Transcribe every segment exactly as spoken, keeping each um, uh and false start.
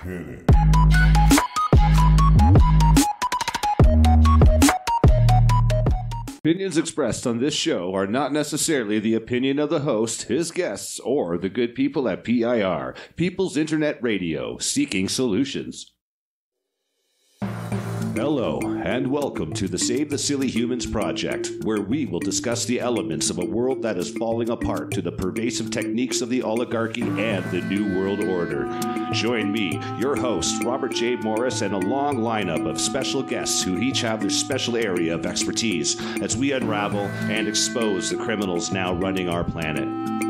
Hit it. Opinions expressed on this show are not necessarily the opinion of the host, his guests, or the good people at P I R, People's Internet Radio, seeking solutions. Hello, and welcome to the Save the Silly Humans Project, where we will discuss the elements of a world that is falling apart to the pervasive techniques of the oligarchy and the New World Order. Join me, your host, Robert J. Morris, and a long lineup of special guests who each have their special area of expertise as we unravel and expose the criminals now running our planet.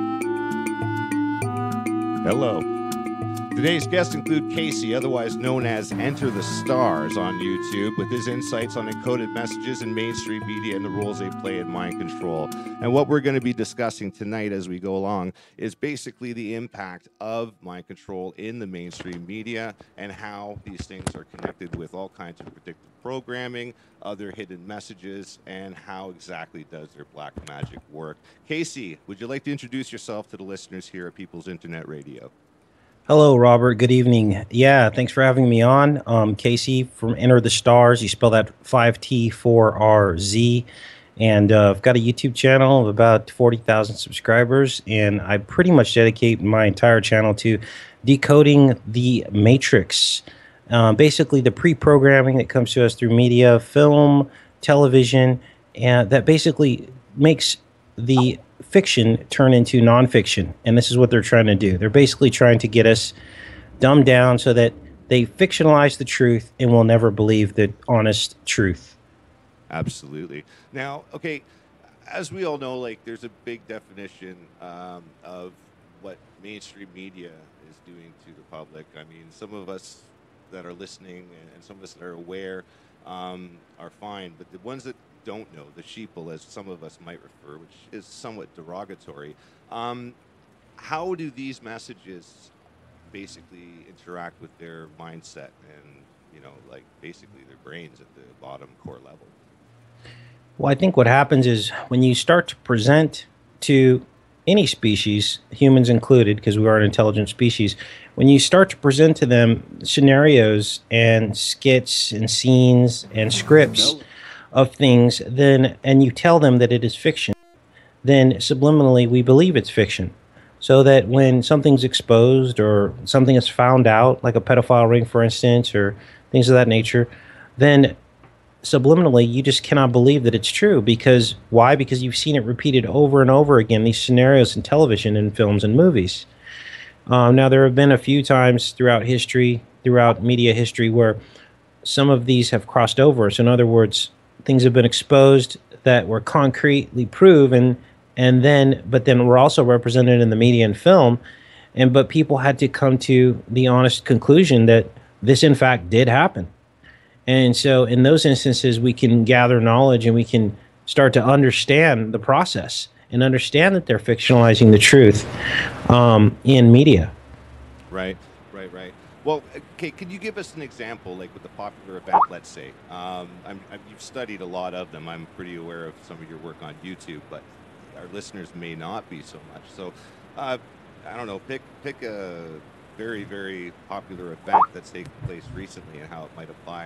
Hello. Today's guests include Casey, otherwise known as Enter the Stars on YouTube, with his insights on encoded messages in mainstream media and the roles they play in mind control. And what we're going to be discussing tonight as we go along is basically the impact of mind control in the mainstream media and how these things are connected with all kinds of predictive programming, other hidden messages, and how exactly does their black magic work. Casey, would you like to introduce yourself to the listeners here at People's Internet Radio? Hello, Robert. Good evening. Yeah, thanks for having me on. Um, Casey from Enter the Stars. You spell that five T four R Z. And uh, I've got a YouTube channel of about forty thousand subscribers, and I pretty much dedicate my entire channel to decoding the matrix. Uh, basically, the pre-programming that comes to us through media, film, television, and that basically makes the fiction turn into nonfiction, and this is what they're trying to do. They're basically trying to get us dumbed down so that they fictionalize the truth and we'll never believe the honest truth. Absolutely. Now, okay, as we all know, like there's a big definition um, of what mainstream media is doing to the public. I mean, some of us that are listening and some of us that are aware um, are fine, but the ones that don't know, the sheeple, as some of us might refer, which is somewhat derogatory. Um, how do these messages basically interact with their mindset and, you know, like basically their brains at the bottom core level? Well, I think what happens is when you start to present to any species, humans included, because we are an intelligent species, when you start to present to them scenarios and skits and scenes and scripts of things, then and you tell them that it is fiction, then subliminally we believe it's fiction. So that when something's exposed or something is found out, like a pedophile ring, for instance, or things of that nature, then subliminally you just cannot believe that it's true. Because why? Because you've seen it repeated over and over again, these scenarios in television and films and movies. Um, now, there have been a few times throughout history, throughout media history, where some of these have crossed over. So in other words, things have been exposed that were concretely proven, and then, but then were also represented in the media and film, and but people had to come to the honest conclusion that this, in fact, did happen. And so, in those instances, we can gather knowledge and we can start to understand the process and understand that they're fictionalizing the truth um, in media. Right, right, right. Well, okay, can you give us an example, like with a popular event, let's say? Um, I'm, I'm, you've studied a lot of them. I'm pretty aware of some of your work on YouTube, but our listeners may not be so much. So, uh, I don't know, pick pick a very, very popular event that's taken place recently and how it might apply.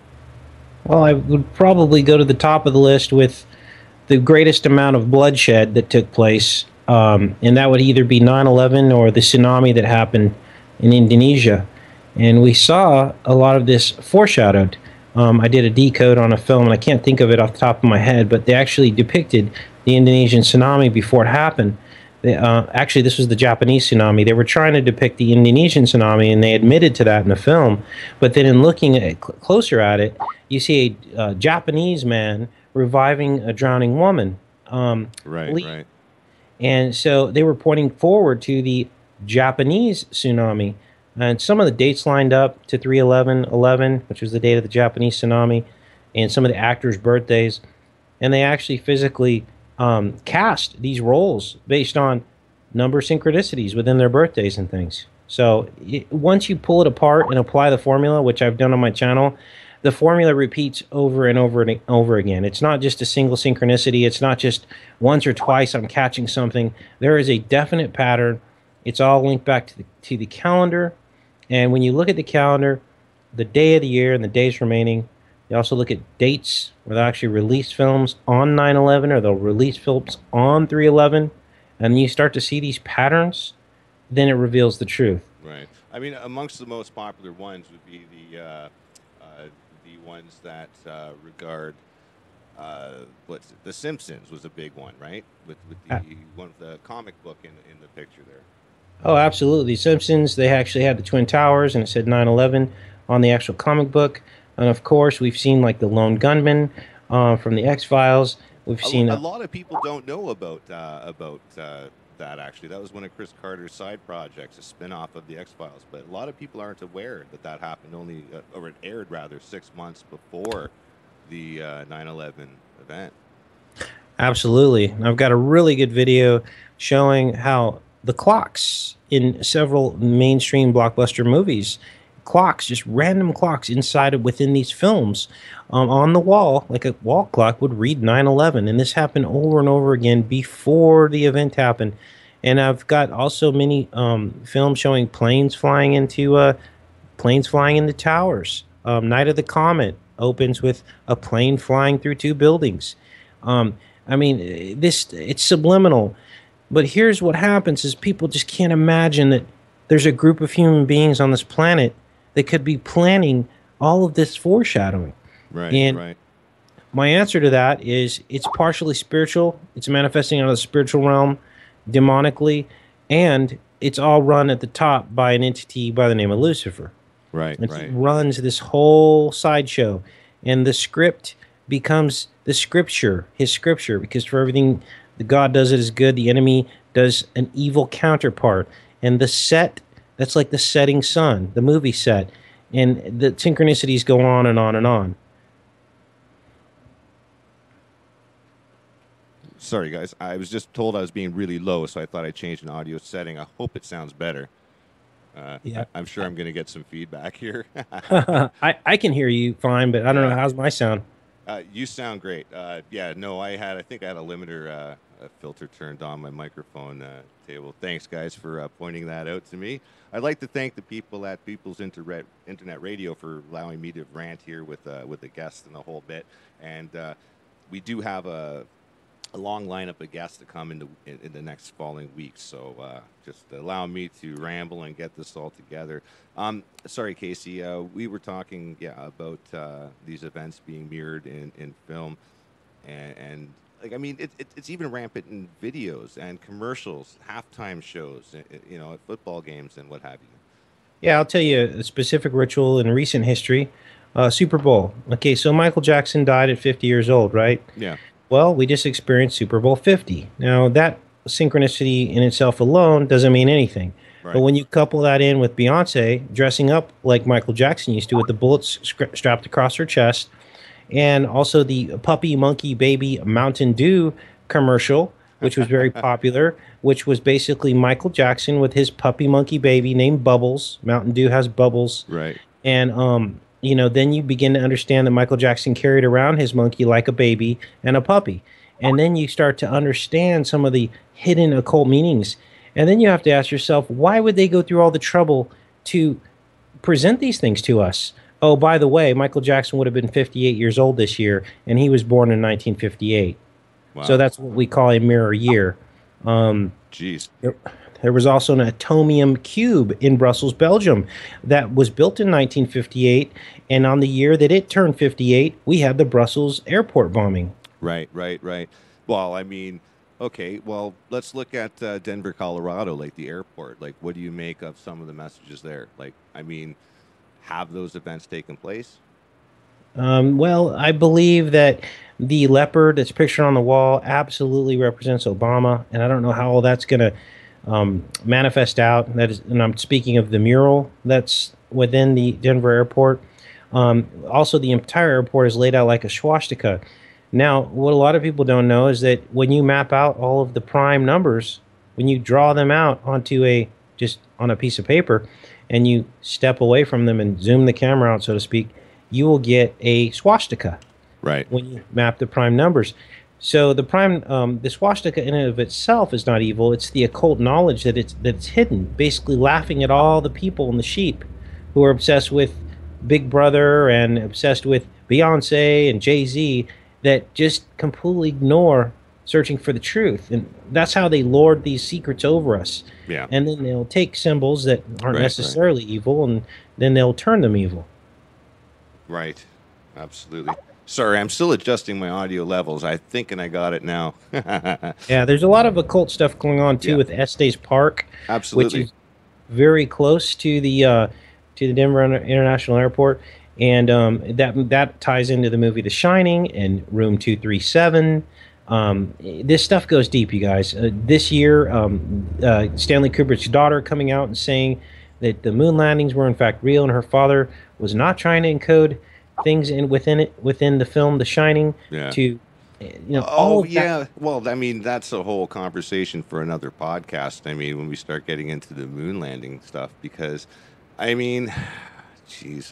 Well, I would probably go to the top of the list with the greatest amount of bloodshed that took place, um, and that would either be nine eleven or the tsunami that happened in Indonesia. And we saw a lot of this foreshadowed. Um, I did a decode on a film, and I can't think of it off the top of my head, but they actually depicted the Indonesian tsunami before it happened. They, uh, actually, this was the Japanese tsunami. They were trying to depict the Indonesian tsunami, and they admitted to that in the film. But then in looking at, cl closer at it, you see a uh, Japanese man reviving a drowning woman. Um, right, right. And so they were pointing forward to the Japanese tsunami. And some of the dates lined up to three eleven eleven, which was the date of the Japanese tsunami, and some of the actors' birthdays. And they actually physically um, cast these roles based on number synchronicities within their birthdays and things. So it, once you pull it apart and apply the formula, which I've done on my channel, the formula repeats over and over and over again. It's not just a single synchronicity. It's not just once or twice I'm catching something. There is a definite pattern. It's all linked back to the, to the calendar. And when you look at the calendar, the day of the year and the days remaining, you also look at dates where they'll actually release films on nine eleven or they'll release films on three eleven, and you start to see these patterns, then it reveals the truth. Right. I mean, amongst the most popular ones would be the uh, uh, the ones that uh, regard uh, what's it? The Simpsons was a big one, right? With with the Uh, one of the comic book in in the picture there. Oh, absolutely. Simpsons, they actually had the Twin Towers and it said nine eleven on the actual comic book. And of course, we've seen like the Lone Gunman uh, from the X-Files. We've A, seen a uh, lot of people don't know about uh, about uh, that. Actually, that was one of Chris Carter's side projects, a spin-off of the X-Files. But a lot of people aren't aware that that happened only, uh, or it aired rather, six months before the uh, nine eleven event. absolutely. I've got a really good video showing how the clocks in several mainstream blockbuster movies, clocks, just random clocks inside of within these films, um, on the wall, like a wall clock would read nine eleven. And this happened over and over again before the event happened. And I've got also many um, films showing planes flying into uh, planes flying into towers. Um, Night of the Comet opens with a plane flying through two buildings. Um, I mean, eh, this it's subliminal. But here's what happens is people just can't imagine that there's a group of human beings on this planet that could be planning all of this foreshadowing. Right. And right. my answer to that is it's partially spiritual. It's manifesting out of the spiritual realm demonically, and it's all run at the top by an entity by the name of Lucifer. Right. And Right. he runs this whole sideshow, and the script becomes the scripture, his scripture, because for everything the God does it is good, the enemy does an evil counterpart. And the set, that's like the setting sun, the movie set, and the synchronicities go on and on and on. Sorry, guys. I was just told I was being really low, so I thought I changed an audio setting. I hope it sounds better. Uh, Yeah. I, I'm sure I'm going to get some feedback here. I, I can hear you fine, but I don't know, Yeah. how's my sound? Uh, you sound great. Uh, yeah, no, I had, I think I had a limiter uh, a filter turned on my microphone uh, table. Thanks, guys, for uh, pointing that out to me. I'd like to thank the people at People's Internet, Internet Radio for allowing me to rant here with uh, with the guests and the whole bit. And uh, we do have a, a long lineup of guests to come in the, in, in the next following weeks. So uh, just allow me to ramble and get this all together. Um, sorry, Casey. Uh, we were talking, yeah, about uh, these events being mirrored in, in film, and, and like I mean, it, it, it's even rampant in videos and commercials, halftime shows, i- i- you know, at football games and what have you. Yeah, I'll tell you a specific ritual in recent history. Uh, Super Bowl. Okay, so Michael Jackson died at fifty years old, right? Yeah. Well, we just experienced Super Bowl fifty. Now, that synchronicity in itself alone doesn't mean anything. Right. But when you couple that in with Beyonce dressing up like Michael Jackson used to with the bullets scra- strapped across her chest, and also the Puppy Monkey Baby Mountain Dew commercial, which was very popular, which was basically Michael Jackson with his puppy monkey baby named Bubbles. Mountain Dew has Bubbles. Right. And, um, you know, then you begin to understand that Michael Jackson carried around his monkey like a baby and a puppy. And then you start to understand some of the hidden occult meanings. And then you have to ask yourself, why would they go through all the trouble to present these things to us? Oh, by the way, Michael Jackson would have been fifty-eight years old this year, and he was born in nineteen fifty-eight. Wow. So that's what we call a mirror year. Um, Jeez. there, there was also an atomium cube in Brussels, Belgium, that was built in nineteen fifty-eight, and on the year that it turned fifty-eight, we had the Brussels airport bombing. Right, right, right. Well, I mean, okay, well, let's look at uh, Denver, Colorado, like the airport. Like, what do you make of some of the messages there? Like, I mean, have those events taken place? Um, well, I believe that the leopard that's pictured on the wall absolutely represents Obama, and I don't know how all that's going to um, manifest out. That is, and I'm speaking of the mural that's within the Denver airport. Um, also, the entire airport is laid out like a swastika. Now, what a lot of people don't know is that when you map out all of the prime numbers, when you draw them out onto a just on a piece of paper, and you step away from them and zoom the camera out, so to speak, you will get a swastika Right. when you map the prime numbers. So the prime, um, the swastika in and of itself is not evil. It's the occult knowledge that it's that it's hidden, basically laughing at all the people in the sheep who are obsessed with Big Brother and obsessed with Beyonce and Jay-Z that just completely ignore searching for the truth. And that's how they lord these secrets over us. Yeah. And then they'll take symbols that aren't Right, necessarily evil, and then they'll turn them evil. Right. Absolutely. Sorry, I'm still adjusting my audio levels. I think and I got it now. Yeah, there's a lot of occult stuff going on too Yeah. with Estes Park, Absolutely. which is very close to the uh, to the Denver Inter- International Airport, and um, that that ties into the movie The Shining and Room two thirty-seven. Um, this stuff goes deep, you guys. Uh, this year, um, uh, Stanley Kubrick's daughter coming out and saying that the moon landings were in fact real, and her father was not trying to encode things in within it within the film The Shining Yeah. to, you know, Oh, all of that- yeah. Well, I mean, that's a whole conversation for another podcast. I mean, when we start getting into the moon landing stuff, because, I mean, geez.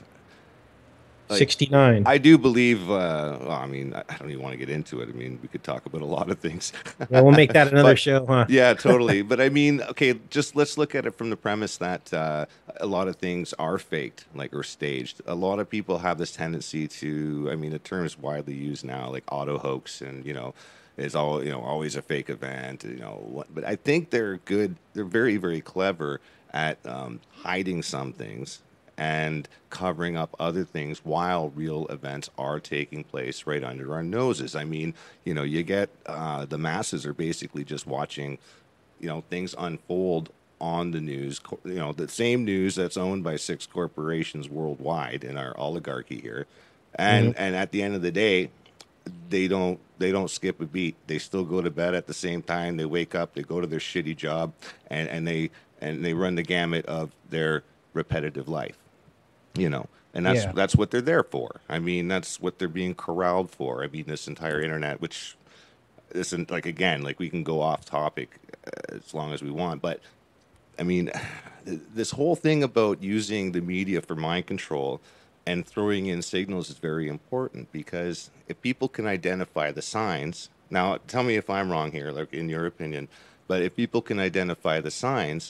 Like, sixty-nine. I do believe, uh, well, I mean, I I don't even want to get into it. I mean, we could talk about a lot of things. Yeah, we'll make that another But- show, huh? Yeah, totally. But I mean, okay, just let's look at it from the premise that uh, a lot of things are faked, like, or staged. A lot of people have this tendency to, I mean, the term is widely used now, like auto hoax, and you know, is all you know, always a fake event. You know, what- but I think they're good. They're very, very clever at um, hiding some things and covering up other things while real events are taking place right under our noses. I mean, you know, you get uh, the masses are basically just watching, you know, things unfold on the news. Co- You know, the same news that's owned by six corporations worldwide in our oligarchy here, and and at the end of the day, they don't they don't skip a beat. They still go to bed at the same time. They wake up, they go to their shitty job, and and they and they run the gamut of their repetitive life. You know, and that's Yeah. that's what they're there for. I mean, that's what they're being corralled for. I mean, this entire internet, which isn't like again, like we can go off topic uh, as long as we want, but I mean, this whole thing about using the media for mind control and throwing in signals is very important, because if people can identify the signs, now tell me if I'm wrong here, like in your opinion, but if people can identify the signs,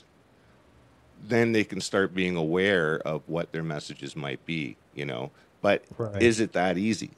then they can start being aware of what their messages might be, you know. But Right. is it that easy?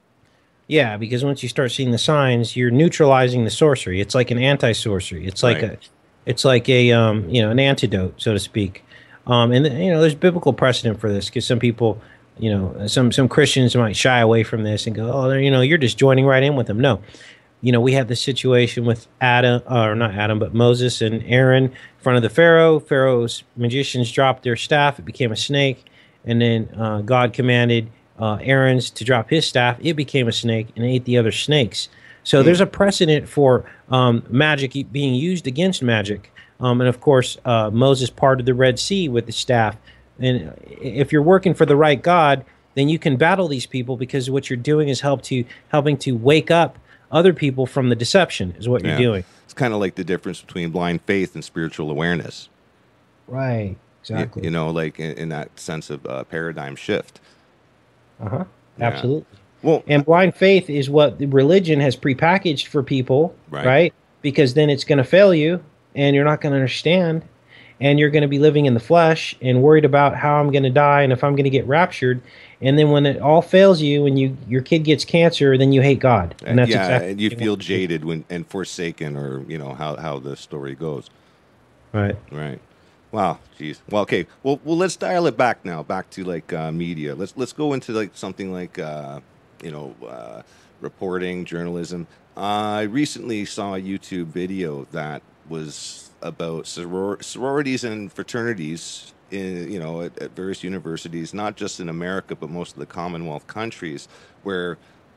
Yeah, because once you start seeing the signs, you're neutralizing the sorcery. It's like an anti-sorcery. It's like Right. a, it's like a, um, you know, an antidote, so to speak. Um, and you know, there's biblical precedent for this, because some people, you know, some some Christians might shy away from this and go, oh, you know, you're just joining right in with them. No, you know, we had this situation with Adam, or not Adam, but Moses and Aaron in front of the Pharaoh. Pharaoh's magicians dropped their staff; it became a snake, and then uh, God commanded uh, Aaron's to drop his staff. It became a snake and ate the other snakes. So there's a precedent for um, magic e- being used against magic. Um, and of course, uh, Moses parted the Red Sea with the staff. And if you're working for the right God, then you can battle these people, because what you're doing is help to helping to wake up other people from the deception is what you're Yeah. doing. It's kind of like the difference between blind faith and spiritual awareness. Right. Y- Exactly. You, know, like in, in that sense of uh, paradigm shift. Uh-huh. Yeah. Absolutely. Well, And blind faith is what the religion has prepackaged for people, Right. right? Because then it's going to fail you, and you're not going to understand, and you're going to be living in the flesh and worried about how I'm going to die and if I'm going to get raptured. And then when it all fails you, when you your kid gets cancer, then you hate God, and that's yeah, exactly and you what feel want. jaded when and forsaken, or you know how how the story goes. Right. Right. Wow. Jeez. Well, okay. Well, well, let's dial it back now. Back to like uh, media. Let's let's go into like something like uh, you know uh, reporting, journalism. I recently saw a YouTube video that was about soror- sororities and fraternities in you know at, at various universities, not just in America but most of the Commonwealth countries, where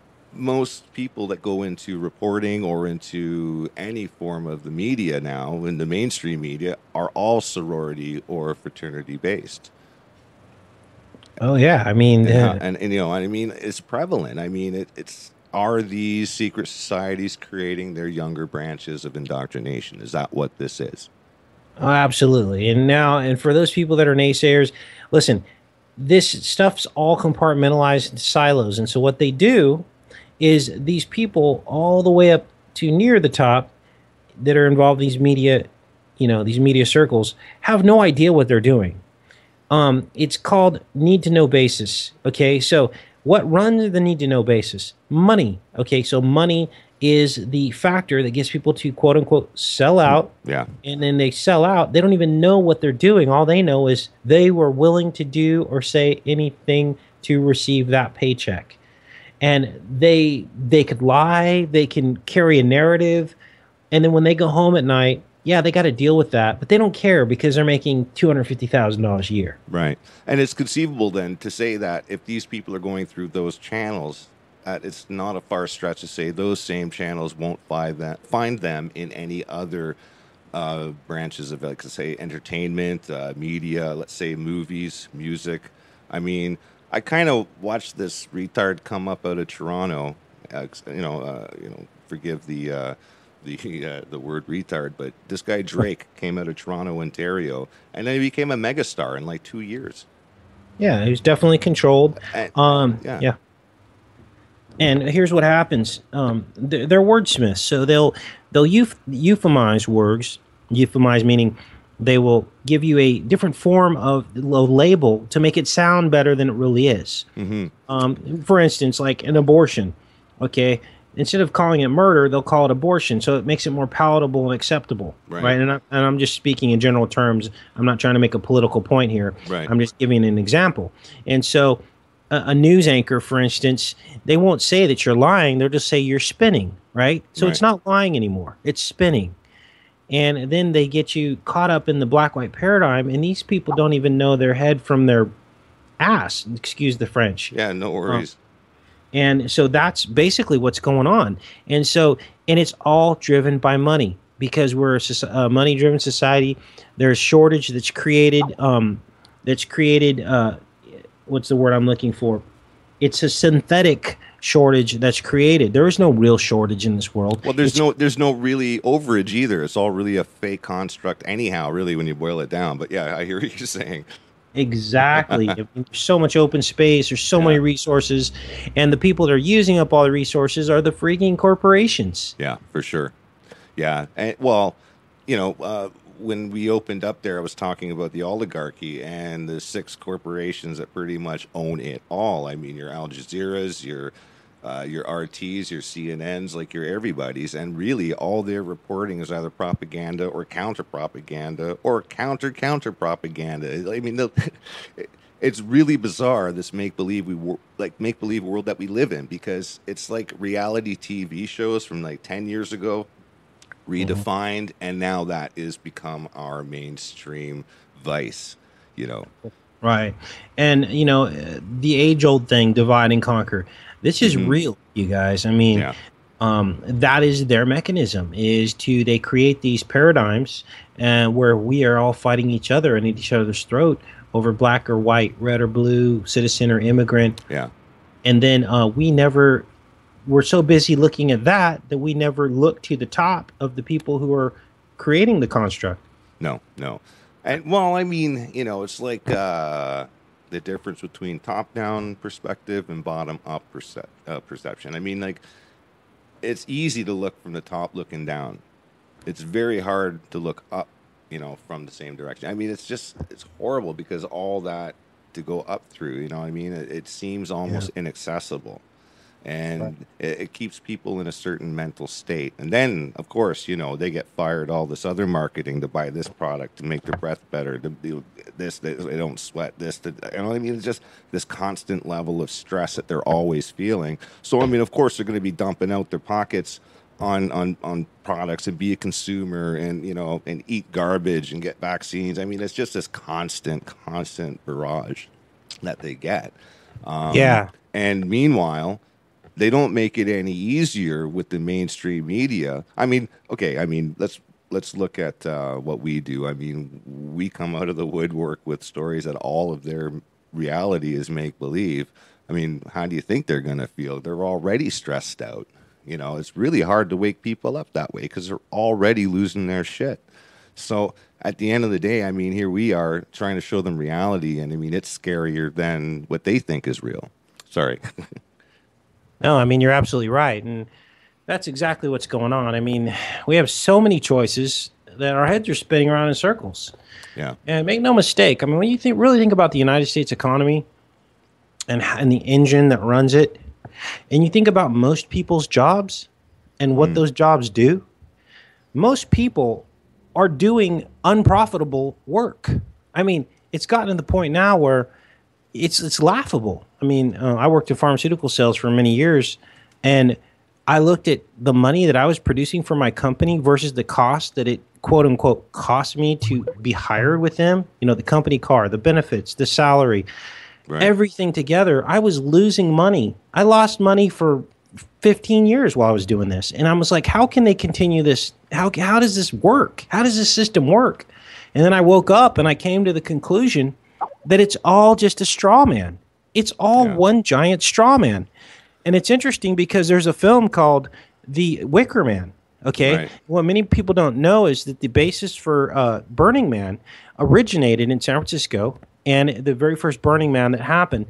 most people that go into reporting or into any form of the media now, in the mainstream media, are all sorority or fraternity based. Oh yeah, I mean, And, how- uh, and, and you know, I mean, it's prevalent. I mean, it, it's are these secret societies creating their younger branches of indoctrination? Is that what this is? oh, absolutely. And now, and for those people that are naysayers, listen, this stuff's all compartmentalized into silos. And so what they do is these people all the way up to near the top that are involved in these media, you know, these media circles have no idea what they're doing. Um, it's called need to know basis. Okay, so what runs the need to know basis? Money. Okay, so money is the factor that gets people to quote unquote sell out. Yeah. And then they sell out. They don't even know what they're doing. All they know is they were willing to do or say anything to receive that paycheck. And they they could lie, they can carry a narrative, and then when they go home at night, yeah, they got to deal with that, but they don't care because they're making two hundred fifty thousand dollars a year. Right. And it's conceivable then to say that if these people are going through those channels, uh, it's not a far stretch to say those same channels won't find that find them in any other uh, branches of, like, let's say, entertainment, uh, media, let's say movies, music. I mean, I kind of watched this retard come up out of Toronto. Uh, you know, uh, you know, forgive the uh, the uh, the word retard, but this guy Drake came out of Toronto, Ontario, and then he became a megastar in like two years. Yeah, he was definitely controlled. And, Um, yeah. yeah. And here's what happens: um, they're, they're wordsmiths, so they'll they'll euph- euphemize words. Euphemize meaning they will give you a different form of a label to make it sound better than it really is. Mm-hmm. Um, for instance, like an abortion. Okay, instead of calling it murder, they'll call it abortion, so it makes it more palatable and acceptable. Right. Right. And, I, and I'm just speaking in general terms. I'm not trying to make a political point here. Right. I'm just giving an example. And so a, a news anchor, for instance, they won't say that you're lying. They'll just say you're spinning. Right. So it's Right. not lying anymore. It's spinning. And then they get you caught up in the black-white paradigm, and these people don't even know their head from their ass. Excuse the French. Yeah, no worries. And so that's basically what's going on. And so, and it's all driven by money because we're a, soci- a money-driven society. There's shortage that's created. Um, that's created. Uh, what's the word I'm looking for? It's a synthetic shortage that's created. There is no real shortage in this world. Well, there's It's- no there's no really overage either. It's all really a fake construct anyhow, really, when you boil it down. But yeah, I hear what you're saying. Exactly. There's so much open space. There's so Yeah. many resources, and the people that are using up all the resources are the freaking corporations. Yeah, for sure. Yeah, and well, you know, uh, when we opened up there, I was talking about the oligarchy and the six corporations that pretty much own it all. I mean, your Al Jazeera's, your uh, your R T's, your C N N's, like your everybody's, and really all their reporting is either propaganda or counter propaganda or counter counter propaganda. I mean, the, it's really bizarre, this make believe we wor- like make believe world that we live in, because it's like reality T V shows from like ten years ago redefined, and now that is become our mainstream vice, you know. Right. And, you know, uh, the age old thing, divide and conquer. This is Mhm. real, you guys. I mean, Yeah. um, that is their mechanism, is to, they create these paradigms uh, where we are all fighting each other and at each other's throat over black or white, red or blue, citizen or immigrant. Yeah. And then uh, we never, we're so busy looking at that that we never look to the top of the people who are creating the construct. No, no. And well, I mean, you know, it's like uh, the difference between top-down perspective and bottom-up percep- uh, perception. I mean, like, it's easy to look from the top looking down. It's very hard to look up, you know, from the same direction. I mean, it's just, it's horrible because all that to go up through, you know what I mean? It, it seems almost inaccessible. And Right. it, it keeps people in a certain mental state. And then, of course, you know, they get fired all this other marketing to buy this product to make their breath better, to do this, they, they don't sweat this. To, you know what I mean? It's just this constant level of stress that they're always feeling. So, I mean, of course, they're going to be dumping out their pockets on, on, on products and be a consumer and, you know, and eat garbage and get vaccines. I mean, it's just this constant, constant barrage that they get. Um, Yeah. And meanwhile, they don't make it any easier with the mainstream media. I mean, okay, I mean, let's let's look at uh, what we do. I mean, we come out of the woodwork with stories that all of their reality is make believe. I mean, how do you think they're going to feel? They're already stressed out. You know, it's really hard to wake people up that way because they're already losing their shit. So at the end of the day, I mean, here we are trying to show them reality, and I mean, it's scarier than what they think is real. Sorry. No, I mean, you're absolutely right. And that's exactly what's going on. I mean, we have so many choices that our heads are spinning around in circles. Yeah. And make no mistake, I mean, when you think really think about the United States economy and and the engine that runs it, and you think about most people's jobs and what mm. those jobs do, most people are doing unprofitable work. I mean, it's gotten to the point now where it's it's laughable. I mean, uh, I worked in pharmaceutical sales for many years, and I looked at the money that I was producing for my company versus the cost that it, quote unquote, cost me to be hired with them. You know, the company car, the benefits, the salary, right. everything together. I was losing money. I lost money for fifteen years while I was doing this. And I was like, how can they continue this? How, how does this work? How does this system work? And then I woke up and I came to the conclusion that it's all just a straw man. It's all yeah. one giant straw man. And it's interesting because there's a film called The Wicker Man. Okay. Right. What many people don't know is that the basis for uh, Burning Man originated in San Francisco. And the very first Burning Man that happened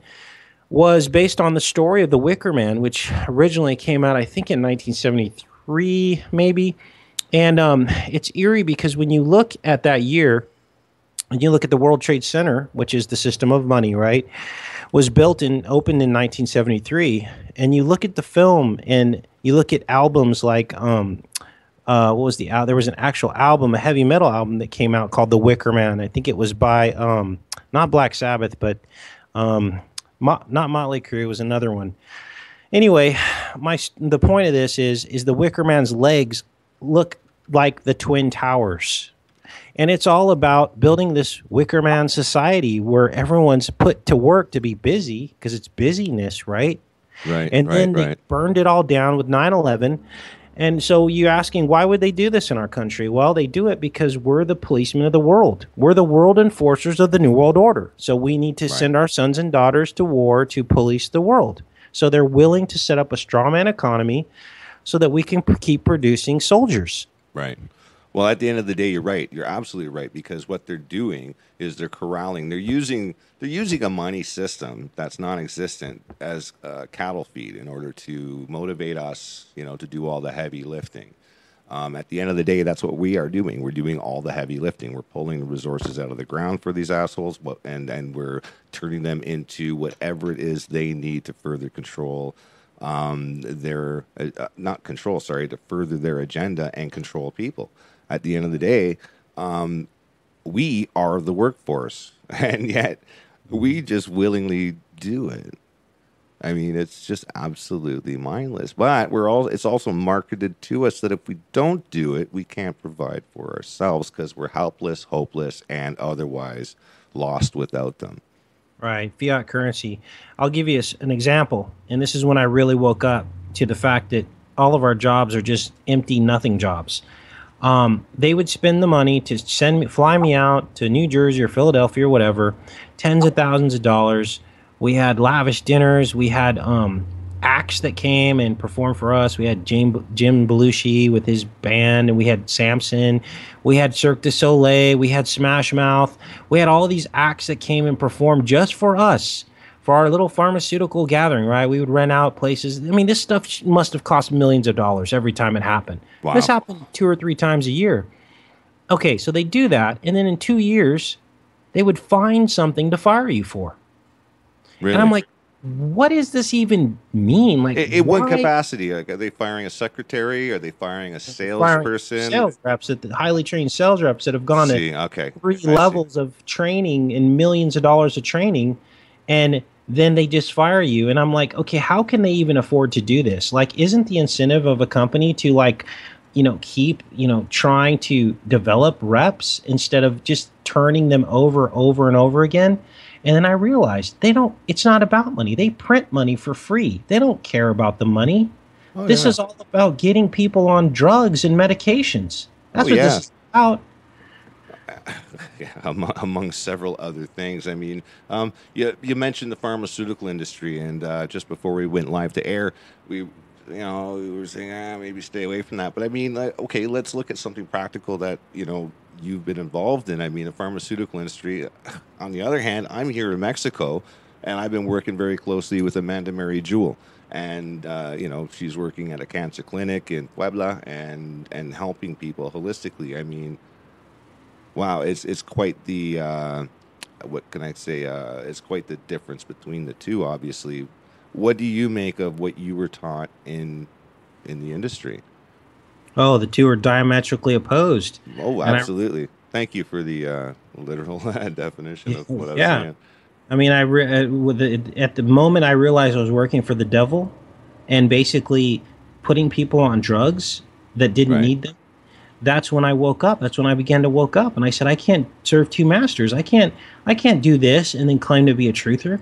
was based on the story of The Wicker Man, which originally came out, I think, in nineteen seventy-three, maybe. And um, it's eerie because when you look at that year, when you look at the World Trade Center, which is the system of money, right, was built and opened in nineteen seventy-three, and you look at the film and you look at albums like, um, uh, what was the al- there was an actual album, a heavy metal album that came out called The Wicker Man. I think it was by, um, not Black Sabbath, but um, Mo- not Motley Crue, it was another one. Anyway, my the point of this is, is the Wicker Man's legs look like the Twin Towers. And it's all about building this Wicker Man society where everyone's put to work to be busy because it's busyness, right? Right. And right, then they right. burned it all down with nine eleven. And so you're asking, why would they do this in our country? Well, they do it because we're the policemen of the world. We're the world enforcers of the New World Order. So we need to right. send our sons and daughters to war to police the world. So they're willing to set up a strawman economy so that we can p- keep producing soldiers. Right. Well, at the end of the day, you're right. You're absolutely right, because what they're doing is they're corralling. They're using they're using a money system that's non-existent as uh, cattle feed in order to motivate us, you know, to do all the heavy lifting. Um, at the end of the day, that's what we are doing. We're doing all the heavy lifting. We're pulling the resources out of the ground for these assholes, and and we're turning them into whatever it is they need to further control um, their uh, not control, sorry, to further their agenda and control people. At the end of the day, um, we are the workforce, and yet we just willingly do it. I mean, it's just absolutely mindless. But we're all it's also marketed to us that if we don't do it, we can't provide for ourselves because we're helpless, hopeless, and otherwise lost without them. Right. Fiat currency. I'll give you a, an example, and this is when I really woke up to the fact that all of our jobs are just empty, nothing jobs. Um, they would spend the money to send me, fly me out to New Jersey or Philadelphia or whatever, tens of thousands of dollars. We had lavish dinners. We had um, acts that came and performed for us. We had Jim, Jim Belushi with his band, and we had Samson. We had Cirque du Soleil. We had Smash Mouth. We had all these acts that came and performed just for us, for our little pharmaceutical gathering, right? We would rent out places. I mean, this stuff must have cost millions of dollars every time it happened. Wow. This happened two or three times a year. Okay, so they do that, and then in two years, they would find something to fire you for. Really? And I'm like, what does this even mean? Like, in why? what capacity? Like, are they firing a secretary? Are they firing a salesperson? Sales reps, that highly trained sales reps that have gone see, to okay. three I levels see. of training and millions of dollars of training, and then they just fire you. And I'm like, okay, how can they even afford to do this? Like, isn't the incentive of a company to, like, you know, keep, you know, trying to develop reps instead of just turning them over, over and over again? And then I realized they don't, it's not about money. They print money for free. They don't care about the money. Oh, this yeah. is all about getting people on drugs and medications. That's oh, what yeah. this is about. Yeah, among, among several other things. I mean, um, you, you mentioned the pharmaceutical industry, and uh, just before we went live to air, we, you know, we were saying, ah, maybe stay away from that. But I mean, like, okay, let's look at something practical that, you know, you've been involved in. I mean, the pharmaceutical industry. On the other hand, I'm here in Mexico, and I've been working very closely with Amanda Mary Jewell. And, uh, you know, she's working at a cancer clinic in Puebla and, and helping people holistically. I mean, Wow, it's it's quite the uh, what can I say? Uh, it's quite the difference between the two. Obviously, what do you make of what you were taught in in the industry? Oh, the two are diametrically opposed. Oh, And I, absolutely. Thank you for the uh, literal definition of what I was yeah, saying. I mean, I re- uh, with the, at the moment I realized I was working for the devil, and basically putting people on drugs that didn't Right. need them. That's when I woke up. That's when I began to woke up, and I said, I can't serve two masters. I can't. I can't do this and then claim to be a truther.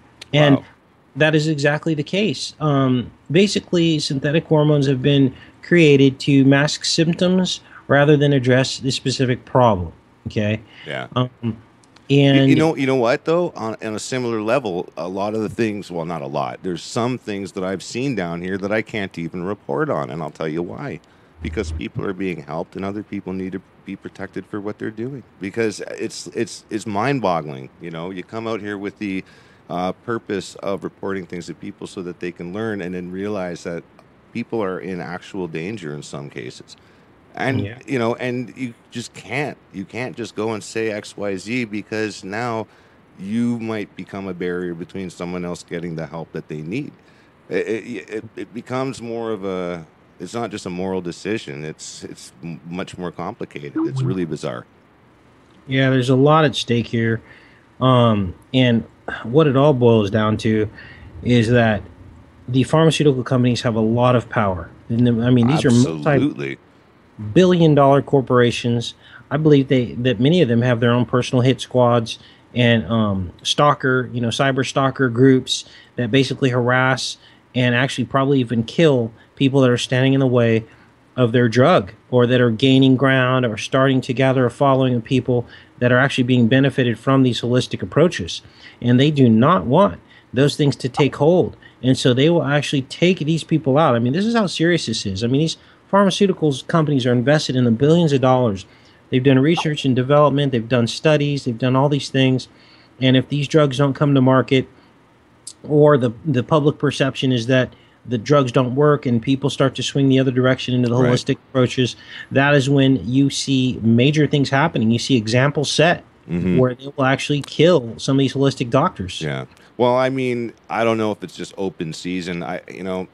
And Wow. that is exactly the case. Um, basically, synthetic hormones have been created to mask symptoms rather than address the specific problem. Okay, Yeah. um, You, you and know, you know what though? On, on a similar level, a lot of the things, well, not a lot. There's some things that I've seen down here that I can't even report on, and I'll tell you why. Because people are being helped, and other people need to be protected for what they're doing. Because it's it's it's mind-boggling. You know, you come out here with the uh, purpose of reporting things to people so that they can learn, and then realize that people are in actual danger in some cases. And yeah, you know, and you just can't you can't just go and say X Y Z, because now you might become a barrier between someone else getting the help that they need. It, it, it becomes more of a, it's not just a moral decision, it's it's m- much more complicated. It's really bizarre. yeah. There's a lot at stake here, um, and what it all boils down to is that the pharmaceutical companies have a lot of power. And the- I mean, these are multi Absolutely. billion dollar corporations. I believe they that many of them have their own personal hit squads and um, stalker, you know, cyber stalker groups that basically harass and actually probably even kill people that are standing in the way of their drug, or that are gaining ground or starting to gather a following of people that are actually being benefited from these holistic approaches. And they do not want those things to take hold. And so they will actually take these people out. I mean, this is how serious this is. I mean, these pharmaceuticals companies are invested in the billions of dollars. They've done research and development, they've done studies, they've done all these things. And if these drugs don't come to market, or the the public perception is that the drugs don't work and people start to swing the other direction into the Right. holistic approaches, that is when you see major things happening. You see examples set Hmm. where they will actually kill some of these holistic doctors. Yeah. Well, I mean, I don't know if it's just open season. I, you know,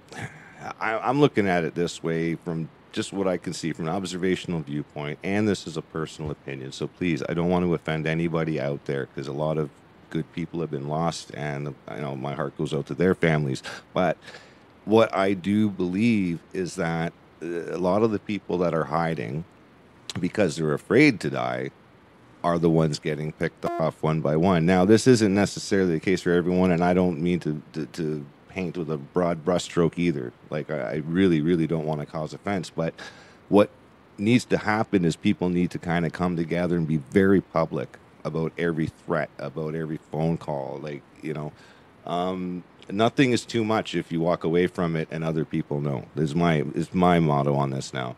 I, I'm looking at it this way from just what I can see from an observational viewpoint, and this is a personal opinion. So please, I don't want to offend anybody out there, because a lot of good people have been lost, and you know, my heart goes out to their families. But what I do believe is that uh, a lot of the people that are hiding because they're afraid to die are the ones getting picked off one by one. Now, this isn't necessarily the case for everyone, and I don't mean to to, to paint with a broad brushstroke either. Like, I, I really, really don't want to cause offense, but what needs to happen is people need to kind of come together and be very public about every threat, about every phone call. Like, you know, um, nothing is too much if you walk away from it and other people know. Is my is my motto on this now.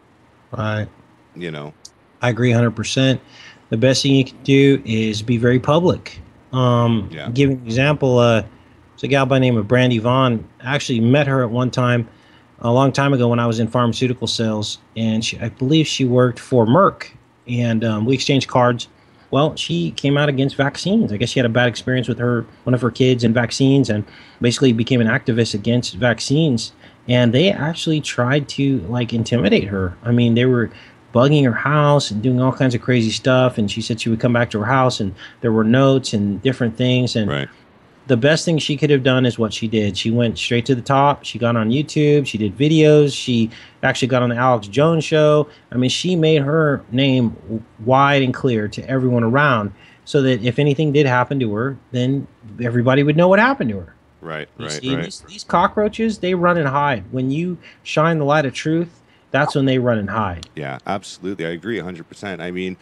Right. You know. I agree one hundred percent. The best thing you can do is be very public. Um, Yeah. Give an example. Uh, there's a gal by the name of Brandy Vaughn. I actually met her at one time, a long time ago, when I was in pharmaceutical sales, and she, I believe she worked for Merck, and um, we exchanged cards. Well, she came out against vaccines. I guess she had a bad experience with her one of her kids and vaccines, and basically became an activist against vaccines. And they actually tried to like intimidate her. I mean, they were bugging her house and doing all kinds of crazy stuff. And she said she would come back to her house, and there were notes and different things. And Right. the best thing she could have done is what she did. She went straight to the top. She got on YouTube. She did videos. She actually got on the Alex Jones show. I mean, she made her name w- wide and clear to everyone around, so that if anything did happen to her, then everybody would know what happened to her. Right. You Right. see, Right. these, these cockroaches, they run and hide. When you shine the light of truth, that's when they run and hide. Yeah, absolutely. I agree one hundred percent. I mean,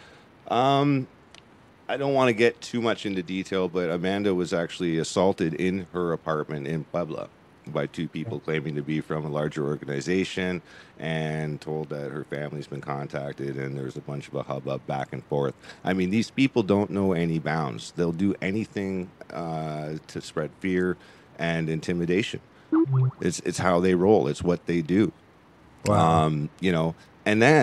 um, I don't want to get too much into detail, but Amanda was actually assaulted in her apartment in Puebla by two people claiming to be from a larger organization, and told that her family's been contacted, and there's a bunch of a hubbub back and forth. I mean, these people don't know any bounds. They'll do anything uh, to spread fear and intimidation. It's it's how they roll. It's what they do. Um, you know, and then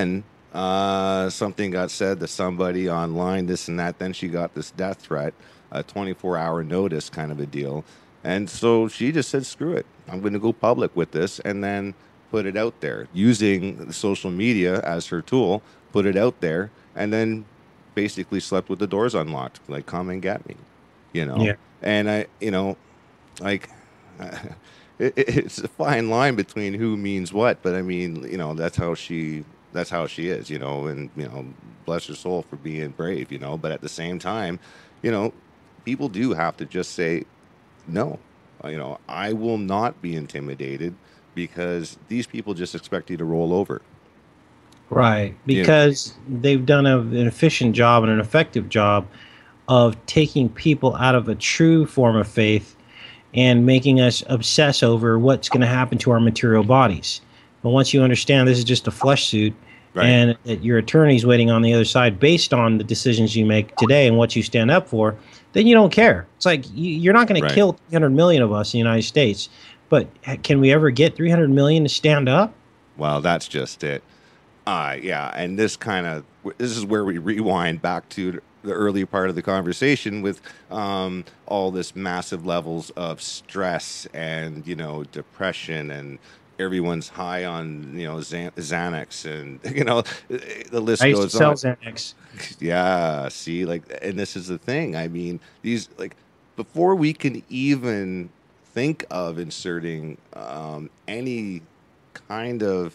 Uh, something got said to somebody online, this and that. Then she got this death threat, a twenty-four hour notice kind of a deal. And so she just said, screw it. I'm going to go public with this, and then put it out there using social media as her tool, put it out there, and then basically slept with the doors unlocked. Like, come and get me, you know? Yeah. And I, you know, like, it, it's a fine line between who means what, but I mean, you know, that's how she, that's how she is, you know, and, you know, bless her soul for being brave, you know, but at the same time, you know, people do have to just say, no, you know, I will not be intimidated, because these people just expect you to roll over. Right, because yeah. they've done a, an efficient job and an effective job of taking people out of a true form of faith and making us obsess over what's going to happen to our material bodies. But once you understand this is just a flesh suit, right, and that your attorney's waiting on the other side based on the decisions you make today and what you stand up for, then you don't care. It's like you, you're not going right. to kill three hundred million of us in the United States, but can we ever get three hundred million to stand up? Well, that's just it. Uh, yeah, and this kind of, this is where we rewind back to the early part of the conversation with um, all this massive levels of stress and, you know, depression, and everyone's high on, you know, Xan- Xanax, and, you know, the list I used goes to sell on. Xanax. Yeah, see, like, and this is the thing. I mean, these, like, before we can even think of inserting um, any kind of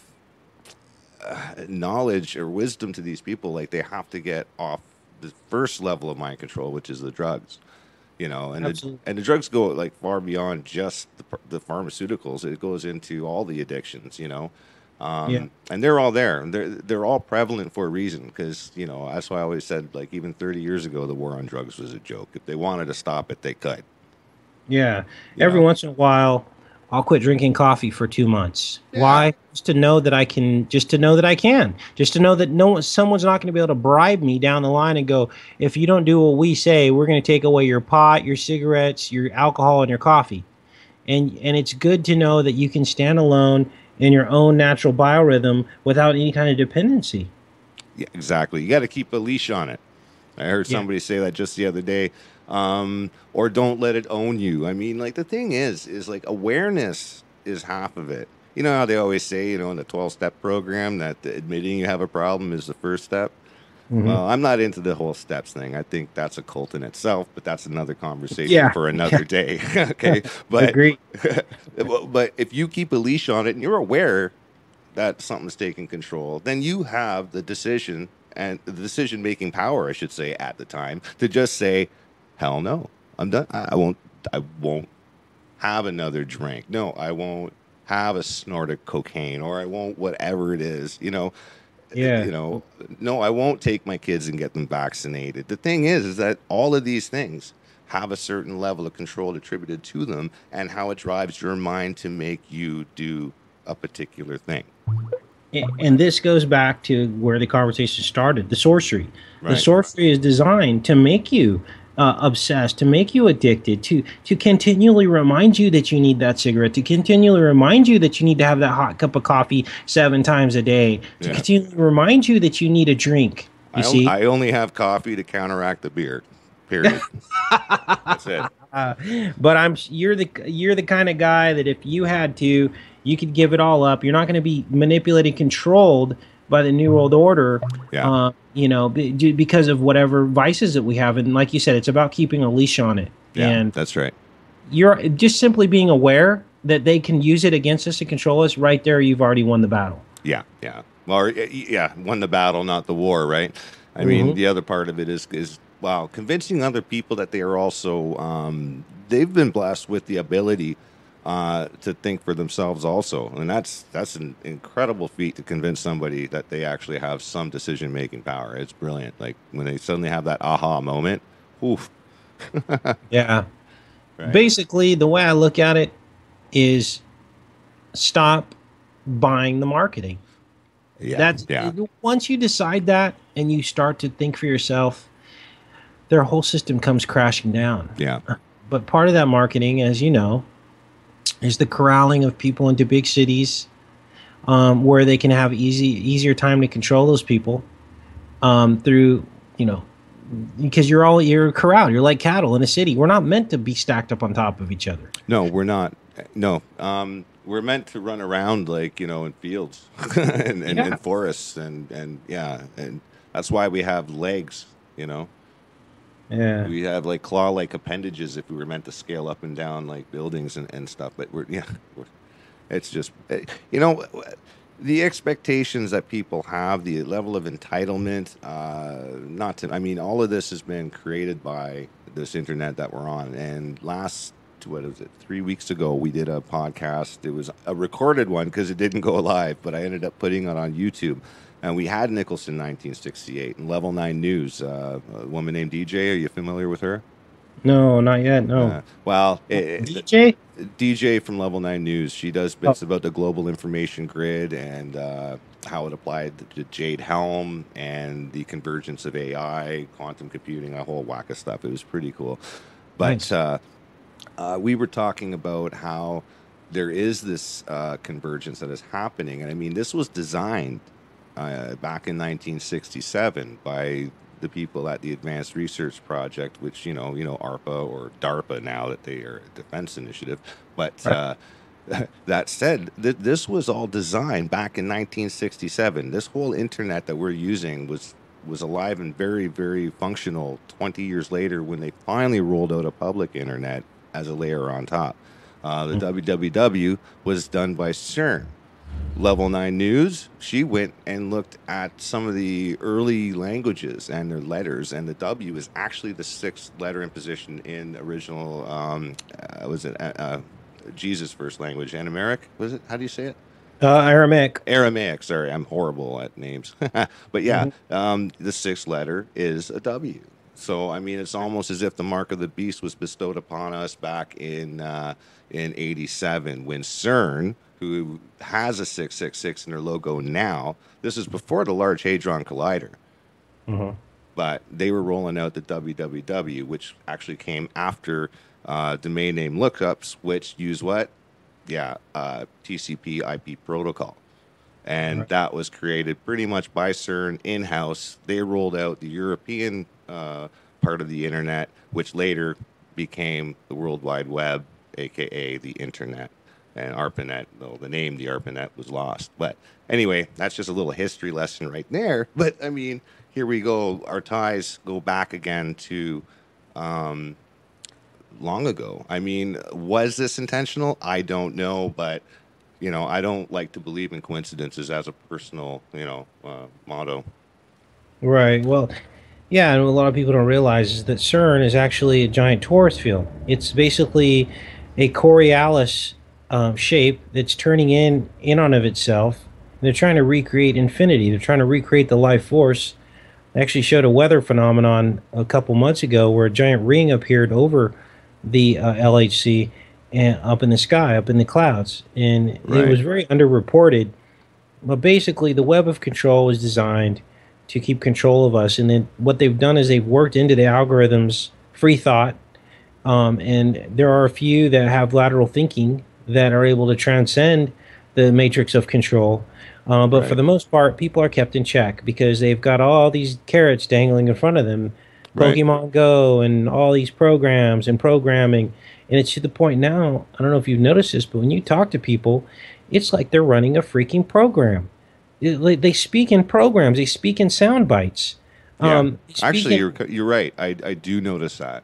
uh, knowledge or wisdom to these people, like, they have to get off the first level of mind control, which is the drugs, you know, and the, and the drugs go like far beyond just the, the pharmaceuticals. It goes into all the addictions, you know, um, yeah. and they're all there. They're they're all prevalent for a reason, because, you know, that's why I always said, like, even thirty years ago, the war on drugs was a joke. If they wanted to stop it, they could. Yeah, you every know? once in a while, I'll quit drinking coffee for two months. Yeah. Why? Just to know that I can, just to know that I can, just to know that no one, someone's not going to be able to bribe me down the line and go, if you don't do what we say, we're going to take away your pot, your cigarettes, your alcohol, and your coffee. And and it's good to know that you can stand alone in your own natural biorhythm without any kind of dependency. Yeah, exactly. You got to keep a leash on it. I heard somebody yeah. say that just the other day. Um, or don't let it own you. I mean, like, the thing is, is like, awareness is half of it. You know how they always say, you know, in the twelve-step program, that admitting you have a problem is the first step? Mm-hmm. Well, I'm not into the whole steps thing. I think that's a cult in itself, but that's another conversation yeah. for another day. Okay, but agree. But if you keep a leash on it and you're aware that something's taking control, then you have the decision and the decision-making power, I should say, at the time, to just say, hell no, I'm done. I won't. I won't have another drink. No, I won't have a snort of cocaine, or I won't whatever it is. You know. Yeah. You know. No, I won't take my kids and get them vaccinated. The thing is, is that all of these things have a certain level of control attributed to them, and how it drives your mind to make you do a particular thing. And this goes back to where the conversation started, the sorcery. Right. The sorcery is designed to make you uh, obsessed, to make you addicted, to to continually remind you that you need that cigarette, to continually remind you that you need to have that hot cup of coffee seven times a day, to yeah. continually remind you that you need a drink. You I, see? I only have coffee to counteract the beer, period. That's it. Uh, but I'm you're the you're the kind of guy that if you had to, you could give it all up. You're not going to be manipulated, controlled by the New World Order, yeah. uh, you know, be, because of whatever vices that we have. And like you said, it's about keeping a leash on it. Yeah, and that's right. You're just simply being aware that they can use it against us to control us. Right there, you've already won the battle. Yeah, yeah. Well, yeah, won the battle, not the war, right? I mm-hmm. mean, the other part of it is is wow, convincing other people that they are also um, they've been blessed with the ability Uh, to think for themselves also, and that's that's an incredible feat to convince somebody that they actually have some decision making power. It's brilliant. Like when they suddenly have that aha moment. Oof. Yeah. Right. Basically, the way I look at it is stop buying the marketing. Yeah. That's yeah. Once you decide that and you start to think for yourself, their whole system comes crashing down. Yeah. But part of that marketing, as you know, is the corralling of people into big cities, um, where they can have easy easier time to control those people um, through, you know, because you're all you're corralled. You're like cattle in a city. We're not meant to be stacked up on top of each other. No, we're not. No, um, we're meant to run around like, you know, in fields and, and, Yeah. and forests and and yeah, and that's why we have legs. You know, Yeah. we have like claw-like appendages if we were meant to scale up and down like buildings and, and stuff. But we're yeah, we're, it's just eh, you know. The expectations that people have, the level of entitlement, uh, not to, I mean, all of this has been created by this internet that we're on. And last, what was it, three weeks ago, we did a podcast. It was a recorded one because it didn't go live, but I ended up putting it on YouTube. And we had Nicholson nineteen sixty-eight and Level nine News, uh, a woman named D J. Are you familiar with her? No, not yet. No. Uh, well, it, D J? D J from Level nine News. She does bits oh. about the global information grid and uh, how it applied to Jade Helm and the convergence of A I, quantum computing, a whole whack of stuff. It was pretty cool. But Nice. uh, uh, we were talking about how there is this uh, convergence that is happening. And I mean, this was designed uh, back in nineteen sixty-seven by the people at the Advanced Research Project, which, you know, you know, ARPA or DARPA now that they are a defense initiative. But uh, that said, th- this was all designed back in nineteen sixty-seven. This whole internet that we're using was was alive and very, very functional twenty years later when they finally rolled out a public internet as a layer on top. Uh, the mm-hmm. W W W was done by CERN. Level nine News, she went and looked at some of the early languages and their letters, and the W is actually the sixth letter in position in original, um, uh, was it uh, uh, Jesus' first language, Aramaic, was it? How do you say it? Uh, Aramaic. Aramaic, sorry, I'm horrible at names. But yeah, Mm-hmm. um, the sixth letter is a W. So, I mean, it's almost as if the mark of the beast was bestowed upon us back in uh, in eighty-seven when CERN, who has a six six six in their logo now, this is before the Large Hadron Collider. Mm-hmm. But they were rolling out the W W W, which actually came after uh, domain name lookups, which use what? Yeah, uh, T C P I P protocol. And right. that was created pretty much by CERN in-house. They rolled out the European uh, part of the internet, which later became the World Wide Web, a k a the internet. And ARPANET, though the name, the ARPANET, was lost. But anyway, that's just a little history lesson right there. But, I mean, here we go. Our ties go back again to um, long ago. I mean, was this intentional? I don't know. But, you know, I don't like to believe in coincidences as a personal, you know, uh, motto. Right. Well, yeah, and what a lot of people don't realize is that CERN is actually a giant torus field. It's basically a Coriolis Um, shape that's turning in in on of itself. They're trying to recreate infinity. They're trying to recreate the life force. They actually showed a weather phenomenon a couple months ago where a giant ring appeared over the uh, L H C and up in the sky, up in the clouds, and Right. it was very underreported. But basically, the web of control was designed to keep control of us, and then what they've done is they've worked into the algorithms free thought, um, and there are a few that have lateral thinking that are able to transcend the matrix of control. Uh, but Right. for the most part, people are kept in check because they've got all these carrots dangling in front of them. Right. Pokemon Go and all these programs and programming. And it's to the point now, I don't know if you've noticed this, but when you talk to people, it's like they're running a freaking program. It- like, they speak in programs. They speak in sound bites. Yeah. Um, they speak Actually, in- you're you're right. I, I do notice that.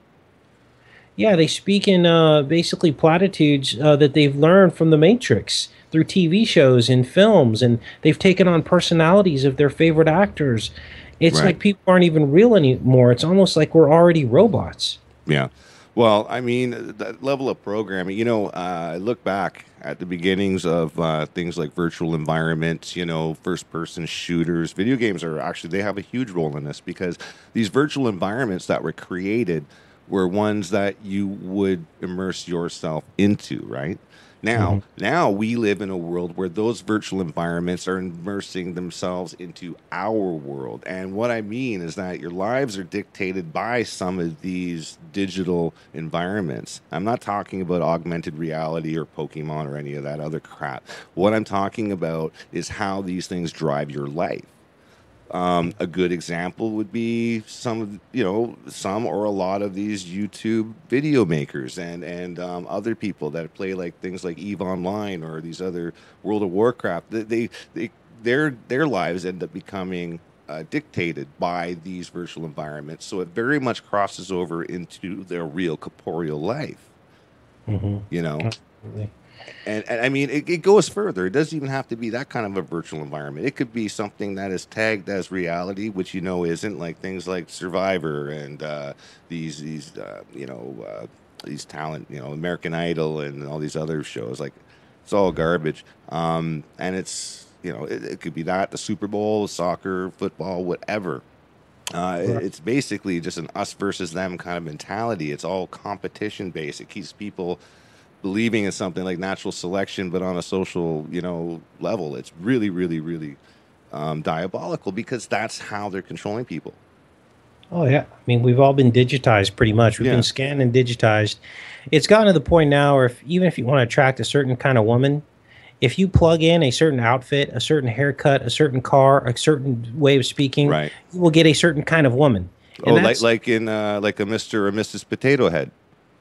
Yeah, they speak in uh, basically platitudes uh, that they've learned from the Matrix through T V shows and films, and they've taken on personalities of their favorite actors. It's Right. like people aren't even real anymore. It's almost like we're already robots. Yeah. Well, I mean, that level of programming, you know, uh, I look back at the beginnings of uh, things like virtual environments, you know, first-person shooters. Video games are actually, they have a huge role in this because these virtual environments that were created were ones that you would immerse yourself into, right? Now, Mm-hmm. now we live in a world where those virtual environments are immersing themselves into our world. And what I mean is that your lives are dictated by some of these digital environments. I'm not talking about augmented reality or Pokemon or any of that other crap. What I'm talking about is how these things drive your life. Um, a good example would be some of you know some or a lot of these YouTube video makers and and um, other people that play like things like Eve Online or these other World of Warcraft. They, they, they their their lives end up becoming uh, dictated by these virtual environments. So it very much crosses over into their real corporeal life. Mm-hmm. You know. Absolutely. And, and I mean, it, it goes further. It doesn't even have to be that kind of a virtual environment. It could be something that is tagged as reality, which you know isn't, like things like Survivor and uh, these these uh, you know uh, these talent, you know, American Idol and all these other shows. Like it's all garbage. Um, and it's you know it, it could be that the Super Bowl, soccer, football, whatever. Uh, it- Right. it's basically just an us versus them kind of mentality. It's all competition based. It keeps people believing in something like natural selection, but on a social, you know, level. It's really, really, really um, diabolical because that's how they're controlling people. Oh yeah, I mean we've all been digitized pretty much. We've Yeah. been scanned and digitized. It's gotten to the point now where if, even if you want to attract a certain kind of woman, if you plug in a certain outfit, a certain haircut, a certain car, a certain way of speaking, Right. you will get a certain kind of woman. Oh, And like that's like in uh, like a Mister or Missus Potato Head.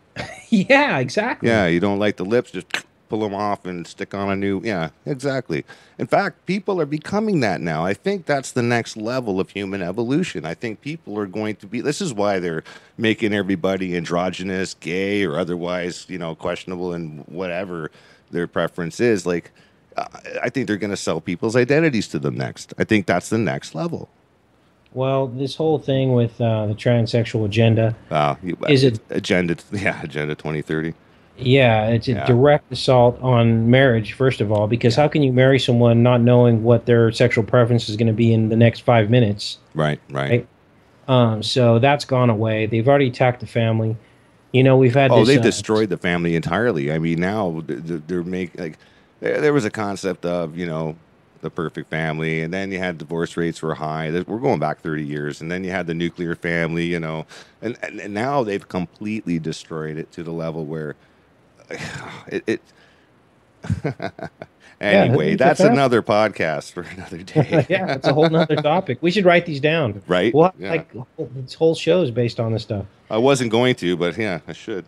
yeah, exactly. Yeah, you don't like the lips, just pull them off and stick on a new. Yeah, exactly. In fact, people are becoming that now. I think that's the next level of human evolution. I think people are going to be. This is why they're making everybody androgynous, gay, or otherwise, you know, questionable and whatever their preference is. Like, uh, I think they're going to sell people's identities to them next. I think that's the next level. Well, this whole thing with uh, the transsexual agenda Uh, you- is it? agenda? Yeah, agenda twenty thirty. Yeah, it's a Yeah. direct assault on marriage, first of all, because how can you marry someone not knowing what their sexual preference is going to be in the next five minutes? Right, right. Right. Um, so that's gone away. They've already attacked the family. You know, we've had Oh, this. they've uh, destroyed the family entirely. I mean, now th- th- they're making like there, there was a concept of you know the perfect family, and then you had divorce rates were high. Th- We're going back thirty years, and then you had the nuclear family, you know, and and, and now they've completely destroyed it to the level where it. it Anyway, who's the that's family? another podcast for another day. Yeah, it's a whole nother topic. We should write these down. Right? Well, Yeah. like this whole show is based on this stuff. I wasn't going to, but yeah, I should.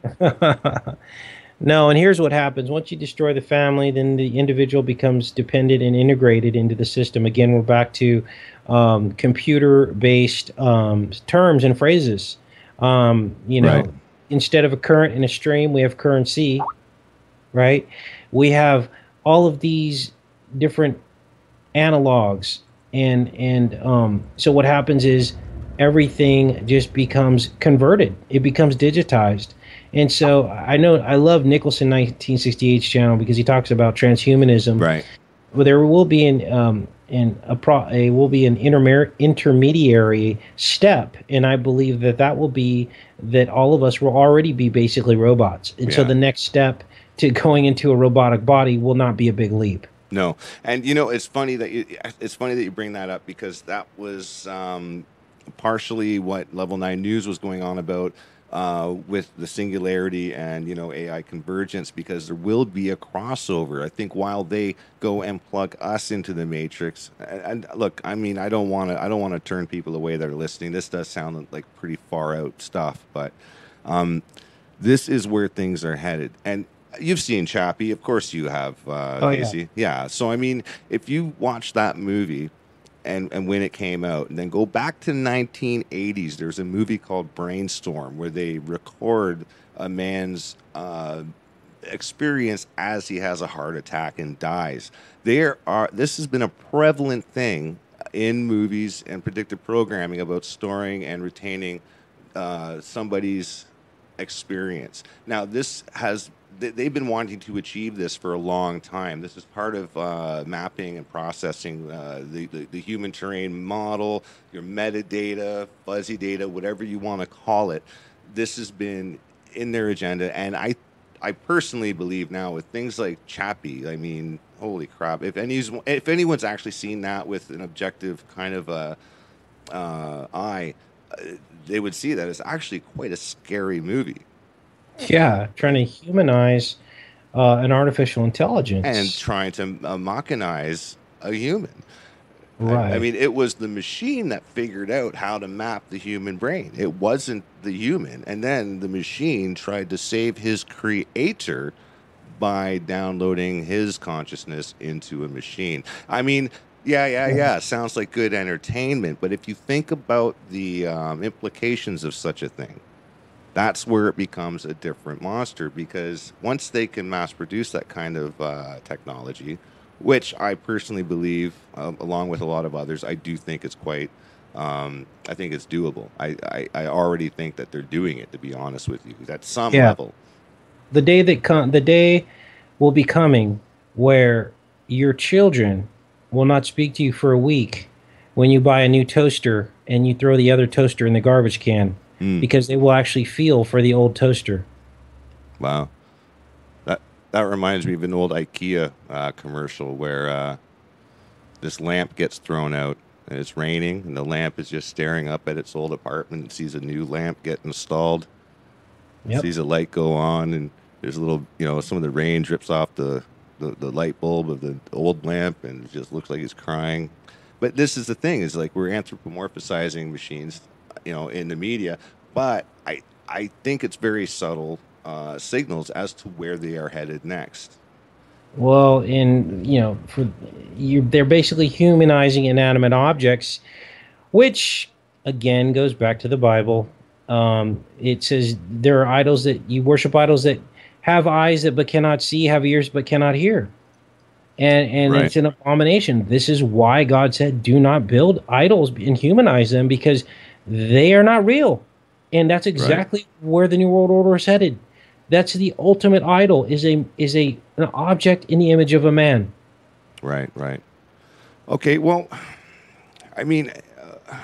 No, and here's what happens. Once you destroy the family, then the individual becomes dependent and integrated into the system. Again, we're back to um, computer-based um, terms and phrases. Um, you know, Right. instead of a current and a stream, we have currency, right? We have all of these different analogs, and and um, so what happens is everything just becomes converted. It becomes digitized. And so I know I love Nicholson nineteen sixty-eight's channel because he talks about transhumanism. Right. Well, there will be an um, an a pro a will be an intermer- intermediary step, and I believe that that will be that all of us will already be basically robots. And so Yeah. the next step to going into a robotic body will not be a big leap. No, and you know it's funny that you it's funny that you bring that up because that was um, partially what Level Nine News was going on about uh, with the singularity and you know A I convergence because there will be a crossover. I think while they go and plug us into the matrix, and, and look, I mean, I don't want to I don't want to turn people away that are listening. This does sound like pretty far out stuff, but um, this is where things are headed, and. You've seen Chappie, of course you have, uh, Oh, yeah. Casey. Yeah. So I mean, if you watch that movie, and and when it came out, and then go back to nineteen eighties, there's a movie called Brainstorm where they record a man's uh, experience as he has a heart attack and dies. There are this has been a prevalent thing in movies and predictive programming about storing and retaining uh, somebody's experience. Now, this has they- they've been wanting to achieve this for a long time. This is part of uh, mapping and processing uh, the, the the human terrain model, your metadata, fuzzy data, whatever you want to call it. This has been in their agenda, and I I personally believe now with things like Chappie, I mean, holy crap! If any if anyone's actually seen that with an objective kind of a uh, eye, uh, they would see that it's actually quite a scary movie. Yeah, trying to humanize uh, an artificial intelligence and trying to uh, machinize a human. Right. I, I mean, it was the machine that figured out how to map the human brain. It wasn't the human. And then the machine tried to save his creator by downloading his consciousness into a machine. I mean, yeah, yeah, yeah. Sounds like good entertainment. But if you think about the um, implications of such a thing, that's where it becomes a different monster, because once they can mass produce that kind of uh, technology, which I personally believe, uh, along with a lot of others, I do think it's quite, um, I think it's doable. I, I, I already think that they're doing it, to be honest with you, at some Yeah. level. The day that com- the day will be coming where your children will not speak to you for a week when you buy a new toaster and you throw the other toaster in the garbage can, Mm. because they will actually feel for the old toaster. Wow. That that reminds me of an old IKEA uh, commercial where uh, this lamp gets thrown out and it's raining and the lamp is just staring up at its old apartment and sees a new lamp get installed. Yep. Sees a light go on and there's a little, you know, some of the rain drips off the, the, the light bulb of the old lamp and it just looks like it's crying. But this is the thing, is like we're anthropomorphizing machines, you know, in the media, but I I think it's very subtle uh, signals as to where they are headed next. Well, in you know, for you, they're basically humanizing inanimate objects, which again goes back to the Bible. Um, it says there are idols that you worship, idols that have eyes that but cannot see, have ears but cannot hear, and and Right. it's an abomination. This is why God said, "Do not build idols and humanize them, because they are not real." And that's exactly where the New World Order is headed. That's the ultimate idol, is a is a an object in the image of a man. Right, right. Okay, well, I mean, uh,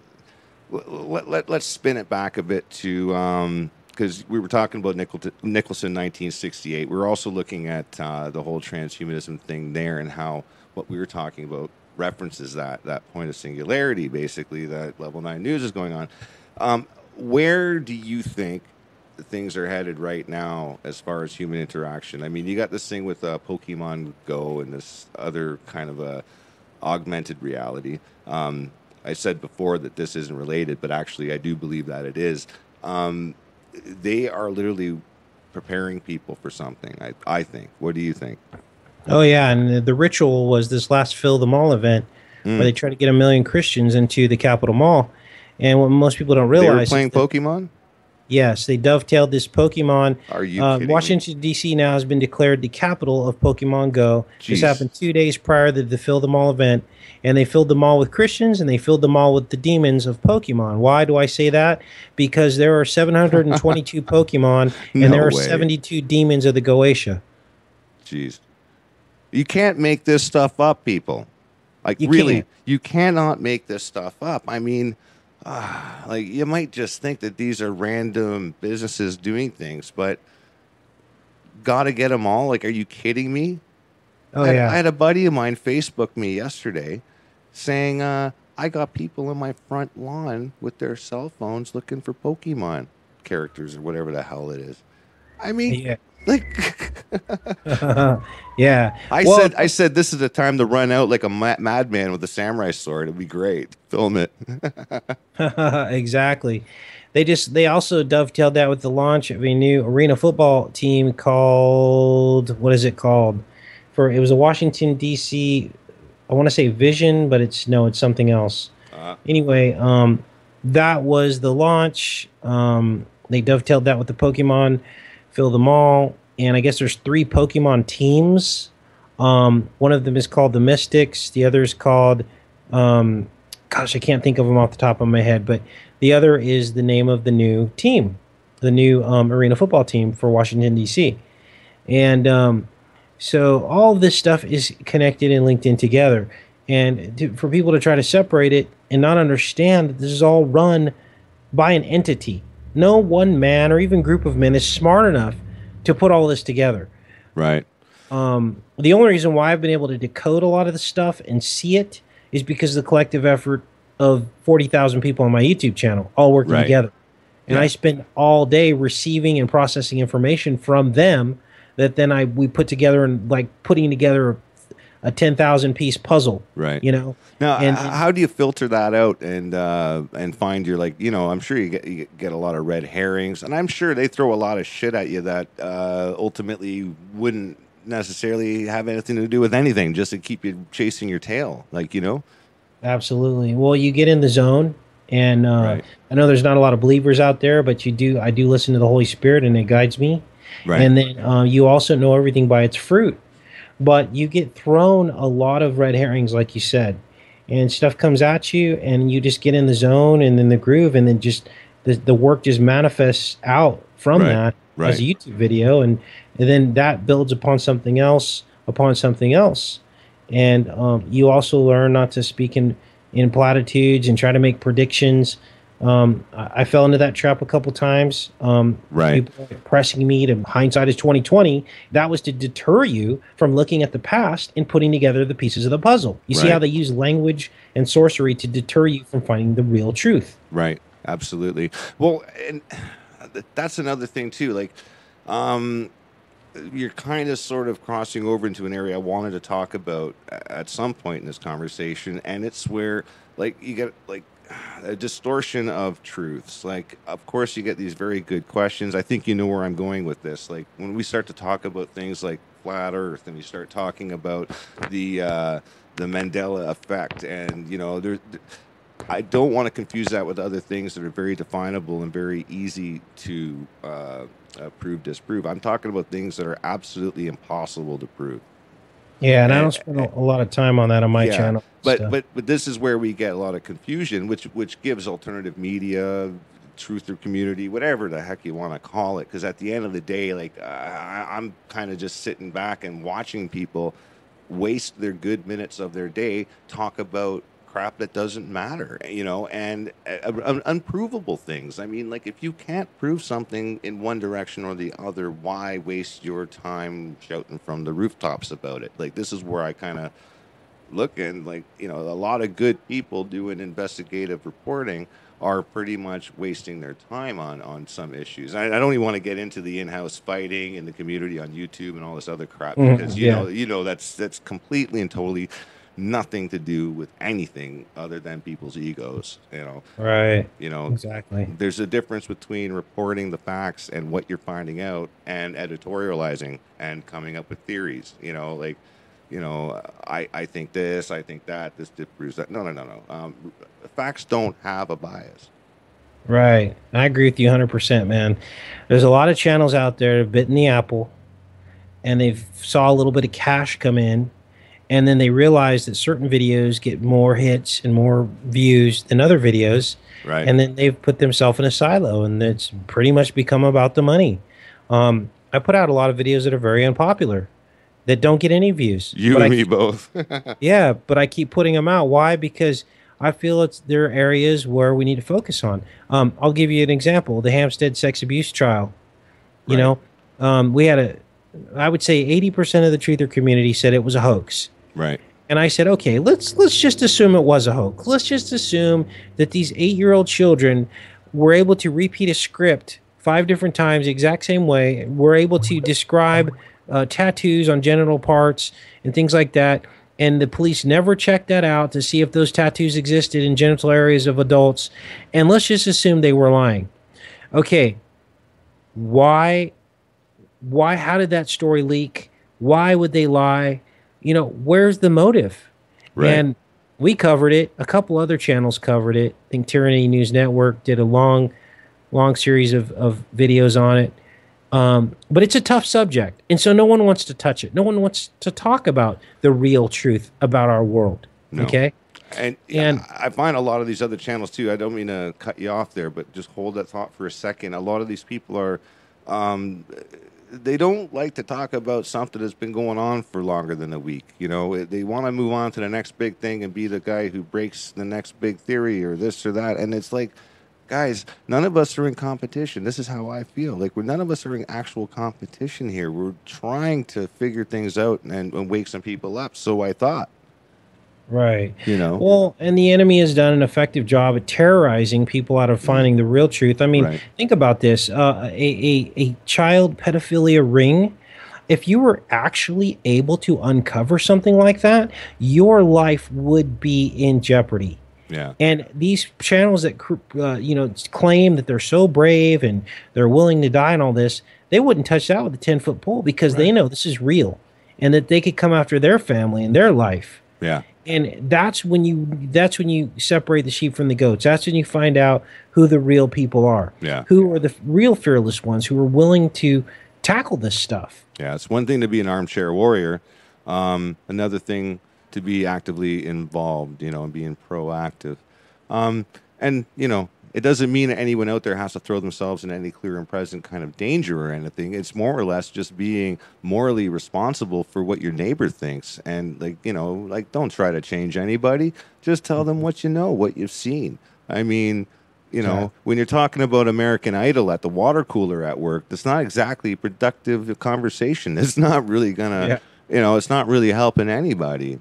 let, let, let's spin it back a bit to, because we were talking about Nicholson, Nicholson nineteen sixty-eight. We were also looking at uh, the whole transhumanism thing there and how what we were talking about references that, that point of singularity, basically, that Level nine News is going on. Um, where do you think things are headed right now as far as human interaction? I mean, you got this thing with uh, Pokemon Go and this other kind of a augmented reality. Um, I said before that this isn't related, but actually I do believe that it is. Um, they are literally preparing people for something, I, I think. What do you think? Oh yeah, and the, the ritual was this last Fill the Mall event, Mm. where they tried to get a million Christians into the Capitol Mall. And what most people don't They realize were is playing that- Pokemon? Yes, they dovetailed this Pokemon. Are you Uh, kidding me? Washington, D C now has been declared the capital of Pokemon Go. This Jeez. happened two days prior to the Fill the Mall event. And they filled the mall with Christians, and they filled the mall with the demons of Pokemon. Why do I say that? Because there are seven hundred twenty-two Pokemon, and No there are way. seventy-two demons of the Goetia. Jeez. You can't make this stuff up, people. Like, You really, can't. you cannot make this stuff up. I mean, uh, like, you might just think that these are random businesses doing things, but gotta get them all? Like, are you kidding me? Oh, I, had, yeah. I had a buddy of mine Facebook me yesterday saying, uh, I got people in my front lawn with their cell phones looking for Pokemon characters or whatever the hell it is. I mean, Yeah. like... yeah. I Well, said, I said, this is the time to run out like a ma- madman with a samurai sword. It'd be great. Film it. exactly. They just they also dovetailed that with the launch of a new arena football team called, what is it called? For it was a Washington D C, I want to say Vision, but it's no, it's something else. Uh, Anyway, um, that was the launch. Um, they dovetailed that with the Pokemon Fill the Mall, and I guess there's three Pokemon teams. Um, one of them is called the Mystics. The other is called, um, gosh, I can't think of them off the top of my head, but the other is the name of the new team, the new um, arena football team for Washington, D C. And um, so all of this stuff is connected and linked in together. And to, for people to try to separate it and not understand that this is all run by an entity. No one man or even group of men is smart enough to put all this together. Right. Um, the only reason why I've been able to decode a lot of the stuff and see it is because of the collective effort of forty thousand people on my YouTube channel, all working Right. together. And Yeah. I spend all day receiving and processing information from them that then I we put together and like putting together a, a ten thousand piece puzzle. Right. You know. Now, And- h- how do you filter that out and uh, and find your, like, you know, I'm sure you get you get a lot of red herrings, and I'm sure they throw a lot of shit at you that uh, ultimately wouldn't necessarily have anything to do with anything, just to keep you chasing your tail, like, you know. Absolutely. Well, you get in the zone, and uh, Right. I know there's not a lot of believers out there, but you do. I do listen to the Holy Spirit, and it guides me. Right. And then uh, you also know everything by its fruit, but you get thrown a lot of red herrings, like you said, and stuff comes at you, and you just get in the zone and then the groove, and then just the the work just manifests out from Right. that Right. as a YouTube video, and, and then that builds upon something else, upon something else. And um, you also learn not to speak in, in platitudes and try to make predictions. Um, I, I fell into that trap a couple times. Um, Right. People pressing me to hindsight is twenty twenty. That was to deter you from looking at the past and putting together the pieces of the puzzle. You see Right. how they use language and sorcery to deter you from finding the real truth. Right. Absolutely. Well, and that's another thing too. Like, um, you're kind of sort of crossing over into an area I wanted to talk about a- at some point in this conversation, and it's where, like, you get like a distortion of truths. Like, of course, you get these very good questions. I think you know where I'm going with this. Like, when we start to talk about things like flat Earth, and you start talking about the uh, the Mandela effect, and you know, there. I don't want to confuse that with other things that are very definable and very easy to uh, uh, prove, disprove. I'm talking about things that are absolutely impossible to prove. Yeah, and I And- don't spend a a lot of time on that on my Yeah, channel. But so. but but this is where we get a lot of confusion, which which gives alternative media, truther community, whatever the heck you want to call it. Because at the end of the day, like uh, I, I'm kind of just sitting back and watching people waste their good minutes of their day talk about crap that doesn't matter, you know, and uh, un- unprovable things. I mean, like, if you can't prove something in one direction or the other, why waste your time shouting from the rooftops about it? Like, this is where I kind of look and, like, you know, a lot of good people doing investigative reporting are pretty much wasting their time on on some issues. I, I don't even want to get into the in-house fighting and the community on YouTube and all this other crap, Mhm, because you yeah. know you know that's that's completely and totally nothing to do with anything other than people's egos. You know, Right. you know, Exactly. there's a difference between reporting the facts and what you're finding out and editorializing and coming up with theories. You know, like, you know, I, I think this, I think that, this disproves that. No, no, no, no. Um, facts don't have a bias. Right. I agree with you one hundred percent, man. There's a lot of channels out there that have bitten the apple, and they've saw a little bit of cash come in, and then they realize that certain videos get more hits and more views than other videos, Right. and then they've put themselves in a silo, and it's pretty much become about the money. Um, I put out a lot of videos that are very unpopular, that don't get any views. you but and I me both. Yeah, but I keep putting them out. Why? Because I feel it's there are areas where we need to focus on. Um, I'll give you an example: the Hampstead sex abuse trial. You Right. know, um, we had a, I would say eighty percent of the truther community said it was a hoax. Right. And I said, okay, let's let's just assume it was a hoax. Let's just assume that these eight-year-old children were able to repeat a script five different times, the exact same way. Were able to describe uh, tattoos on genital parts and things like that. And the police never checked that out to see if those tattoos existed in genital areas of adults. And let's just assume they were lying. Okay, why? Why? How did that story leak? Why would they lie? You know, where's the motive? Right. And we covered it. A couple other channels covered it. I think Tyranny News Network did a long, long series of, of videos on it. Um, but it's a tough subject. And so no one wants to touch it. No one wants to talk about the real truth about our world. No. Okay? And, And- and I find a lot of these other channels too. I don't mean to cut you off there, but just hold that thought for a second. A lot of these people are, um, they don't like to talk about something that's been going on for longer than a week. You know, they want to move on to the next big thing and be the guy who breaks the next big theory or this or that. And it's like, guys, none of us are in competition. This is how I feel. Like, we're none of us are in actual competition here. We're trying to figure things out and, and wake some people up. So I thought, Right. you know, Well, and the enemy has done an effective job at terrorizing people out of finding the real truth. I mean, Right. think about this: uh, a, a a child pedophilia ring. If you were actually able to uncover something like that, your life would be in jeopardy. yeah, And these channels that cr- uh, you know claim that they're so brave and they're willing to die and all this, they wouldn't touch that with a ten foot pole because they Right. know this is real, and that they could come after their family and their life. yeah, And that's when you that's when you separate the sheep from the goats. That's when you find out who the real people are. Yeah. Who are the real fearless ones who are willing to tackle this stuff. yeah. It's one thing to be an armchair warrior. Um, another thing to be actively involved, you know, and being proactive. Um, and, you know, it doesn't mean that anyone out there has to throw themselves in any clear and present kind of danger or anything. It's more or less just being morally responsible for what your neighbor thinks. And, like, you know, like, don't try to change anybody. Just tell them what you know, what you've seen. I mean, you know, Sure. when you're talking about American Idol at the water cooler at work, that's not exactly productive conversation. It's not really gonna, Yeah. you know, it's not really helping anybody.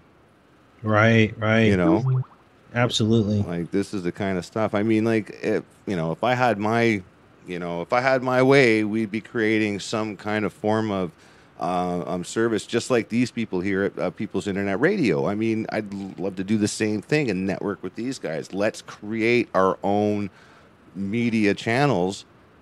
Right, right. You know, Absolutely. like, this is the kind of stuff. I mean, like, if, you know, if I had my, you know, if I had my way, we'd be creating some kind of form of uh, um, service, just like these people here at uh, People's Internet Radio. I mean, I'd l- love to do the same thing and network with these guys. Let's create our own media channels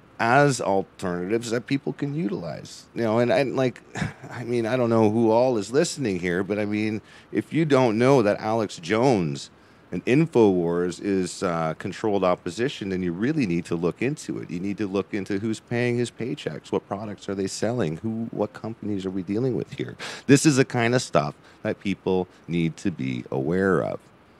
as alternatives that people can utilize. You know, and, and like, I mean, I don't know who all is listening here, but I mean, if you don't know that Alex Jones and InfoWars is uh, controlled opposition, then you really need to look into it. You need to look into who's paying his paychecks, what products are they selling, who, what companies are we dealing with here. This is the kind of stuff that people need to be aware of.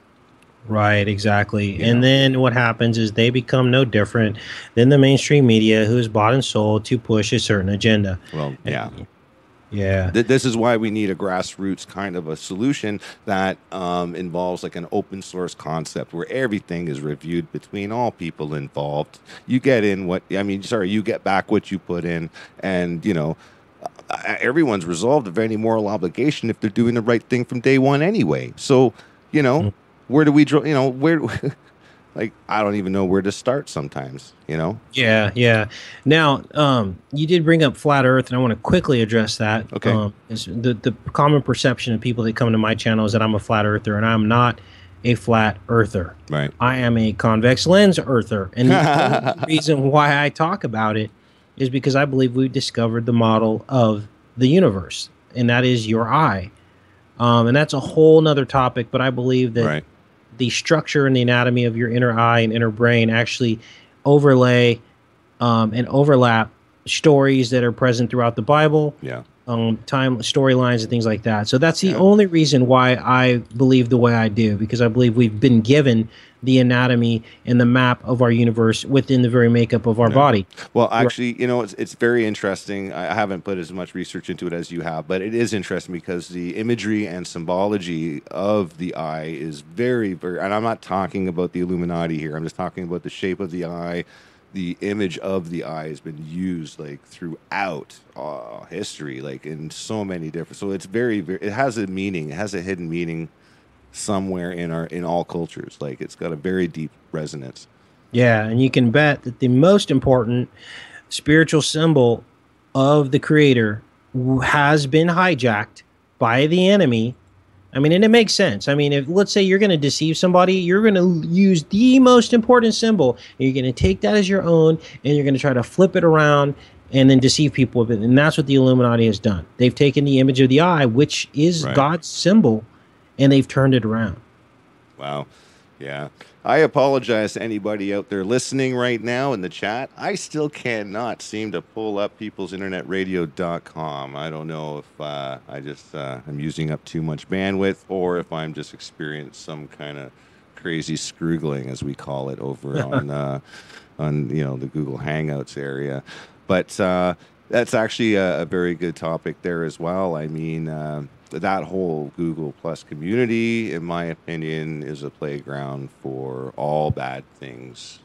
Right, exactly. Yeah. And then what happens is they become no different than the mainstream media who's bought and sold to push a certain agenda. Well, yeah. Yeah. Th- This is why we need a grassroots kind of a solution that um, involves like an open source concept where everything is reviewed between all people involved. You get in what, I mean, sorry, you get back what you put in, and, you know, uh, everyone's resolved of any moral obligation if they're doing the right thing from day one anyway. So, you know, Mm. where do we draw, you know, where, like, I don't even know where to start sometimes, you know? Yeah, yeah. Now, um, you did bring up flat Earth, and I want to quickly address that. Okay. Um, is the the common perception of people that come to my channel is that I'm a flat Earther, and I'm not a flat Earther. Right. I am a convex lens Earther, and the only reason why I talk about it is because I believe we've discovered the model of the universe, and that is your eye. Um, and that's a whole nother topic, but I believe that Right. the structure and the anatomy of your inner eye and inner brain actually overlay um, and overlap stories that are present throughout the Bible, Yeah. um, time storylines and things like that. So that's the Yeah. only reason why I believe the way I do, because I believe we've been given the anatomy and the map of our universe within the very makeup of our Yeah. body. Well, actually, you know, it's, it's very interesting. I I haven't put as much research into it as you have, but it is interesting because the imagery and symbology of the eye is very, very, and I'm not talking about the Illuminati here. I'm just talking about the shape of the eye. The image of the eye has been used like throughout uh, history, like in so many different. So it's very, very, it has a meaning. It has a hidden meaning somewhere in our, in all cultures. Like, it's got a very deep resonance. Yeah, and you can bet that the most important spiritual symbol of the creator w- has been hijacked by the enemy. I mean, and it makes sense. I mean, if let's say you're going to deceive somebody, you're going to use the most important symbol, and you're going to take that as your own, and you're going to try to flip it around and then deceive people with it. And that's what the Illuminati has done. They've taken the image of the eye, which is Right. God's symbol, and they've turned it around. Wow. Yeah. I apologize to anybody out there listening right now in the chat. I still cannot seem to pull up peoples internet radio dot com. I don't know if uh, I just uh, am using up too much bandwidth or if I'm just experiencing some kind of crazy scroogling, as we call it, over on uh, on you know the Google Hangouts area. But uh, that's actually a, a very good topic there as well. I mean, uh, that whole Google Plus community, in my opinion, is a playground for all bad things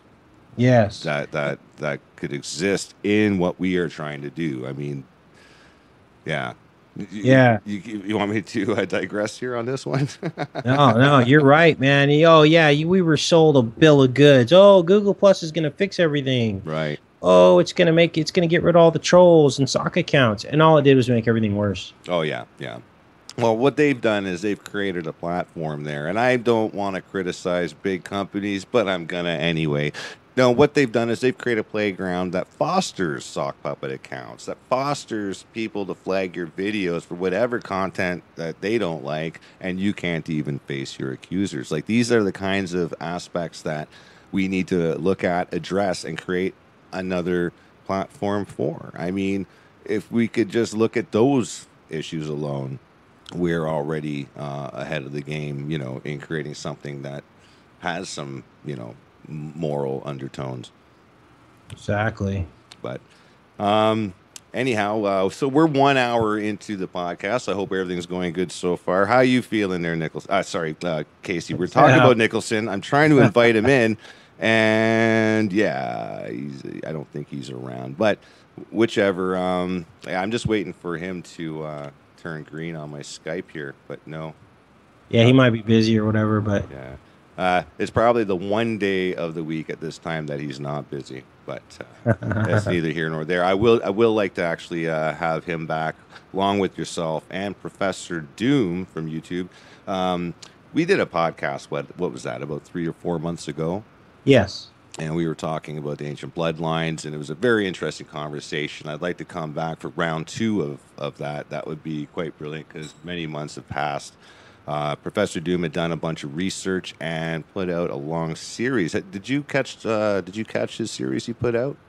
Yes. that that that could exist in what we are trying to do. I mean, yeah. You, Yeah. You, you, you want me to uh, digress here on this one? No, no, you're right, man. Oh, yeah, you, we were sold a bill of goods. Oh, Google Plus is going to fix everything. Right. Oh, it's going to make it's going to get rid of all the trolls and sock accounts, and all it did was make everything worse. Oh yeah, yeah. Well, what they've done is they've created a platform there, and I don't want to criticize big companies, but I'm gonna anyway. No, what they've done is they've created a playground that fosters sock puppet accounts, that fosters people to flag your videos for whatever content that they don't like, and you can't even face your accusers. Like, these are the kinds of aspects that we need to look at, address, and create another platform for. I mean, if we could just look at those issues alone, we're already uh, ahead of the game, you know, in creating something that has some, you know, moral undertones. Exactly. But um, anyhow, uh, so we're one hour into the podcast. I hope everything's going good so far. How are you feeling there, Nicholson? Uh, sorry, uh, Casey. We're talking Yeah. about Nicholson. I'm trying to invite him in, and yeah, he's, I don't think he's around. But whichever, um, I'm just waiting for him to uh, turn green on my Skype here, but no. Yeah, he might be busy or whatever, but Yeah. Uh, it's probably the one day of the week at this time that he's not busy, but uh, that's neither here nor there. I will I will like to actually uh, have him back, along with yourself and Professor Doom from YouTube. Um, we did a podcast, what what was that, about three or four months ago? yes. And we were talking about the ancient bloodlines, and it was a very interesting conversation. I'd like to come back for round two of, of that. That would be quite brilliant, because many months have passed. Uh, Professor Doom had done a bunch of research and put out a long series. Did you catch? Uh, did you catch his series he put out?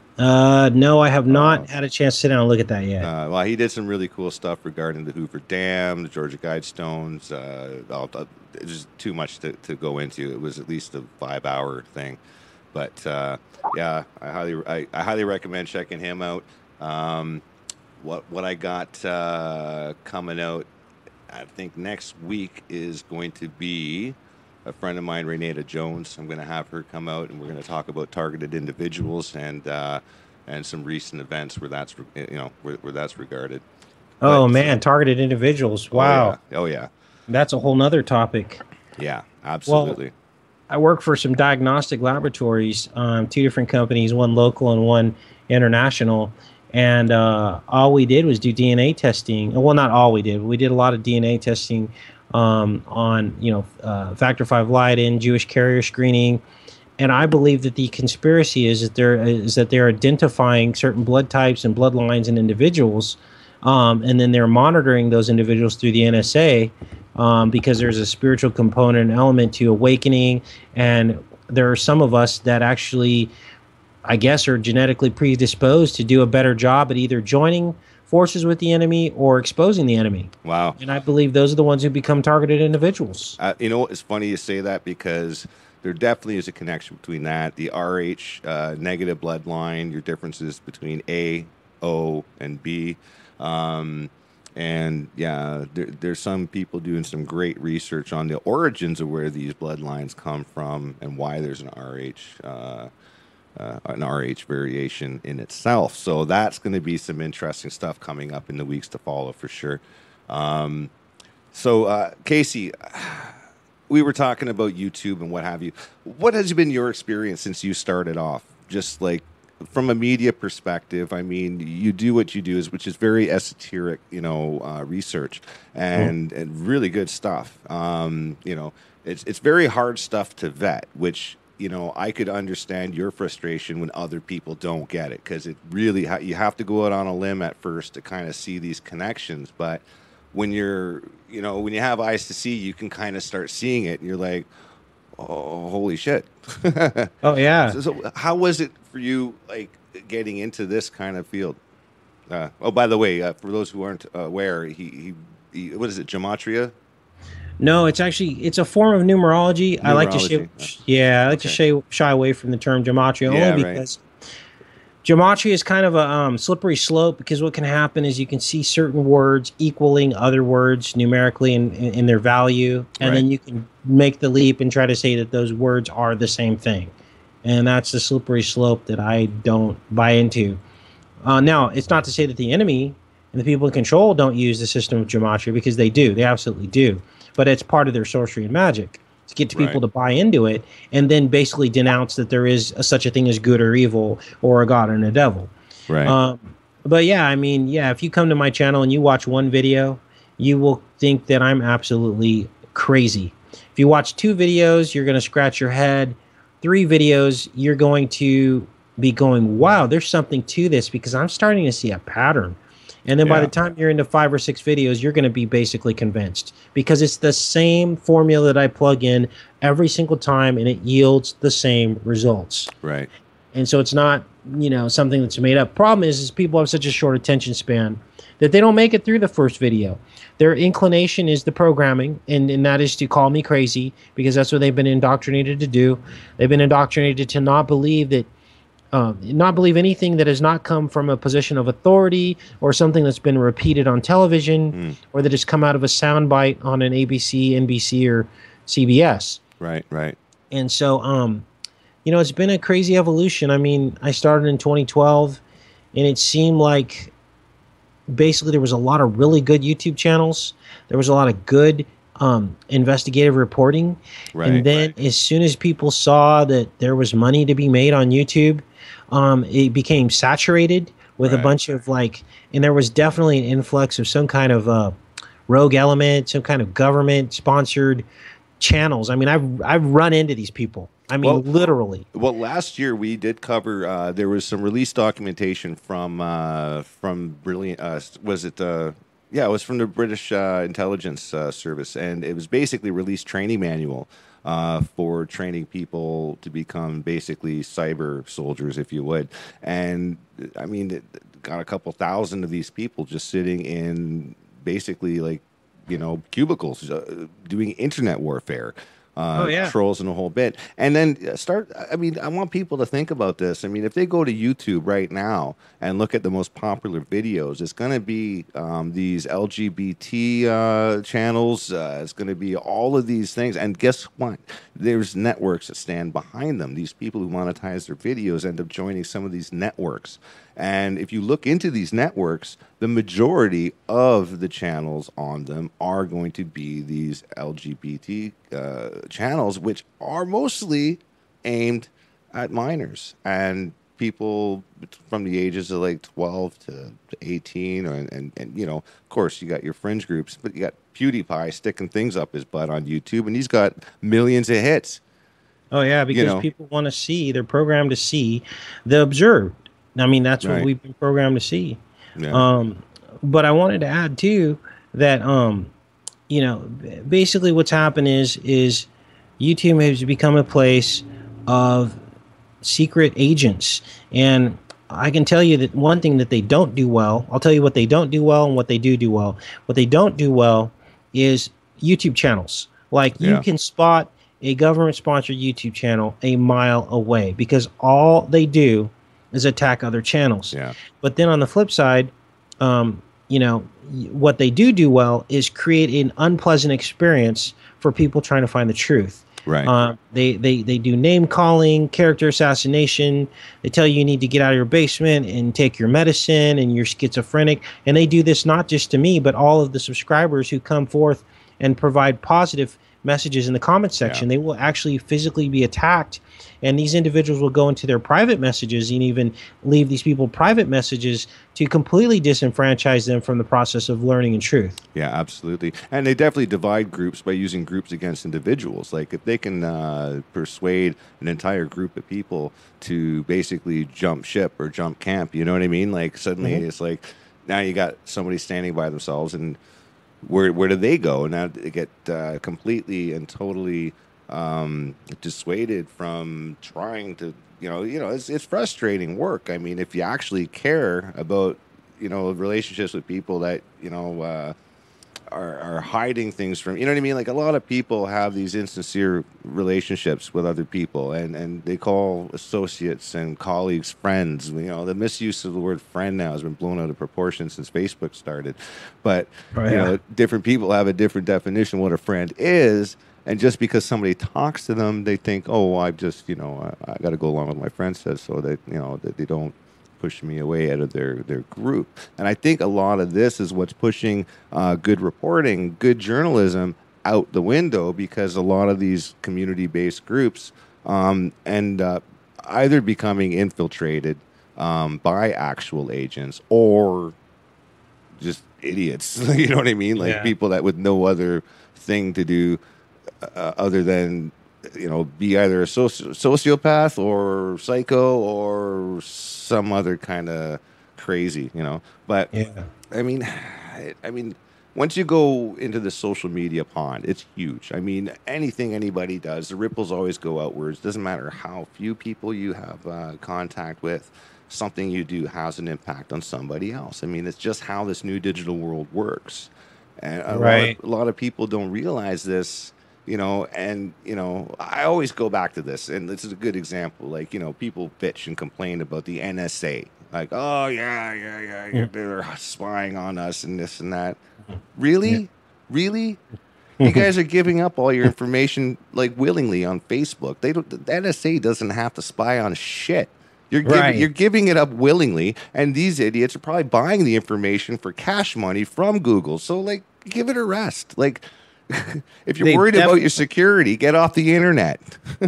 Uh, no, I have not Oh. had a chance to sit down and look at that yet. Uh, well, he did some really cool stuff regarding the Hoover Dam, the Georgia Guidestones. Uh, all, uh, it's just too much to, to go into. It was at least a five-hour thing. But uh, yeah, I highly I, I highly recommend checking him out. Um, what what I got uh, coming out, I think next week, is going to be a friend of mine, Renata Jones. I'm going to have her come out, and we're going to talk about targeted individuals and uh, and some recent events where that's you know where, where that's regarded. oh but- man, targeted individuals. Wow, Oh yeah. Oh yeah. that's a whole nother topic. Yeah. Absolutely. I work for some diagnostic laboratories, um, two different companies, one local and one international. And uh, all we did was do D N A testing. Well, not all we did. But we did a lot of D N A testing um, on, you know, uh, factor five Leiden, Jewish carrier screening. And I believe that the conspiracy is that they're is that they're identifying certain blood types and bloodlines in individuals, um, and then they're monitoring those individuals through the N S A. Um, because there's a spiritual component and element to awakening, and there are some of us that actually, I guess, are genetically predisposed to do a better job at either joining forces with the enemy or exposing the enemy. Wow. And I believe those are the ones who become targeted individuals. Uh, you know, it's funny you say that, because there definitely is a connection between that, the R H uh, negative bloodline, your differences between A, O, and B. Um, and yeah, there, there's some people doing some great research on the origins of where these bloodlines come from and why there's an R H. Uh, Uh, an R H variation in itself. So that's going to be some interesting stuff coming up in the weeks to follow for sure. Um, so, uh, Casey, we were talking about YouTube and what have you. What has been your experience since you started off? Just like from a media perspective, I mean, you do what you do, is which is very esoteric, you know, uh, research and, mm. and really good stuff. Um, you know, it's it's very hard stuff to vet, which, you know, I could understand your frustration when other people don't get it, because it really ha- you have to go out on a limb at first to kind of see these connections. But when you're, you know, when you have eyes to see, you can kind of start seeing it, and you're like, oh, holy shit. Oh yeah. So, so how was it for you, like, getting into this kind of field? Uh, oh, by the way, uh, for those who aren't aware, he, he, he what is it, gematria? No, it's actually it's a form of numerology. I like to shy, Numerology. yeah, I like Okay. to shy, shy away from the term gematria, Yeah, only right. because gematria is kind of a um, slippery slope, because what can happen is you can see certain words equaling other words numerically in, in, in their value, and Right. then you can make the leap and try to say that those words are the same thing. and that's the slippery slope that I don't buy into. Uh, now, it's not to say that the enemy and the people in control don't use the system of gematria, because they do. They absolutely do. But it's part of their sorcery and magic to get people Right. to buy into it, and then basically denounce that there is a, such a thing as good or evil, or a god and a devil. Right. Um, but yeah, I mean, yeah, if you come to my channel and you watch one video, you will think that I'm absolutely crazy. If you watch two videos, you're going to scratch your head. Three videos, you're going to be going, wow, there's something to this, because I'm starting to see a pattern. And then by Yeah. the time you're into five or six videos, you're going to be basically convinced, because it's the same formula that I plug in every single time, and it yields the same results. Right. And so it's not, you know, something that's made up. Problem is, is people have such a short attention span that they don't make it through the first video. Their inclination is the programming, and, and that is to call me crazy, because that's what they've been indoctrinated to do. They've been indoctrinated to not believe that, um, not believe anything that has not come from a position of authority, or something that's been repeated on television, Mm. or that has come out of a soundbite on an A B C, N B C, or C B S. Right. Right. And so, um, you know, it's been a crazy evolution. I mean, I started in twenty twelve, and it seemed like basically there was a lot of really good YouTube channels. There was a lot of good um, investigative reporting. Right. And then as soon as people saw that there was money to be made on YouTube, um, it became saturated with Right. a bunch of like, and there was definitely an influx of some kind of uh, rogue element, some kind of government sponsored channels. I mean, I've I've run into these people. I mean, Well- literally. Well, last year we did cover. Uh, there was some release documentation from uh, from brilliant. Uh, was it? Uh, yeah, it was from the British uh, Intelligence uh, Service, and it was basically released training manual uh, for training people to become basically cyber soldiers, if you would. And I mean, it got a couple thousand of these people just sitting in basically like you know cubicles uh, doing internet warfare. Uh, Oh, yeah. trolls and a whole bit. And then start, I mean, I want people to think about this. I mean, if they go to YouTube right now and look at the most popular videos, it's going to be um, these L G B T uh, channels. Uh, it's going to be all of these things. And guess what? There's networks that stand behind them. These people who monetize their videos end up joining some of these networks. And if you look into these networks, the majority of the channels on them are going to be these L G B T uh, channels, which are mostly aimed at minors and people from the ages of like twelve to eighteen. Or, and, and, you know, of course, you got your fringe groups, but you got PewDiePie sticking things up his butt on YouTube, and he's got millions of hits. Oh yeah, because know. people want to see, they're programmed to see the observed. I mean, that's what Right. we've been programmed to see. Yeah. Um, but I wanted to add too that um, you know, b- basically what's happened is is YouTube has become a place of secret agents, and I can tell you that one thing that they don't do well. I'll tell you what they don't do well and what they do do well. What they don't do well is YouTube channels. Like you Yeah. can spot a government-sponsored YouTube channel a mile away, because all they do is attack other channels. Yeah. But then on the flip side, um, you know, y- what they do do well is create an unpleasant experience for people trying to find the truth. Right. Uh, they, they, they do name calling, character assassination. They tell you you need to get out of your basement and take your medicine and you're schizophrenic. And they do this not just to me, but all of the subscribers who come forth and provide positive messages in the comment section. Yeah. They will actually physically be attacked. And these individuals will go into their private messages and even leave these people private messages to completely disenfranchise them from the process of learning and truth. Yeah, absolutely. And they definitely divide groups by using groups against individuals. Like if they can uh, persuade an entire group of people to basically jump ship or jump camp, you know what I mean? Like suddenly Mhm. it's like now you got somebody standing by themselves, and where where do they go? Now they get uh, completely and totally um, dissuaded from trying to, you know, you know, it's it's frustrating work. I mean, if you actually care about, you know, relationships with people that, you know, uh, are, are hiding things from, you know what I mean? Like a lot of people have these insincere relationships with other people, and, and they call associates and colleagues friends. You know, the misuse of the word friend now has been blown out of proportion since Facebook started. But, Oh, you yeah. know, different people have a different definition of what a friend is. And just because somebody talks to them, they think, oh, I just, you know, I, I got to go along with my friend says, so that, you know, that they don't push me away out of their, their group. And I think a lot of this is what's pushing uh, good reporting, good journalism out the window, because a lot of these community-based groups um, end up either becoming infiltrated um, by actual agents or just idiots. You know what I mean? Like Yeah. people that with no other thing to do uh, other than, you know, be either a soci- sociopath or psycho or some other kind of crazy, you know. But Yeah. I mean, I, I mean, once you go into the social media pond, it's huge. I mean, anything anybody does, the ripples always go outwards. Doesn't matter how few people you have uh, contact with, something you do has an impact on somebody else. I mean, it's just how this new digital world works. And a, Right. lot, of, a lot of people don't realize this, you know, and, you know, I always go back to this, and this is a good example. Like, you know, people bitch and complain about the N S A. Like, oh, yeah, yeah, yeah, yeah. they're spying on us and this and that. Really? Yeah. Really? You guys are giving up all your information, like, willingly on Facebook. They don't. The N S A doesn't have to spy on shit. You're giving, Right. you're giving it up willingly, and these idiots are probably buying the information for cash money from Google. So, like, give it a rest. Like, if you're They worried def- about your security, get off the internet.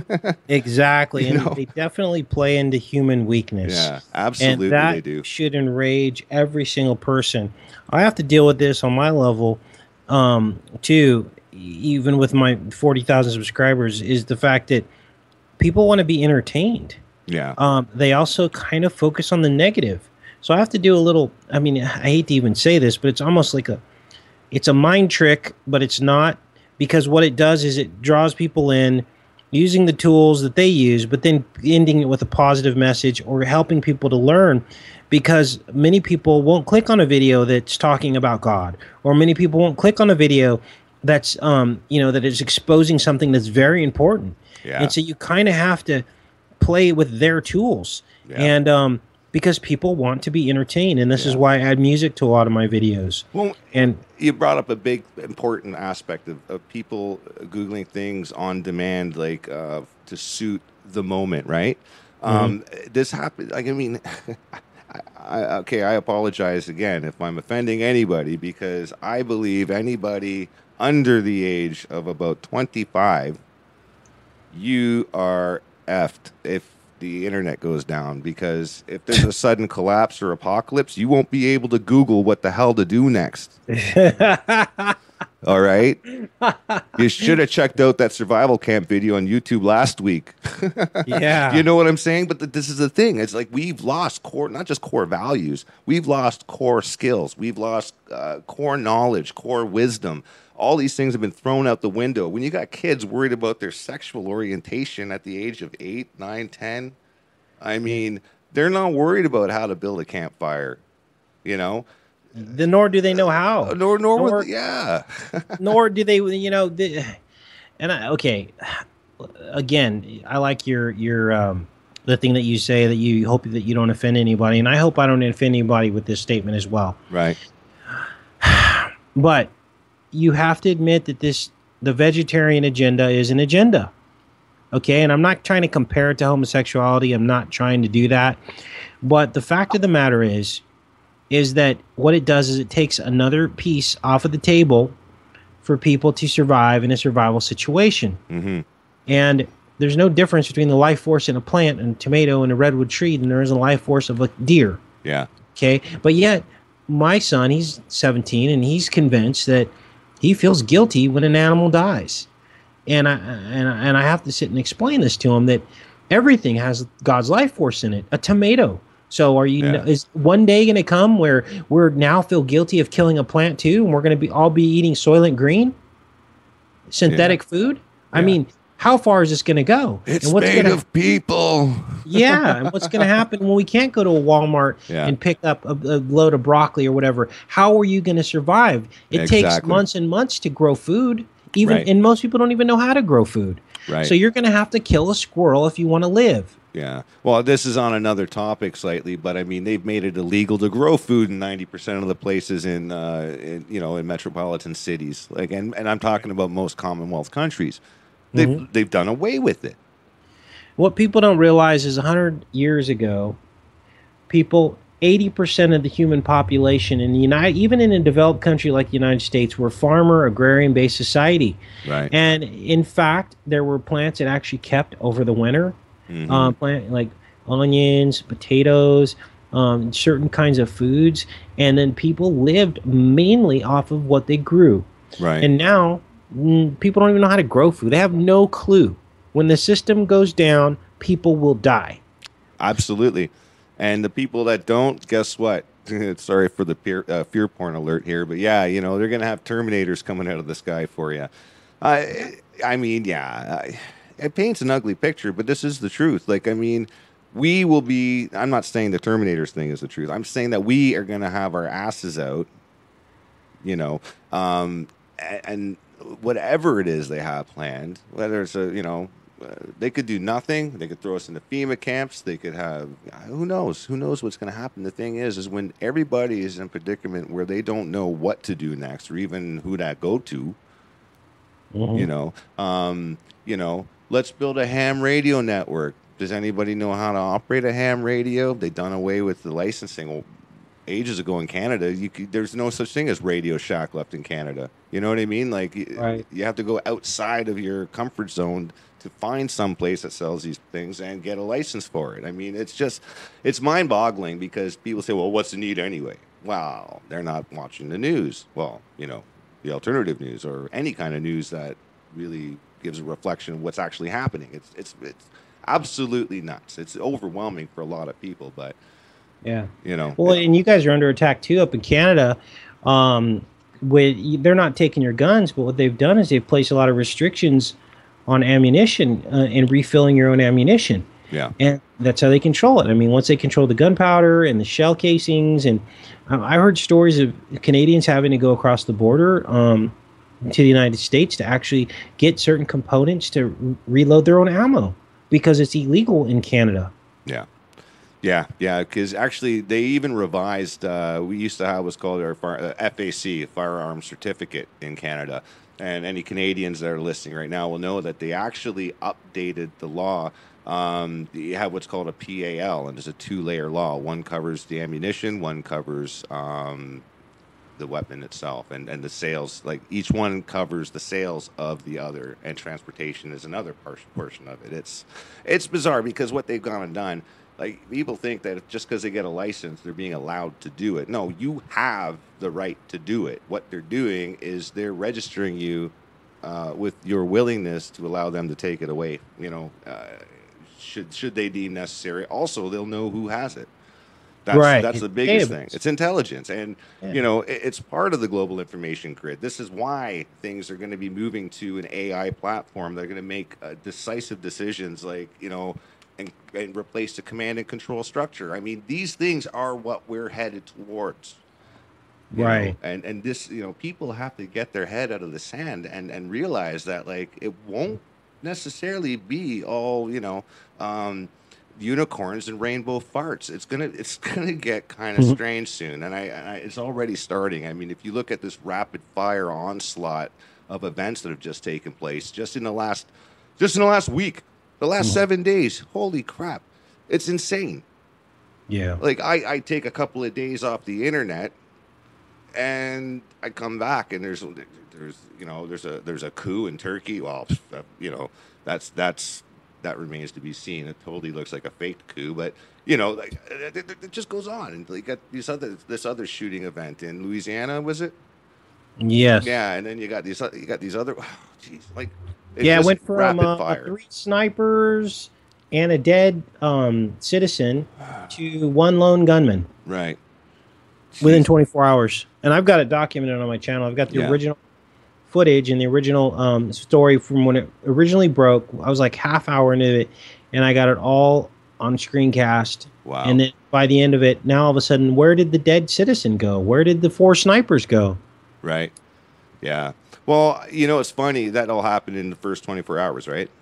Exactly. You And know? they definitely play into human weakness. Yeah, absolutely and that they do. should enrage every single person. I have to deal with this on my level um, too, e- even with my forty thousand subscribers, is the fact that people want to be entertained. Yeah. Um, they also kind of focus on the negative. So I have to do a little, I mean, I hate to even say this, but it's almost like a, it's a mind trick, but it's not, because what it does is it draws people in using the tools that they use, but then ending it with a positive message or helping people to learn, because many people won't click on a video that's talking about God, or many people won't click on a video that's, um, you know, that is exposing something that's very important. Yeah. And so you kind of have to play with their tools. Yeah. And, um, because people want to be entertained, and this is why I add music to a lot of my videos. Well, And you brought up a big important aspect of, of people Googling things on demand, like uh, to suit the moment, right? Um, this happened. Like, I mean, I, I, okay, I apologize again if I'm offending anybody, because I believe anybody under the age of about twenty-five, you are effed if the internet goes down, because if there's a sudden collapse or apocalypse, you won't be able to Google what the hell to do next. All right? You should have checked out that survival camp video on YouTube last week. yeah, You know what I'm saying? But th- this is the thing. It's like we've lost core, not just core values. We've lost core skills. We've lost uh, core knowledge, core wisdom. All these things have been thrown out the window. When you got kids worried about their sexual orientation at the age of eight, nine, ten, I mean, they're not worried about how to build a campfire, you know? the, nor do they know how. Nor, nor, Nor- with, yeah. Nor do they, you know, the, and I, okay, again, I like your, your, um, the thing that you say that you hope that you don't offend anybody. And I hope I don't offend anybody with this statement as well. Right. But you have to admit that this, the vegetarian agenda is an agenda. Okay. And I'm not trying to compare it to homosexuality. I'm not trying to do that. But the fact of the matter is, is that what it does is it takes another piece off of the table for people to survive in a survival situation. Mm-hmm. And there's no difference between the life force in a plant and a tomato and a redwood tree than there is in the life force of a deer. Yeah. Okay. But yet, my son, he's seventeen, and he's convinced that he feels guilty when an animal dies. And I, and I, and I have to sit and explain this to him, that everything has God's life force in it. A tomato. So are you? Yeah. Is one day going to come where we're now feel guilty of killing a plant too, and we're going to be all be eating Soylent Green, synthetic food? I Yeah. mean, how far is this going to go? It's and what's made gonna, of people. yeah, and what's going to happen when we can't go to a Walmart Yeah. and pick up a, a load of broccoli or whatever? How are you going to survive? It takes Exactly. months and months to grow food. Even Right. and most people don't even know how to grow food. Right. So you're going to have to kill a squirrel if you want to live. Yeah. Well, this is on another topic slightly, but I mean, they've made it illegal to grow food in ninety percent of the places in, uh, in you know, in metropolitan cities. Like, and, and I'm talking about most Commonwealth countries. They've, Mhm. they've done away with it. What people don't realize is one hundred years ago, people, eighty percent of the human population in the United, even in a developed country like the United States, were farmer, agrarian-based society. Right. And in fact, there were plants that actually kept over the winter. Mm-hmm. Um, plant like onions, potatoes, um, certain kinds of foods, and then people lived mainly off of what they grew. Right. And now mm, people don't even know how to grow food. They have no clue. When the system goes down, people will die. Absolutely. And the people that don't, guess what? Sorry for the peer, uh, fear porn alert here, but yeah, you know, they're going to have Terminators coming out of the sky for you. I, I mean, yeah, I, it paints an ugly picture, but this is the truth. Like, I mean, we will be, I'm not saying the Terminators thing is the truth. I'm saying that we are going to have our asses out, you know, um, and, and whatever it is they have planned, whether it's a, you know, uh, they could do nothing. They could throw us into FEMA camps. They could have, who knows? Who knows what's going to happen? The thing is, is when everybody is in a predicament where they don't know what to do next or even who to go to, Mhm. you know, um, you know, let's build a ham radio network. Does anybody know how to operate a ham radio? They've done away with the licensing well, ages ago in Canada. You could, there's no such thing as Radio Shack left in Canada. You know what I mean? Like, y- Right. you have to go outside of your comfort zone to find some place that sells these things and get a license for it. I mean, it's just, it's mind-boggling because people say, well, what's the need anyway? Well, they're not watching the news. Well, you know, the alternative news or any kind of news that really gives a reflection of what's actually happening. It's it's it's absolutely nuts. It's overwhelming for a lot of people, but Yeah. you know, Well, it- and you guys are under attack too up in Canada. Um, with they're not taking your guns, but what they've done is they've placed a lot of restrictions on ammunition uh, and refilling your own ammunition. yeah, And that's how they control it. I mean, once they control the gunpowder and the shell casings, and um, I heard stories of Canadians having to go across the border um, to the United States to actually get certain components to re- reload their own ammo because it's illegal in Canada. yeah. Yeah, yeah, because actually they even revised. Uh, we used to have what's called our fire, uh, F A C, Firearms Certificate in Canada, and any Canadians that are listening right now will know that they actually updated the law. Um, you have what's called a P A L, and it's a two-layer law. One covers the ammunition, one covers um, the weapon itself, and, and the sales. Like each one covers the sales of the other, and transportation is another par- portion of it. It's it's bizarre because what they've gone and done. Like, people think that just because they get a license, they're being allowed to do it. No, you have the right to do it. What they're doing is they're registering you uh, with your willingness to allow them to take it away. You know, uh, should should they deem necessary. Also, they'll know who has it. That's, Right. that's the It's biggest database. thing. It's intelligence. And, Yeah. you know, it, it's part of the global information grid. This is why things are going to be moving to an A I platform. They're going to make uh, decisive decisions like, you know, and, and replace the command and control structure. I mean, these things are what we're headed towards. you know? Right. And and this, you know, people have to get their head out of the sand and, and realize that, like, it won't necessarily be all, you know, um, unicorns and rainbow farts. It's gonna it's gonna get kind of Mhm. strange soon, and I, and I it's already starting. I mean, if you look at this rapid fire onslaught of events that have just taken place just in the last just in the last week, the last Mhm. seven days, holy crap, it's insane. Yeah. Like I, I take a couple of days off the internet, and I come back and there's there's you know there's a there's a coup in Turkey. Well, uh, you know that's that's that remains to be seen. It totally looks like a fake coup, but you know like, it, it, it just goes on. And you got this other this other shooting event in Louisiana, was it? Yes. Yeah, and then you got these o- you got these other. Jeez, like it's Yeah, it just went from rapid uh, fire. three snipers and a dead um, citizen to one lone gunman Right. within Jeez. twenty-four hours. And I've got it documented on my channel. I've got the Yeah. original footage and the original um, story from when it originally broke. I was like half hour into it, and I got it all on screencast. Wow. And then by the end of it, now all of a sudden, where did the dead citizen go? Where did the four snipers go? Right. Yeah. Well, you know, it's funny that all happened in the first twenty-four hours, right?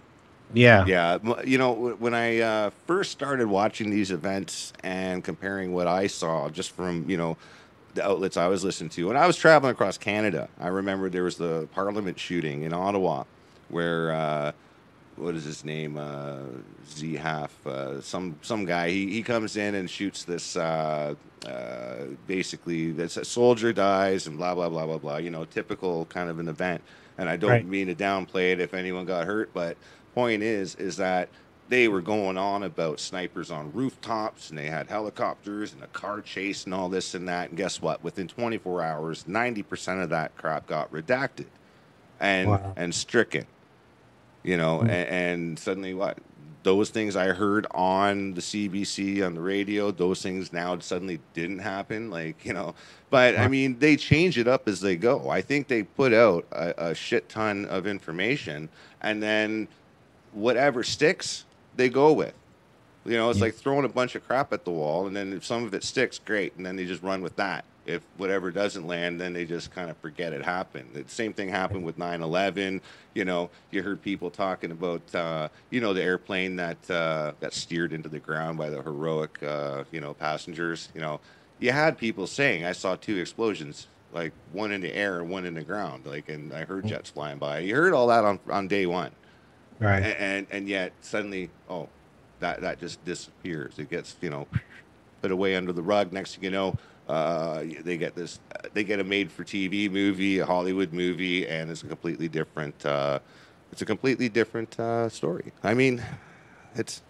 Yeah. Yeah, m- you know, w- when I uh, first started watching these events and comparing what I saw just from, you know, the outlets I was listening to, when I was traveling across Canada, I remember there was the Parliament shooting in Ottawa, where uh, what is his name? Uh, Z Half, uh, some some guy. He he comes in and shoots this. Uh, uh, basically, this a soldier dies and blah blah blah blah blah. You know, typical kind of an event. And I don't Right. mean to downplay it if anyone got hurt, but point is is that they were going on about snipers on rooftops and they had helicopters and a car chase and all this and that. And guess what? Within twenty-four hours, ninety percent of that crap got redacted and Wow. and stricken, you know, and, and suddenly what? Those things I heard on the C B C on the radio, those things now suddenly didn't happen. Like, you know, but I Wow. mean, they change it up as they go. I think they put out a, a shit ton of information and then whatever sticks, they go with. You know, it's Yeah. like throwing a bunch of crap at the wall, and then if some of it sticks, great, and then they just run with that. If whatever doesn't land, then they just kind of forget it happened. The same thing happened with nine eleven. You know, you heard people talking about, uh, you know, the airplane that uh, that steered into the ground by the heroic, uh, you know, passengers. You know, you had people saying, "I saw two explosions, like one in the air and one in the ground," like, and I heard jets flying by. You heard all that on on day one, Right. and and, and yet suddenly, oh, that that just disappears. It gets, you know, put away under the rug. Next thing you know, uh, they get this, they get a made-for-T V movie, a Hollywood movie, and it's a completely different, uh, it's a completely different uh, story. I mean, it's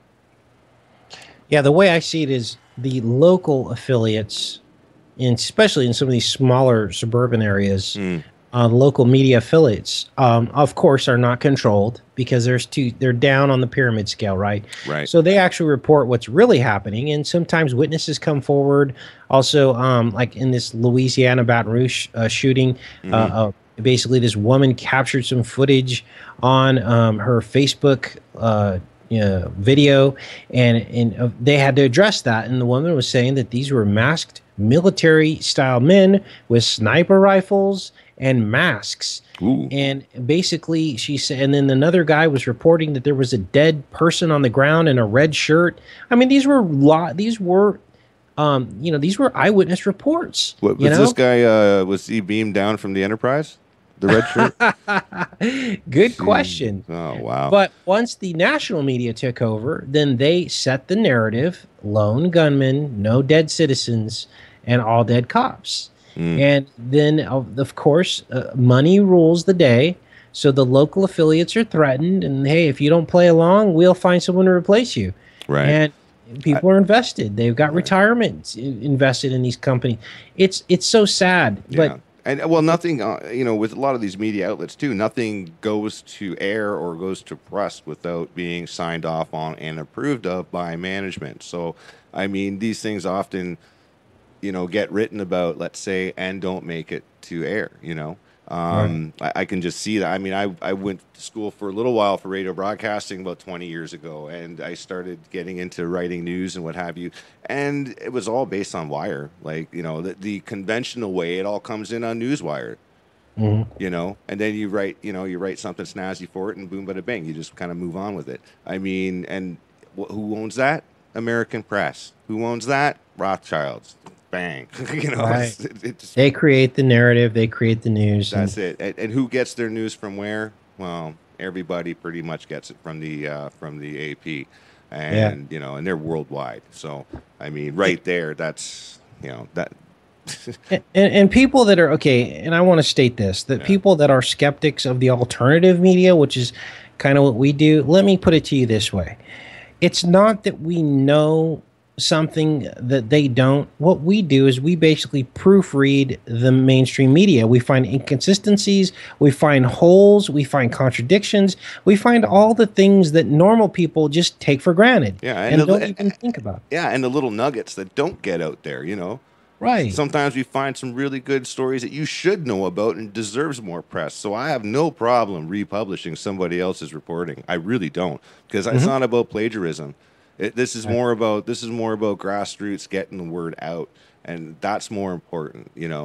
Yeah, the way I see it is the local affiliates, and especially in some of these smaller suburban areas, mm, uh, local media affiliates, um, of course, are not controlled because there's two. They're down on the pyramid scale, right? right, So they actually report what's really happening, and sometimes witnesses come forward. Also, um, like in this Louisiana Baton Rouge uh, shooting, uh, hmm uh, basically this woman captured some footage on um, her Facebook. Uh, uh, video, and and uh, they had to address that. And the woman was saying that these were masked military style men with sniper rifles and masks. ooh, And basically, she said, and then another guy was reporting that there was a dead person on the ground in a red shirt. I mean, these were lot. These were, um, you know, these were eyewitness reports. what You was know, this guy? Uh, was he beamed down from the Enterprise? The red shirt? good question. Oh wow, But once the national media took over, then they set the narrative: lone gunmen, no dead citizens, and all dead cops. mm, And then, of of course, uh, money rules the day. So the local affiliates are threatened, and hey, if you don't play along, we'll find someone to replace you. right. And people are invested; they've got Right. retirement i- invested in these companies. It's it's so sad, Yeah. but And well, nothing, uh, you know, with a lot of these media outlets too, nothing goes to air or goes to press without being signed off on and approved of by management. So, I mean, these things often, you know, get written about, let's say, and don't make it to air, you know. Um, I, I can just see that. I mean, I, I went to school for a little while for radio broadcasting about twenty years ago, and I started getting into writing news and what have you. And it was all based on wire. Like, you know, the, the conventional way, it all comes in on Newswire, Mhm. you know, and then you write, you know, you write something snazzy for it and boom, bada bang, you just kind of move on with it. I mean, and wh- who owns that? American Press. Who owns that? Rothschilds. Bang. you know, Right. it's, it, it's they create the narrative, they create the news. and- that's it. And, and who gets their news from where? Well, everybody pretty much gets it from the uh, from the A P, and you know, and they're worldwide. So I mean, right there, that's you know that. and, and people that are okay, and I want to state this, that Yeah. people that are skeptics of the alternative media, which is kind of what we do, let me put it to you this way. It's not that we know something that they don't. What we do is we basically proofread the mainstream media. We find inconsistencies, we find holes, we find contradictions, we find all the things that normal people just take for granted Yeah, and, and the- don't even think about. Yeah, and the little nuggets that don't get out there, you know. Right. Sometimes we find some really good stories that you should know about and deserves more press. So I have no problem republishing somebody else's reporting. I really don't, because it's not about plagiarism. It, this is more about this is more about grassroots getting the word out, and that's more important, you know.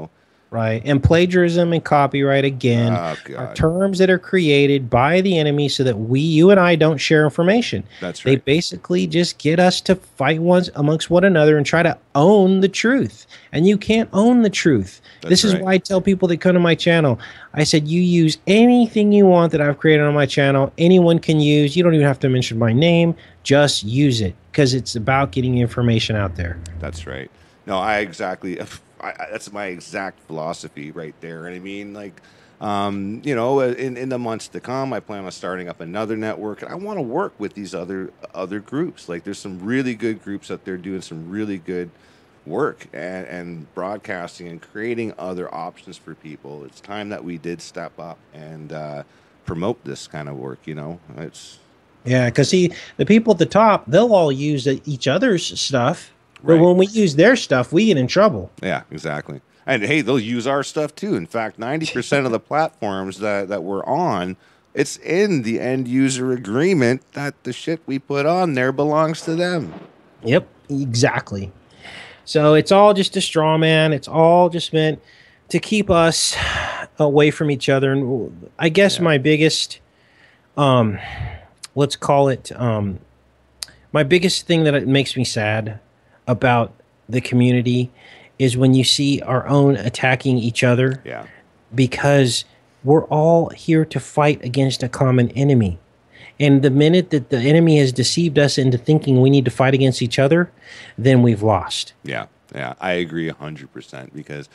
Right. And plagiarism and copyright, again, Oh, are God. terms that are created by the enemy so that we, you and I, don't share information. That's They right. basically just get us to fight ones amongst one another and try to own the truth. And you can't own the truth. That's This is right. why I tell people that come to my channel, I said, you use anything you want that I've created on my channel. Anyone can use. You don't even have to mention my name. Just use it, because it's about getting information out there. That's right. No, I exactly. I, I, that's my exact philosophy right there. And I mean, like, um, you know, in, in the months to come, I plan on starting up another network, and I want to work with these other other groups. Like, there's some really good groups out there doing some really good work and, and broadcasting and creating other options for people. It's time that we did step up and uh, promote this kind of work. You know, it's Yeah, because see, the people at the top, they'll all use each other's stuff. But Right. when we use their stuff, we get in trouble. Yeah, exactly. And hey, they'll use our stuff too. In fact, ninety percent of the platforms that, that we're on, it's in the end user agreement that the shit we put on there belongs to them. Yep, exactly. So it's all just a straw man. It's all just meant to keep us away from each other. And I guess Yeah. my biggest, um, let's call it, um, my biggest thing that it makes me sad about the community is when you see our own attacking each other, Yeah. because we're all here to fight against a common enemy. And the minute that the enemy has deceived us into thinking we need to fight against each other, then we've lost. Yeah. Yeah. I agree a hundred percent because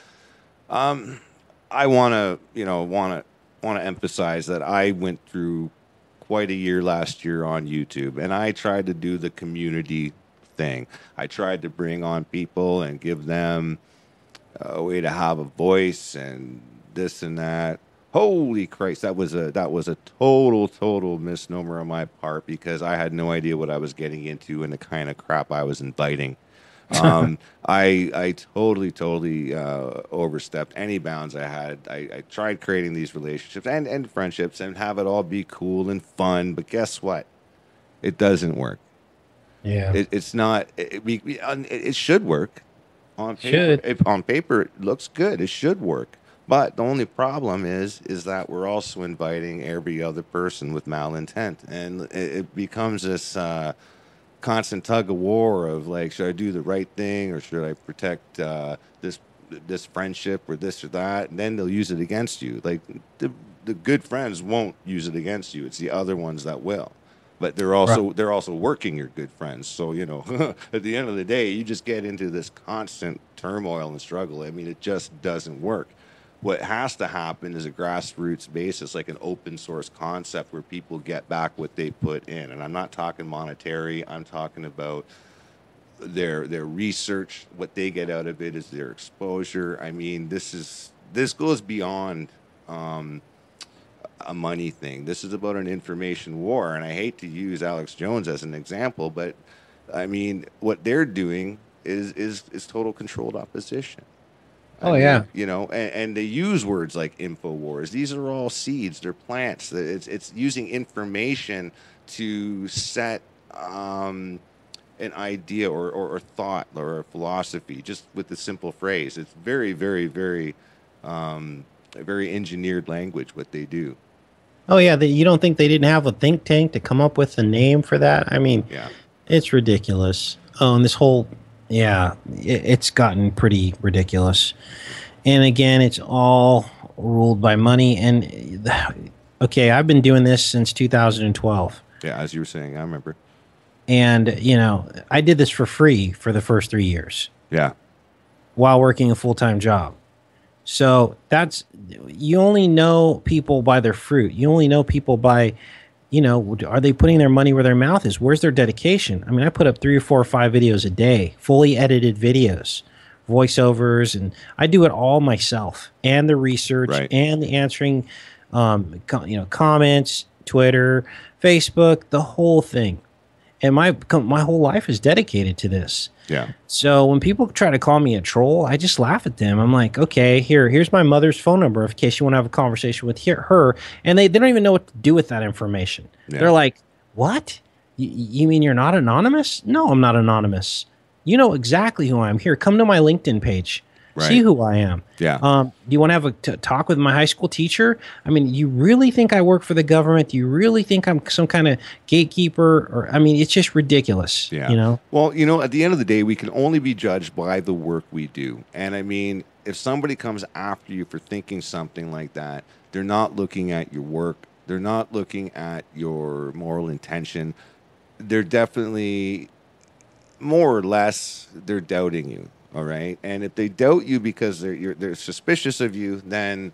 um I wanna, you know, wanna wanna emphasize that I went through quite a year last year on YouTube, and I tried to do the community thing. I tried to bring on people and give them a way to have a voice and this and that. Holy Christ, that was a that was a total total misnomer on my part because I had no idea what I was getting into and the kind of crap I was inviting. um, I I totally totally uh, overstepped any bounds I had. I, I tried creating these relationships and and friendships and have it all be cool and fun, but guess what? It doesn't work. Yeah. It, it's not. It, we, we, it, it should work on paper. Should. If on paper it looks good, it should work. But the only problem is, is that we're also inviting every other person with malintent, and it, it becomes this uh, constant tug of war of like, should I do the right thing or should I protect uh, this this friendship or this or that? And then they'll use it against you. Like the the good friends won't use it against you. It's the other ones that will. But they're also Right. they're also working your good friends. So you know, at the end of the day, you just get into this constant turmoil and struggle. I mean, it just doesn't work. What has to happen is a grassroots basis, like an open source concept where people get back what they put in. And I'm not talking monetary. I'm talking about their their research. What they get out of it is their exposure. I mean, this is this goes beyond um, a money thing. This is about an information war. And I hate to use Alex Jones as an example, but I mean, what they're doing is is is total controlled opposition. I Oh, mean, yeah. you know, and, and they use words like InfoWars. These are all seeds. They're plants. It's it's using information to set um, an idea or, or, or thought or a philosophy just with the simple phrase. It's very, very, very, um, very engineered language what they do. Oh, yeah. They, you don't think they didn't have a think tank to come up with a name for that? I mean, Yeah. it's ridiculous. Oh, and this whole, yeah, it, it's gotten pretty ridiculous. And again, it's all ruled by money. And okay, I've been doing this since two thousand twelve. Yeah, as you were saying, I remember. And, you know, I did this for free for the first three years Yeah. while working a full-time job. So that's, you only know people by their fruit. You only know people by, you know, are they putting their money where their mouth is? Where's their dedication? I mean, I put up three or four or five videos a day, fully edited videos, voiceovers, and I do it all myself, and the research, Right. and the answering, um, co- you know, comments, Twitter, Facebook, the whole thing. And my my whole life is dedicated to this. Yeah. So when people try to call me a troll, I just laugh at them. I'm like, okay, here, here's my mother's phone number in case you want to have a conversation with her. her. And they, they don't even know what to do with that information. Yeah. They're like, what? Y- you mean you're not anonymous? No, I'm not anonymous. You know exactly who I am. Here, come to my LinkedIn page. Right. See who I am. Yeah. Um, do you want to have a t- talk with my high school teacher? I mean, you really think I work for the government? Do you really think I'm some kind of gatekeeper? Or I mean, it's just ridiculous. Yeah. You know. Well, you know, at the end of the day, we can only be judged by the work we do. And I mean, if somebody comes after you for thinking something like that, they're not looking at your work. They're not looking at your moral intention. They're definitely, more or less, they're doubting you. All right. And if they doubt you because they're you're, they're suspicious of you, then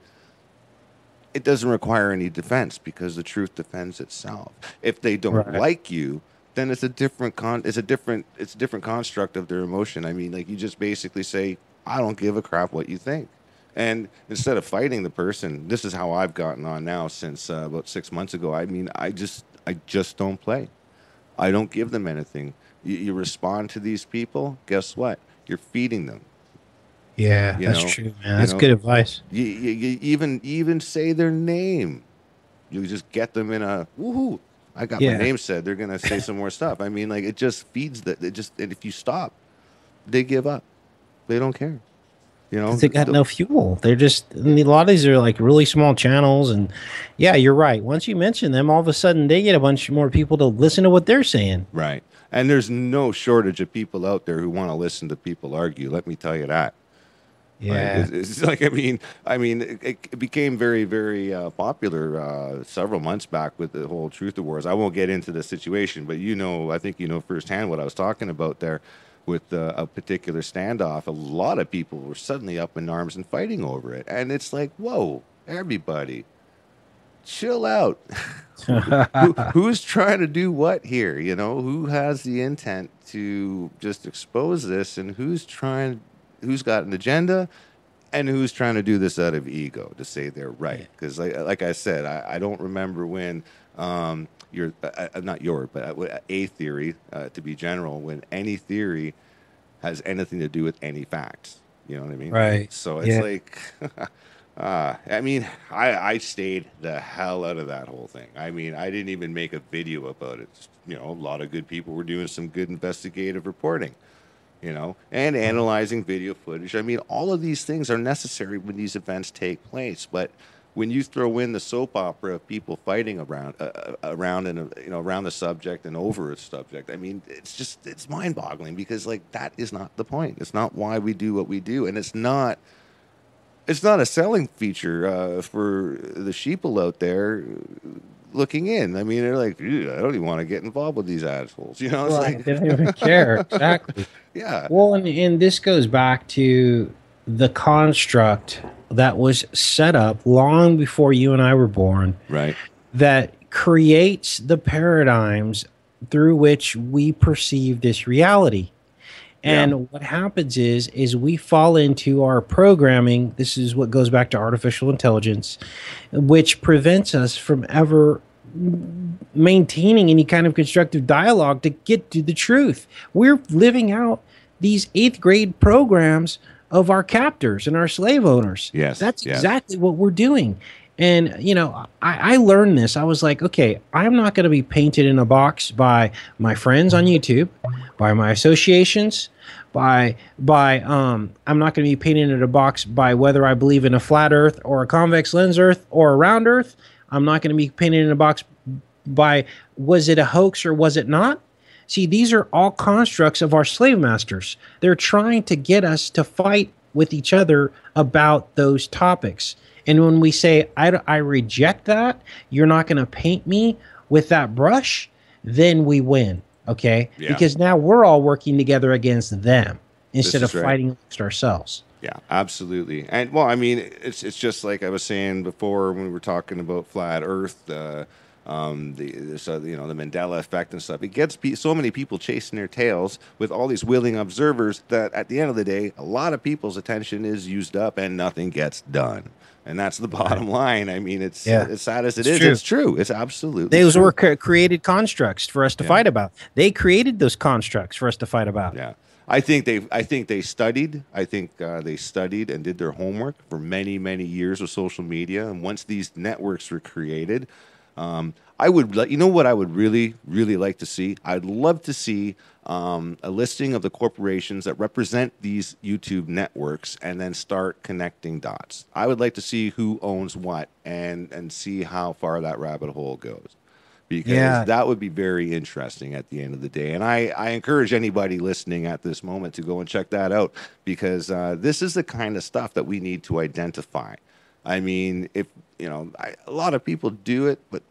it doesn't require any defense because the truth defends itself. If they don't Right. like you, then it's a different con. It's a different. It's a different construct of their emotion. I mean, like you just basically say, "I don't give a crap what you think," and instead of fighting the person, this is how I've gotten on now since uh, about six months ago. I mean, I just, I just don't play. I don't give them anything. You, you respond to these people. Guess what? You're feeding them. Yeah, You that's know, true, you man. That's know, good advice. You, you, you even even say their name. You just get them in a woohoo. I got Yeah. my name said. They're gonna say some more stuff. I mean, like it just feeds that. It just and if you stop, they give up. They don't care. You know, 'Cause they got The- no fuel. They're just, I mean, a lot of these are like really small channels. And yeah, you're right. Once you mention them, all of a sudden they get a bunch more people to listen to what they're saying. right. And there's no shortage of people out there who want to listen to people argue. Let me tell you that. Like, Yeah. it's, it's like I mean, I mean, it, it became very, very uh, popular uh, several months back with the whole Truth Wars. I won't get into the situation, but you know, I think you know firsthand what I was talking about there with uh, a particular standoff. A lot of people were suddenly up in arms and fighting over it, and it's like, whoa, everybody, chill out. Who, who's trying to do what here? You know, who has the intent to just expose this, and who's trying? Who's got an agenda and who's trying to do this out of ego to say they're right. Because like, like I said, I, I don't remember when um, your, uh, uh, not your, but uh, a theory, uh, to be general, when any theory has anything to do with any facts. You know what I mean? Right. So it's Yeah. like, uh, I mean, I, I stayed the hell out of that whole thing. I mean, I didn't even make a video about it. You know, a lot of good people were doing some good investigative reporting. You know, and analyzing video footage. I mean, all of these things are necessary when these events take place. But when you throw in the soap opera of people fighting around, uh, around and uh, you know, around the subject and over a subject, I mean, it's just it's mind-boggling because like that is not the point. It's not why we do what we do, and it's not. It's not a selling feature uh, for the sheeple out there looking in. I mean, they're like, "Ew, I don't even want to get involved with these assholes. You know, it's Right. like, They don't even care. Exactly. yeah. Well, and, and this goes back to the construct that was set up long before you and I were born Right. that creates the paradigms through which we perceive this reality. And Yeah. what happens is is we fall into our programming. This is what goes back to artificial intelligence, which prevents us from ever maintaining any kind of constructive dialogue to get to the truth. We're living out these eighth grade programs of our captors and our slave owners. Yes, That's yes. exactly what we're doing. And, you know, I, I learned this. I was like, okay, I'm not going to be painted in a box by my friends on YouTube, by my associations, by, by, um, I'm not going to be painted in a box by whether I believe in a flat earth or a convex lens earth or a round earth. I'm not going to be painted in a box by was it a hoax or was it not? See, these are all constructs of our slave masters. They're trying to get us to fight with each other about those topics. And when we say, I, I reject that, you're not going to paint me with that brush, then we win, okay? Yeah. Because now we're all working together against them instead This of is right. fighting against ourselves. Yeah, absolutely. And well, I mean, it's it's just like I was saying before when we were talking about flat Earth, uh, um, the this, uh, you know the Mandela effect and stuff. It gets pe- so many people chasing their tails with all these willing observers that at the end of the day, a lot of people's attention is used up and nothing gets done. And that's the bottom line. I mean, it's Yeah. as sad as it It's is, true. it's true. It's absolutely Those true. were cre- created constructs for us to Yeah. fight about. They created those constructs for us to fight about. Yeah, I think they. I think they studied. I think uh, they studied and did their homework for many, many years with social media. And once these networks were created, um, I would, li- you know, what I would really, really like to see. I'd love to see um, a listing of the corporations that represent these YouTube networks, and then start connecting dots. I would like to see who owns what, and and see how far that rabbit hole goes, because Yeah. that would be very interesting at the end of the day. And I, I encourage anybody listening at this moment to go and check that out, because uh, this is the kind of stuff that we need to identify. I mean, if you know, I, a lot of people do it, but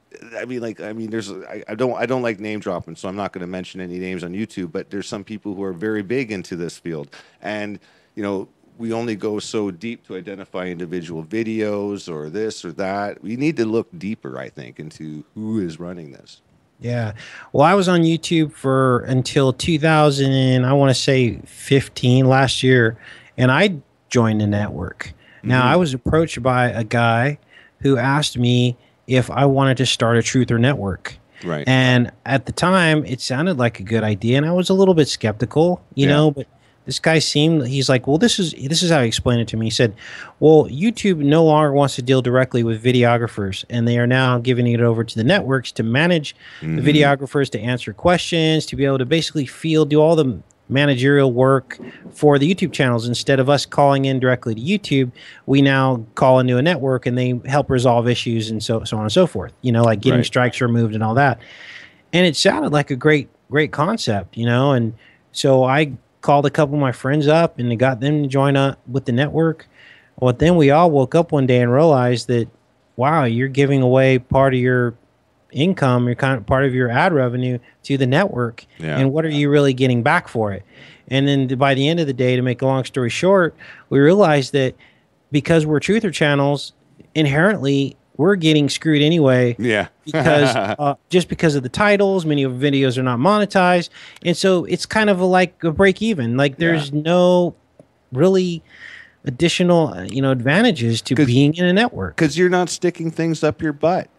I mean, like, I mean, there's, I, I don't, I don't like name dropping, so I'm not going to mention any names on YouTube. But there's some people who are very big into this field, and you know, we only go so deep to identify individual videos or this or that. We need to look deeper, I think, into who is running this. Yeah. Well, I was on YouTube for until two thousand, I want to say fifteen, last year, and I joined the network. Now, Mhm. I was approached by a guy who asked me if I wanted to start a truther network. Right. And at the time, it sounded like a good idea, and I was a little bit skeptical, you Yeah. know, but this guy seemed, he's like, well, this is this is how he explained it to me. He said, well, YouTube no longer wants to deal directly with videographers, and they are now giving it over to the networks to manage Mhm. the videographers, to answer questions, to be able to basically field, do all the managerial work for the YouTube channels. Instead of us calling in directly to YouTube, we now call into a network, and they help resolve issues, and so so on and so forth. You know, like getting Right. strikes removed and all that. And it sounded like a great great concept, you know. And so I called a couple of my friends up, and they got them to join up with the network. Well, then we all woke up one day and realized that, wow, you're giving away part of your income, your kind of part of your ad revenue to the network. Yeah. And what are you really getting back for it? And then by the end of the day, to make a long story short, we realized that because we're truther channels, inherently we're getting screwed anyway. Yeah. because uh, just because of the titles, many of the videos are not monetized, and so it's kind of a, like a break even. Like there's no really additional, uh, you know, advantages to 'Cause- being in a network. Because you're not sticking things up your butt.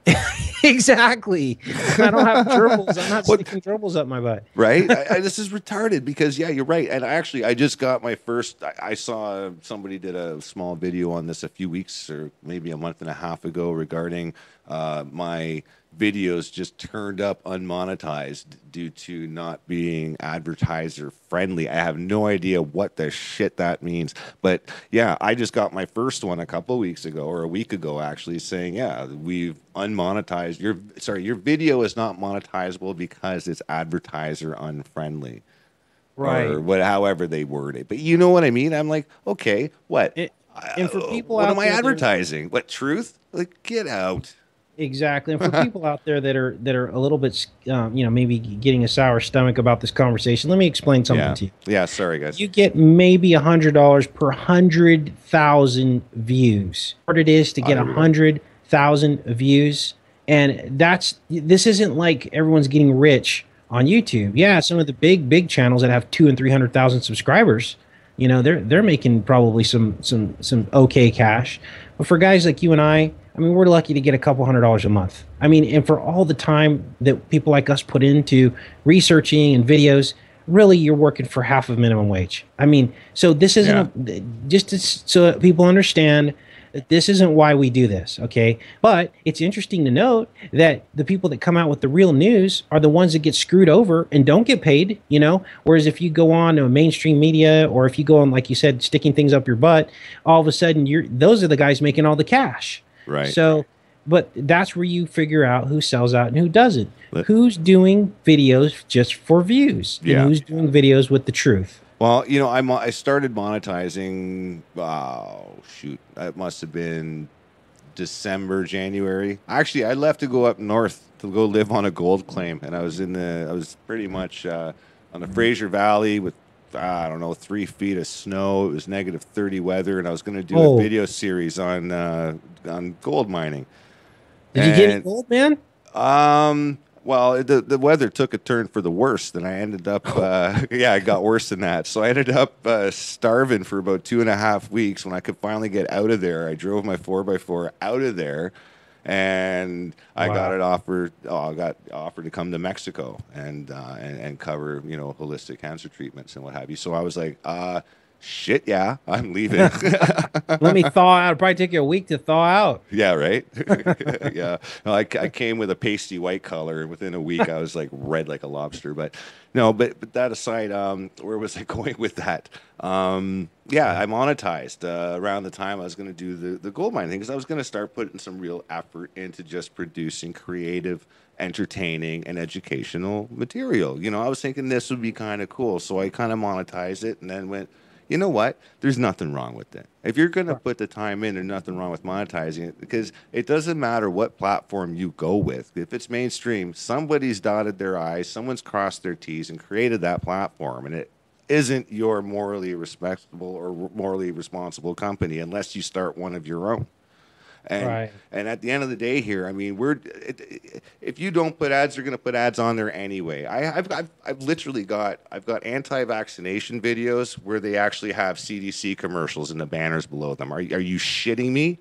Exactly. I don't have gerbils. I'm not What- sticking gerbils up my butt. Right? I, I, this is retarded, because yeah, you're right. And actually, I just got my first. I, I saw somebody did a small video on this a few weeks or maybe a month and a half ago regarding uh, my videos just turned up unmonetized due to not being advertiser friendly. I have no idea what the shit that means, but yeah, I just got my first one a couple of weeks ago, or a week ago actually, saying yeah, we've unmonetized your sorry your video is not monetizable because it's advertiser unfriendly, or what, however they word it. But you know what I mean. I'm like, okay, what? It- and for people what out am I there that are- advertising? What, truth? Like, get out. Exactly. And for people out there that are that are a little bit, um, you know, maybe getting a sour stomach about this conversation, let me explain something Yeah, to you. yeah. Sorry, guys. You get maybe a hundred dollars per hundred thousand views. What it is to get a hundred thousand views, and that's this isn't like everyone's getting rich on YouTube. Yeah, some of the big big channels that have two and three hundred thousand subscribers, you know, they're they're making probably some some some okay cash. But for guys like you and I, I mean, we're lucky to get a couple hundred dollars a month. I mean, and for all the time that people like us put into researching and videos, really you're working for half of minimum wage. I mean, so this isn't Yeah. a, just to, so that people understand that this isn't why we do this, okay? But it's interesting to note that the people that come out with the real news are the ones that get screwed over and don't get paid, you know? Whereas if you go on to a mainstream media, or if you go on, like you said, sticking things up your butt, all of a sudden you're those are the guys making all the cash. Right. So, but that's where you figure out who sells out and who doesn't. But- Who's doing videos just for views? And Yeah. who's doing videos with the truth? Well, you know, I mo- I started monetizing. Oh shoot, it must have been December, January. Actually, I left to go up north to go live on a gold claim, and I was in the. I was pretty much uh, on the Fraser Valley with. I don't know, three feet of snow. It was negative thirty weather, and I was going to do Oh. a video series on uh, on gold mining. Did you get any And- gold, man? Um. Well, the the weather took a turn for the worse. Then I ended up, uh, yeah, it got worse than that. So I ended up uh, starving for about two and a half weeks. When I could finally get out of there, I drove my four by four out of there, and I Wow. got it offered. Oh, I got offered to come to Mexico and uh, and and cover, you know, holistic cancer treatments and what have you. So I was like, uh, shit, yeah, I'm leaving. Let me thaw out. It'll probably take you a week to thaw out. Yeah, right. Yeah, no, I, I came with a pasty white color, and within a week I was like red like a lobster. But no, but but that aside, um, where was I going with that? Um, yeah, I monetized uh, around the time I was going to do the the gold mining thing, because I was going to start putting some real effort into just producing creative, entertaining, and educational material. You know, I was thinking this would be kind of cool, so I kind of monetized it, and then went, you know what? There's nothing wrong with it. If you're going to put the time in, there's nothing wrong with monetizing it, because it doesn't matter what platform you go with. If it's mainstream, somebody's dotted their I's, someone's crossed their T's and created that platform, and it isn't your morally respectable or morally responsible company unless you start one of your own. And, Right. and at the end of the day here, I mean, we're it, it, if you don't put ads, they're going to put ads on there anyway. I, I've, I've I've literally got I've got anti-vaccination videos where they actually have C D C commercials in the banners below them. Are are you shitting me?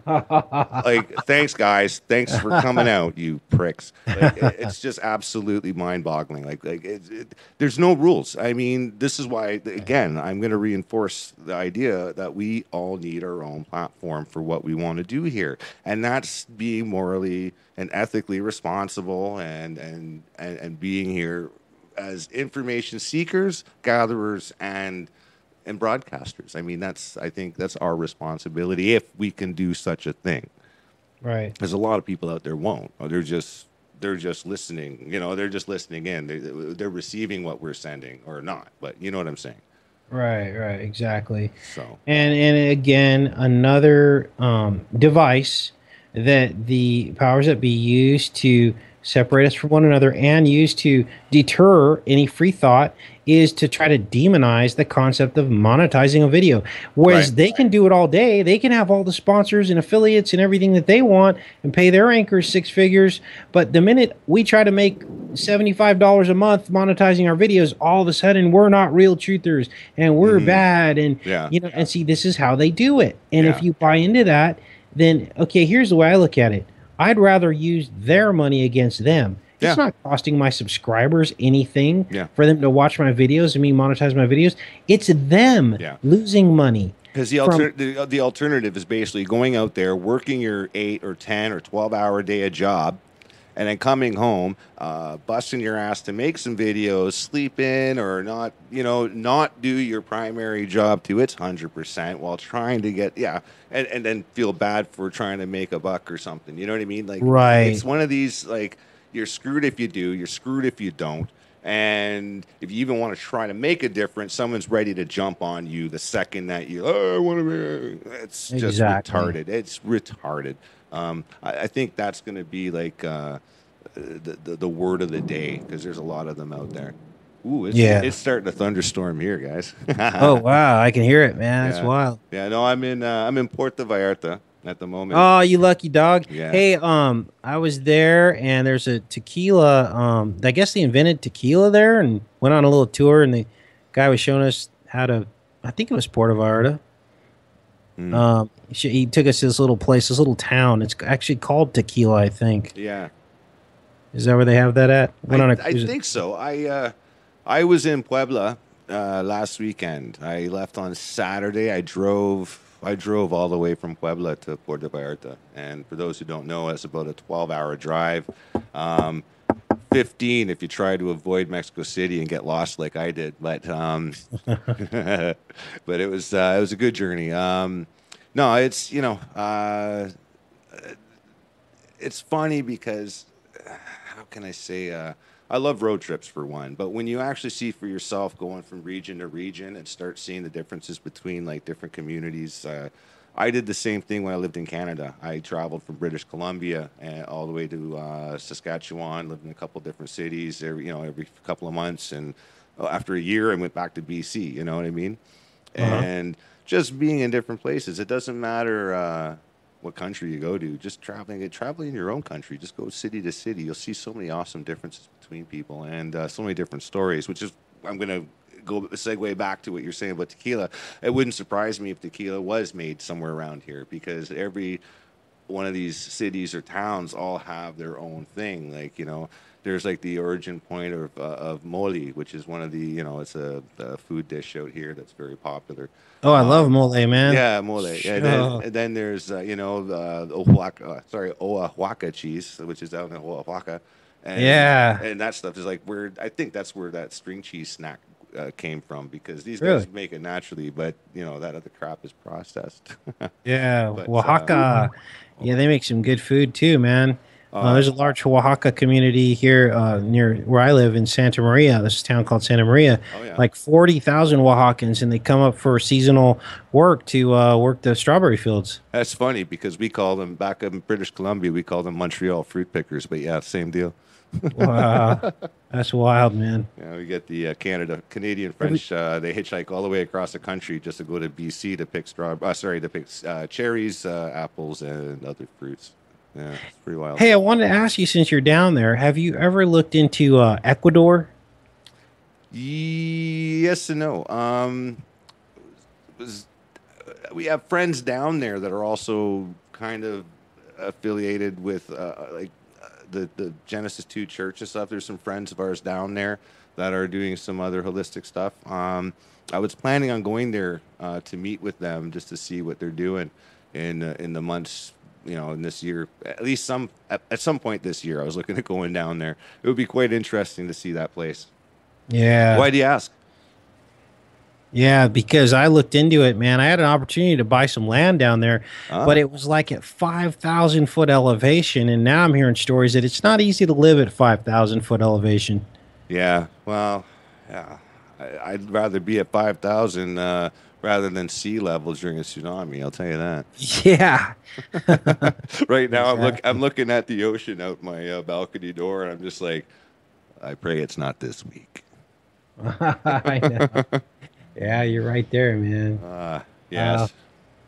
Like, thanks guys, thanks for coming out, you pricks. Like, it, it's just absolutely mind-boggling. Like, like it, it, there's no rules. I mean, this is why, again, I'm going to reinforce the idea that we all need our own platform for what we want to do here, and that's being morally and ethically responsible, and and and, and being here as information seekers, gatherers, and and broadcasters. I mean, that's I think that's our responsibility if we can do such a thing. Right. There's a lot of people out there won't. Or they're just they're just listening. You know, they're just listening in. They, they're receiving what we're sending or not. But you know what I'm saying. Right. Right. Exactly. So And and again, another um, device that the powers that be use to separate us from one another and use to deter any free thought is to try to demonize the concept of monetizing a video. Whereas Right. they can do it all day. They can have all the sponsors and affiliates and everything that they want and pay their anchors six figures. But the minute we try to make seventy-five dollars a month monetizing our videos, all of a sudden we're not real truthers and we're Mhm. bad. And, Yeah. you know, and see, this is how they do it. And Yeah. if you buy into that, then, okay, here's the way I look at it. I'd rather use their money against them. Yeah. It's not costing my subscribers anything Yeah. for them to watch my videos and me monetize my videos. It's them Yeah. losing money. Because the, From- alter- the the alternative is basically going out there, working your eight or ten or twelve hour day a job, and then coming home, uh, busting your ass to make some videos, sleep in or not, you know, not do your primary job to its hundred percent while trying to get yeah, and, and then feel bad for trying to make a buck or something. You know what I mean? Like, Right. It's one of these like you're screwed if you do, you're screwed if you don't. And if you even want to try to make a difference, someone's ready to jump on you the second that you, oh, I want to be. It's just Exactly. retarded. It's retarded. Um, I, I think that's going to be like uh, the, the the word of the day, because there's a lot of them out there. Ooh, it's, Yeah. it's starting to thunderstorm here, guys. Oh, wow. I can hear it, man. That's Yeah. wild. Yeah, no, I'm in uh, I'm in Puerto Vallarta at the moment. Oh, you lucky dog. Yeah. Hey, um, I was there and there's a tequila. Um, I guess they invented tequila there and went on a little tour, and the guy was showing us how to, I think it was Puerto Vallarta. Mm. Um, he he took us to this little place, this little town. It's actually called Tequila, I think. Yeah. Is that where they have that at? Went on I, a I cruise- think so. I uh, I was in Puebla uh, last weekend. I left on Saturday. I drove. I drove all the way from Puebla to Puerto Vallarta, and for those who don't know, it's about a twelve-hour drive. Um, fifteen if you try to avoid Mexico City and get lost like I did, but um, but it was uh, it was a good journey. Um, no, it's you know uh, it's funny because how can I say? Uh, I love road trips for one, but when you actually see for yourself going from region to region and start seeing the differences between like different communities, uh, I did the same thing when I lived in Canada. I traveled from British Columbia and all the way to uh, Saskatchewan, lived in a couple different cities every you know every couple of months, and uh, after a year, I went back to B C. You know what I mean? Uh-huh. And just being in different places, it doesn't matter. Uh, what country you go to, just traveling traveling in your own country, just go city to city, you'll see so many awesome differences between people, and uh, so many different stories, which is I'm going to go segue back to what you're saying about tequila. It wouldn't surprise me if tequila was made somewhere around here, because every one of these cities or towns all have their own thing. Like, you know, there's like the origin point of uh, of mole, which is one of the, you know, it's a, a food dish out here that's very popular. Oh, I love Um, mole, man. yeah, mole. And then, Sure. and then there's uh, you know the, the Oaxaca, uh, sorry, Oaxaca cheese, which is out in Oaxaca, and Yeah, and that stuff is like where I think that's where that string cheese snack uh, came from, because these guys really. make it naturally, but you know that other crap is processed. Yeah, But uh, Oaxaca. Yeah, they make some good food too, man. Uh, uh, there's a large Oaxaca community here uh, near where I live in Santa Maria. This is a town called Santa Maria. oh yeah, Like forty thousand Oaxacans, and they come up for seasonal work to uh, work the strawberry fields. that's funny because we call them back in British Columbia, we call them Montreal fruit pickers, but yeah, same deal. Wow, that's wild, man. Yeah, we get the uh, Canada, Canadian Every- French. Uh, they hitchhike all the way across the country just to go to B C to pick straw. Uh, sorry, to pick uh, cherries, uh, apples, and other fruits. Yeah, it's pretty wild. Hey, I wanted to ask you, since you're down there, have you ever looked into uh, Ecuador? Yes and no. Um, was, we have friends down there that are also kind of affiliated with uh, like uh, the the Genesis two church and stuff. There's some friends of ours down there that are doing some other holistic stuff. Um, I was planning on going there uh, to meet with them just to see what they're doing in uh, in the months, you know, in this year. At least some at, at some point this year, I was looking at going down there. It would be quite interesting to see that place. Yeah. Why do you ask? Yeah, because I looked into it, man. I had an opportunity to buy some land down there, Ah. but it was like at five thousand foot elevation. And now I'm hearing stories that it's not easy to live at five thousand foot elevation. Yeah, well, yeah, I, I'd rather be at five thousand uh, rather than sea level during a tsunami. I'll tell you that. Yeah. Right now, I'm look Exactly. I'm looking at the ocean out my uh, balcony door, and I'm just like, I pray it's not this week. I know. Yeah, you're right there, man. Uh, yes. Uh,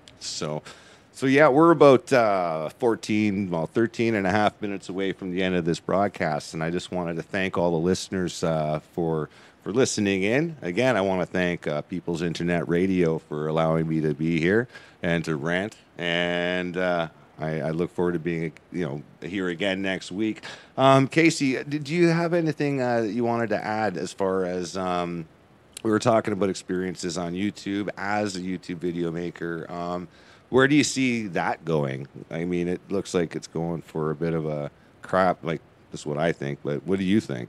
So, so yeah, we're about uh, fourteen, well, thirteen and a half minutes away from the end of this broadcast, and I just wanted to thank all the listeners uh, for for listening in. Again, I want to thank uh, People's Internet Radio for allowing me to be here and to rant, and uh, I, I look forward to being, you know, here again next week. Um, Casey, did you have anything uh, that you wanted to add as far as um, we were talking about experiences on YouTube as a YouTube video maker? Um, where do you see that going? I mean, it looks like it's going for a bit of a crap. Like, that's what I think. But what do you think?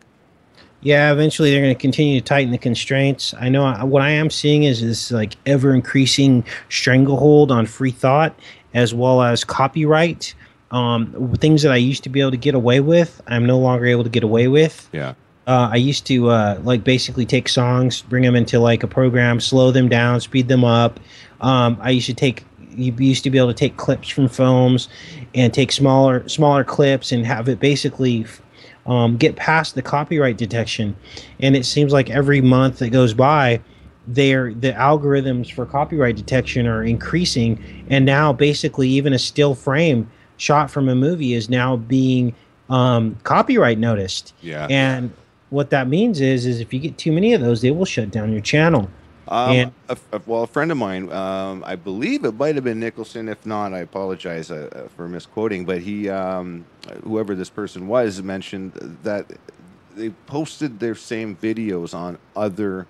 Yeah, eventually they're going to continue to tighten the constraints. I know I, what I am seeing is this like ever increasing stranglehold on free thought as well as copyright. Um, things that I used to be able to get away with, I'm no longer able to get away with. Yeah. Uh, I used to uh, like basically take songs, bring them into like a program, slow them down, speed them up. Um, I used to take you used to be able to take clips from films and take smaller smaller clips and have it basically um, get past the copyright detection. And it seems like every month that goes by, they're, the algorithms for copyright detection are increasing. And now basically even a still frame shot from a movie is now being um, copyright noticed. Yeah. And what that means is, is if you get too many of those, they will shut down your channel. Um, And- a, a- well, a friend of mine, um, I believe it might have been Nicholson. If not, I apologize uh, uh, for misquoting. But he, um, whoever this person was, mentioned that they posted their same videos on other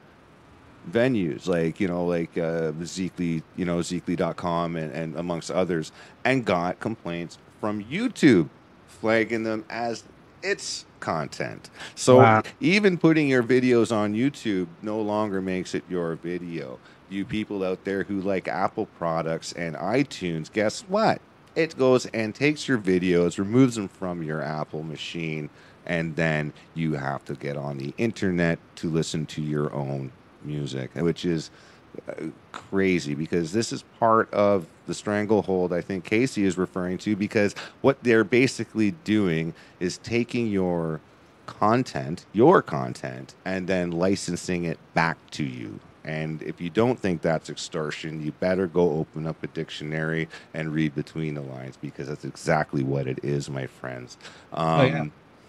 venues, like, you know, like uh, Zeekly, you know, Zeekly dot com and, and amongst others, and got complaints from YouTube flagging them as its content. So Wow. even putting your videos on YouTube no longer makes it your video. You people out there who like Apple products and iTunes, guess what? It goes and takes your videos, removes them from your Apple machine, and then you have to get on the internet to listen to your own music, which is uh, crazy, because this is part of the stranglehold I think Casey is referring to, because what they're basically doing is taking your content, your content, and then licensing it back to you. And if you don't think that's extortion, you better go open up a dictionary and read between the lines, because that's exactly what it is, my friends. Um, Oh, yeah.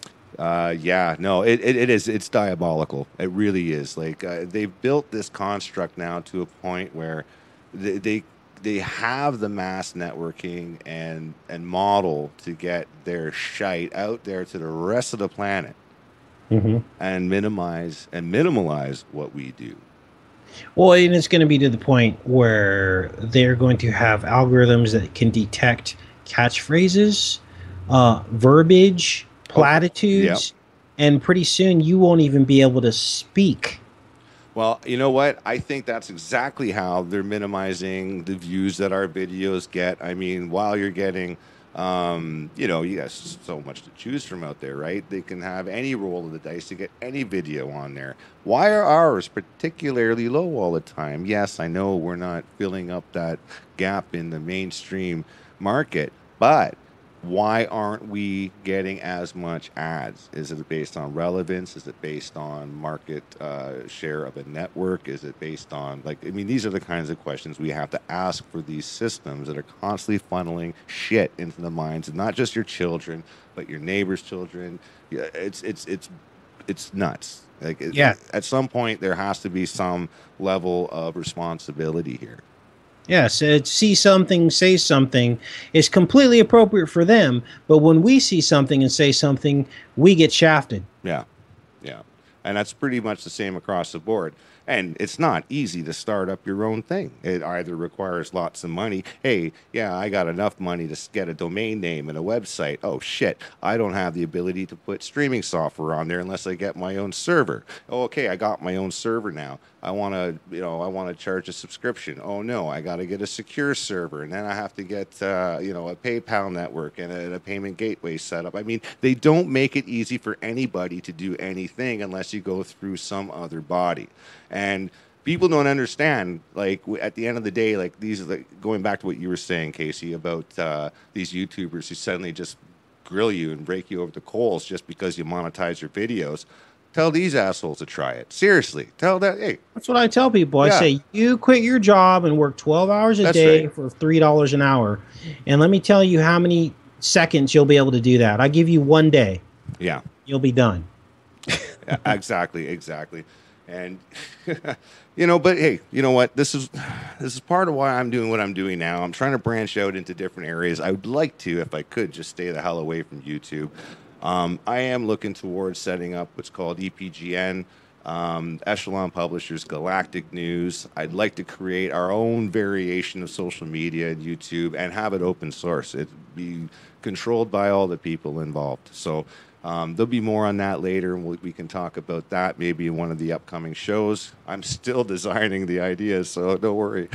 Uh, yeah, no, it, it, it is. It's diabolical. It really is. Like uh, they've built this construct now to a point where they, they they have the mass networking and and model to get their shite out there to the rest of the planet. Mm-hmm. and minimize and minimalize what we do. Well, and it's going to be to the point where they're going to have algorithms that can detect catchphrases, uh, verbiage, platitudes, Yep. and pretty soon you won't even be able to speak. Well, you know what? I think that's exactly how they're minimizing the views that our videos get. I mean, while you're getting, um, you know, you got so much to choose from out there, right? They can have any roll of the dice to get any video on there. Why are ours particularly low all the time? Yes, I know we're not filling up that gap in the mainstream market, but why aren't we getting as much ads? Is it based on relevance? Is it based on market uh, share of a network? Is it based on, like, I mean, these are the kinds of questions we have to ask for these systems that are constantly funneling shit into the minds of not just your children, but your neighbors' children. Yeah, It's, it's, it's, it's nuts. Like, it, Yeah. at some point, there has to be some level of responsibility here. Yes, it's see something, say something is completely appropriate for them, but when we see something and say something, we get shafted. Yeah, yeah. And that's pretty much the same across the board. And it's not easy to start up your own thing. It either requires lots of money. Hey, yeah, I got enough money to get a domain name and a website. Oh, shit, I don't have the ability to put streaming software on there unless I get my own server. Oh, okay, I got my own server now. I want to, you know, I want to charge a subscription. Oh, no, I got to get a secure server. And then I have to get, uh, you know, a PayPal network and a, and a payment gateway set up. I mean, they don't make it easy for anybody to do anything unless you go through some other body. And people don't understand, like, at the end of the day, like, these are the, going back to what you were saying, Casey, about uh, these YouTubers who suddenly just grill you and break you over the coals just because you monetize your videos. Tell these assholes to try it. Seriously. Tell that, hey. That's what I tell people. I Yeah. say, you quit your job and work twelve hours a That's day right. for three dollars an hour. And let me tell you how many seconds you'll be able to do that. I give you one day. Yeah. You'll be done. Yeah, exactly, exactly. And you know, but hey, you know what? This is this is part of why I'm doing what I'm doing now. I'm trying to branch out into different areas. I would like to, if I could, just stay the hell away from YouTube. Um, I am looking towards setting up what's called E P G N, um, Echelon Publishers Galactic News. I'd like to create our own variation of social media and YouTube and have it open source. It be controlled by all the people involved. So um, there'll be more on that later, and we'll, we can talk about that maybe in one of the upcoming shows. I'm still designing the ideas, so don't worry.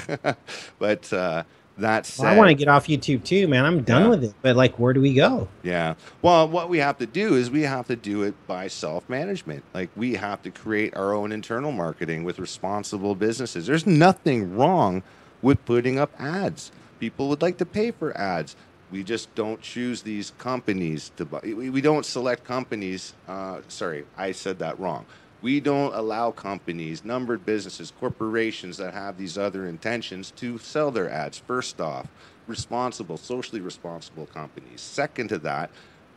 But uh, that said, Well, I want to get off YouTube too, man. I'm done Yeah. with it. But like, where do we go? Yeah. Well, what we have to do is we have to do it by self-management. Like, we have to create our own internal marketing with responsible businesses. There's nothing wrong with putting up ads. People would like to pay for ads. We just don't choose these companies to buy. We, we don't select companies. Uh, sorry, I said that wrong. We don't allow companies, numbered businesses, corporations that have these other intentions to sell their ads. First off, responsible, socially responsible companies. Second to that,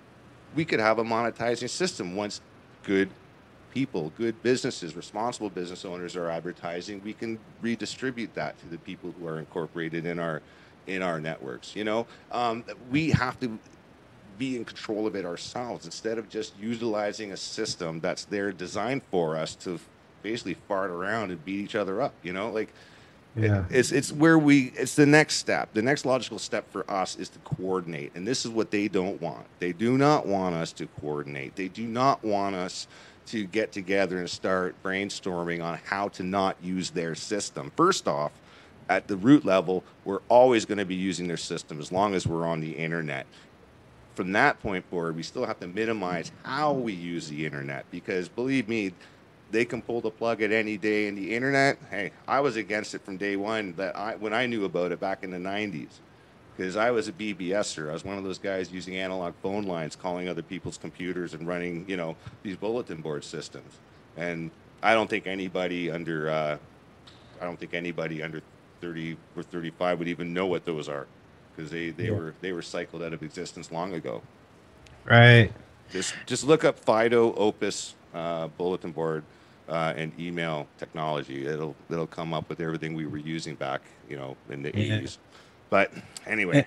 we could have a monetizing system once good people, good businesses, responsible business owners are advertising. We can redistribute that to the people who are incorporated in our in our networks. You know, um, we have to be in control of it ourselves instead of just utilizing a system that's there designed for us to basically fart around and beat each other up. You know, like. Yeah. It, it's it's where we it's the next step. The next logical step for us is to coordinate, and this is what they don't want. They do not want us to coordinate. They do not want us to get together and start brainstorming on how to not use their system. First off, at the root level, we're always going to be using their system as long as we're on the internet. From that point forward, we still have to minimize how we use the internet, because believe me, they can pull the plug at any day in the internet. Hey, I was against it from day one. That I when I knew about it back in the nineties, because I was a B B S er. I was one of those guys using analog phone lines, calling other people's computers and running, you know, these bulletin board systems. And I don't think anybody under, uh, I don't think anybody under thirty or thirty-five would even know what those are, because they they Yeah. were they were cycled out of existence long ago. Right. Just just look up Fido, Opus, uh, bulletin board, uh, and email technology. It'll it'll come up with everything we were using back, you know, in the Yeah. eighties. But anyway,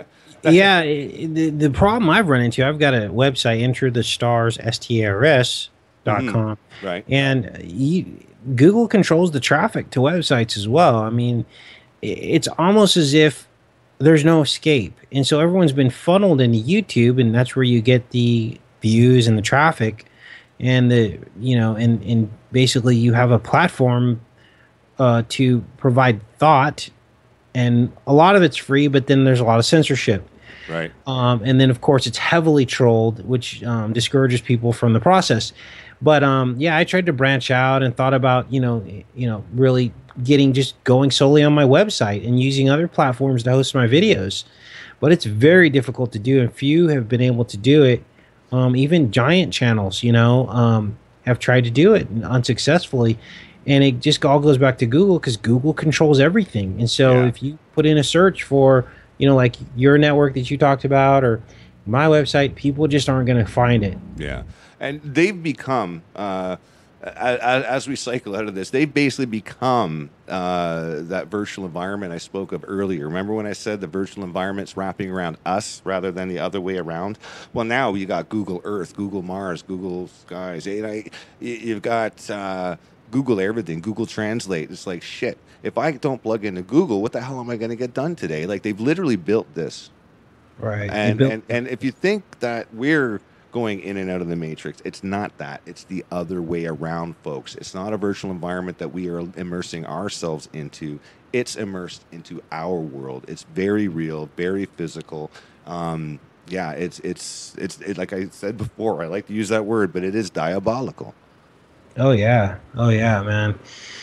Yeah. i- the, the problem I've run into, I've got a website, Enter the Stars, S T A R S dot com. Mm-hmm. Right. And you, Google controls the traffic to websites as well. I mean, it's almost as if there's no escape. And so everyone's been funneled into YouTube, and that's where you get the views and the traffic. And the, you know, and, and basically you have a platform uh, to provide thought, and a lot of it's free, but then there's a lot of censorship. Right. Um, and then, of course, it's heavily trolled, which um, discourages people from the process. But um, yeah, I tried to branch out and thought about, you know, you know, really getting just going solely on my website and using other platforms to host my videos. But it's very difficult to do, and few have been able to do it. Um, even giant channels, you know, um, have tried to do it unsuccessfully. And it just all goes back to Google, because Google controls everything. And so Yeah. if you put in a search for, you know, like your network that you talked about or my website, people just aren't going to find it. Yeah. And they've become, uh, as, as we cycle out of this, they've basically become uh, that virtual environment I spoke of earlier. Remember when I said the virtual environment's wrapping around us rather than the other way around? Well, now you got Google Earth, Google Mars, Google Skies. You've got uh, Google everything, Google Translate. It's like, shit, if I don't plug into Google, what the hell am I going to get done today? Like, they've literally built this. Right. And, built- and, and if you think that we're going in and out of the matrix, it's not that. It's the other way around, folks. It's not a virtual environment that we are immersing ourselves into. It's immersed into our world. It's very real, very physical. Um, yeah, it's it's it's it, like I said before, I like to use that word, but it is diabolical. Oh yeah. Oh yeah, man.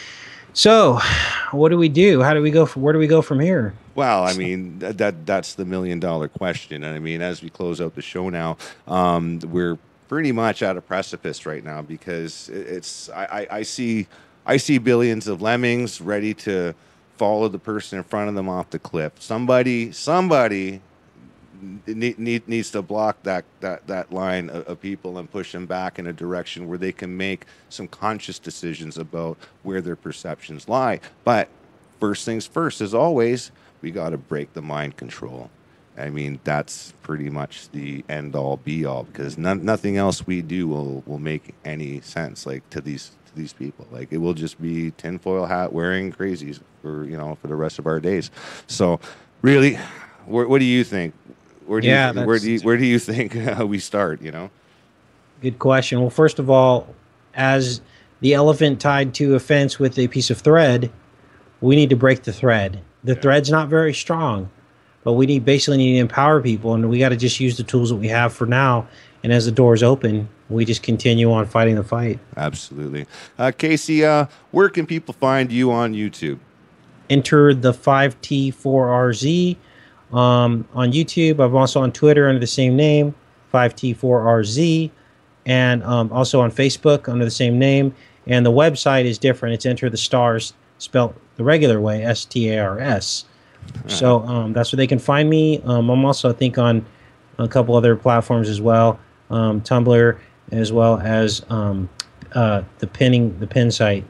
So, what do we do? How do we go? From, where do we go from here? Well, I mean, that, that that's the million dollar question. And I mean, as we close out the show now, um, we're pretty much at a precipice right now, because it, it's I, I, I see I see billions of lemmings ready to follow the person in front of them off the cliff. Somebody somebody need, need, needs to block that that that line of, of people and push them back in a direction where they can make some conscious decisions about where their perceptions lie. But first things first, as always, we got to break the mind control. I mean, that's pretty much the end all be all, because none, nothing else we do will, will make any sense, like, to these to these people. Like, it will just be tinfoil hat wearing crazies for, you know, for the rest of our days. So really, where, what do you think? Where do Yeah, you where that's- do you where do you think uh, we start, you know? Good question. Well, first of all, as the elephant tied to a fence with a piece of thread, we need to break the thread. The Yeah. thread's not very strong, but we need basically need to empower people, and we got to just use the tools that we have for now. And as the doors open, we just continue on fighting the fight. Absolutely. Uh, Casey, uh, where can people find you on YouTube? Enter the five T four R Z um, on YouTube. I'm also on Twitter under the same name, five T four R Z, and um, also on Facebook under the same name. And the website is different. It's Enter the Stars, spelled the regular way, S T A R S. So um, that's where they can find me. Um, I'm also, I think, on a couple other platforms as well, um, Tumblr, as well as um, uh, the pinning, the pin site.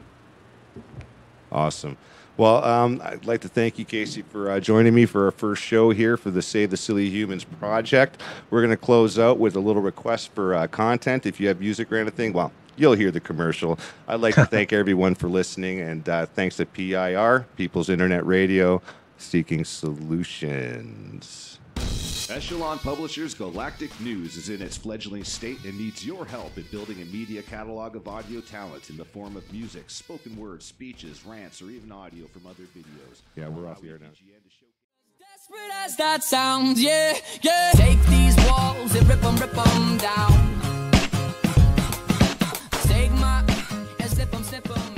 Awesome. Well, um, I'd like to thank you, Casey, for uh, joining me for our first show here for the Save the Silly Humans project. We're going to close out with a little request for uh, content. If you have music or anything, well, you'll hear the commercial. I'd like to thank everyone for listening, and uh, thanks to P I R, People's Internet Radio, seeking solutions. Echelon Publishers Galactic News is in its fledgling state and needs your help in building a media catalog of audio talent in the form of music, spoken word, speeches, rants, or even audio from other videos. Yeah, we're off the air now. Desperate as that sounds, yeah, yeah. Take these walls and rip them, rip them down. Take my and slip them, slip them.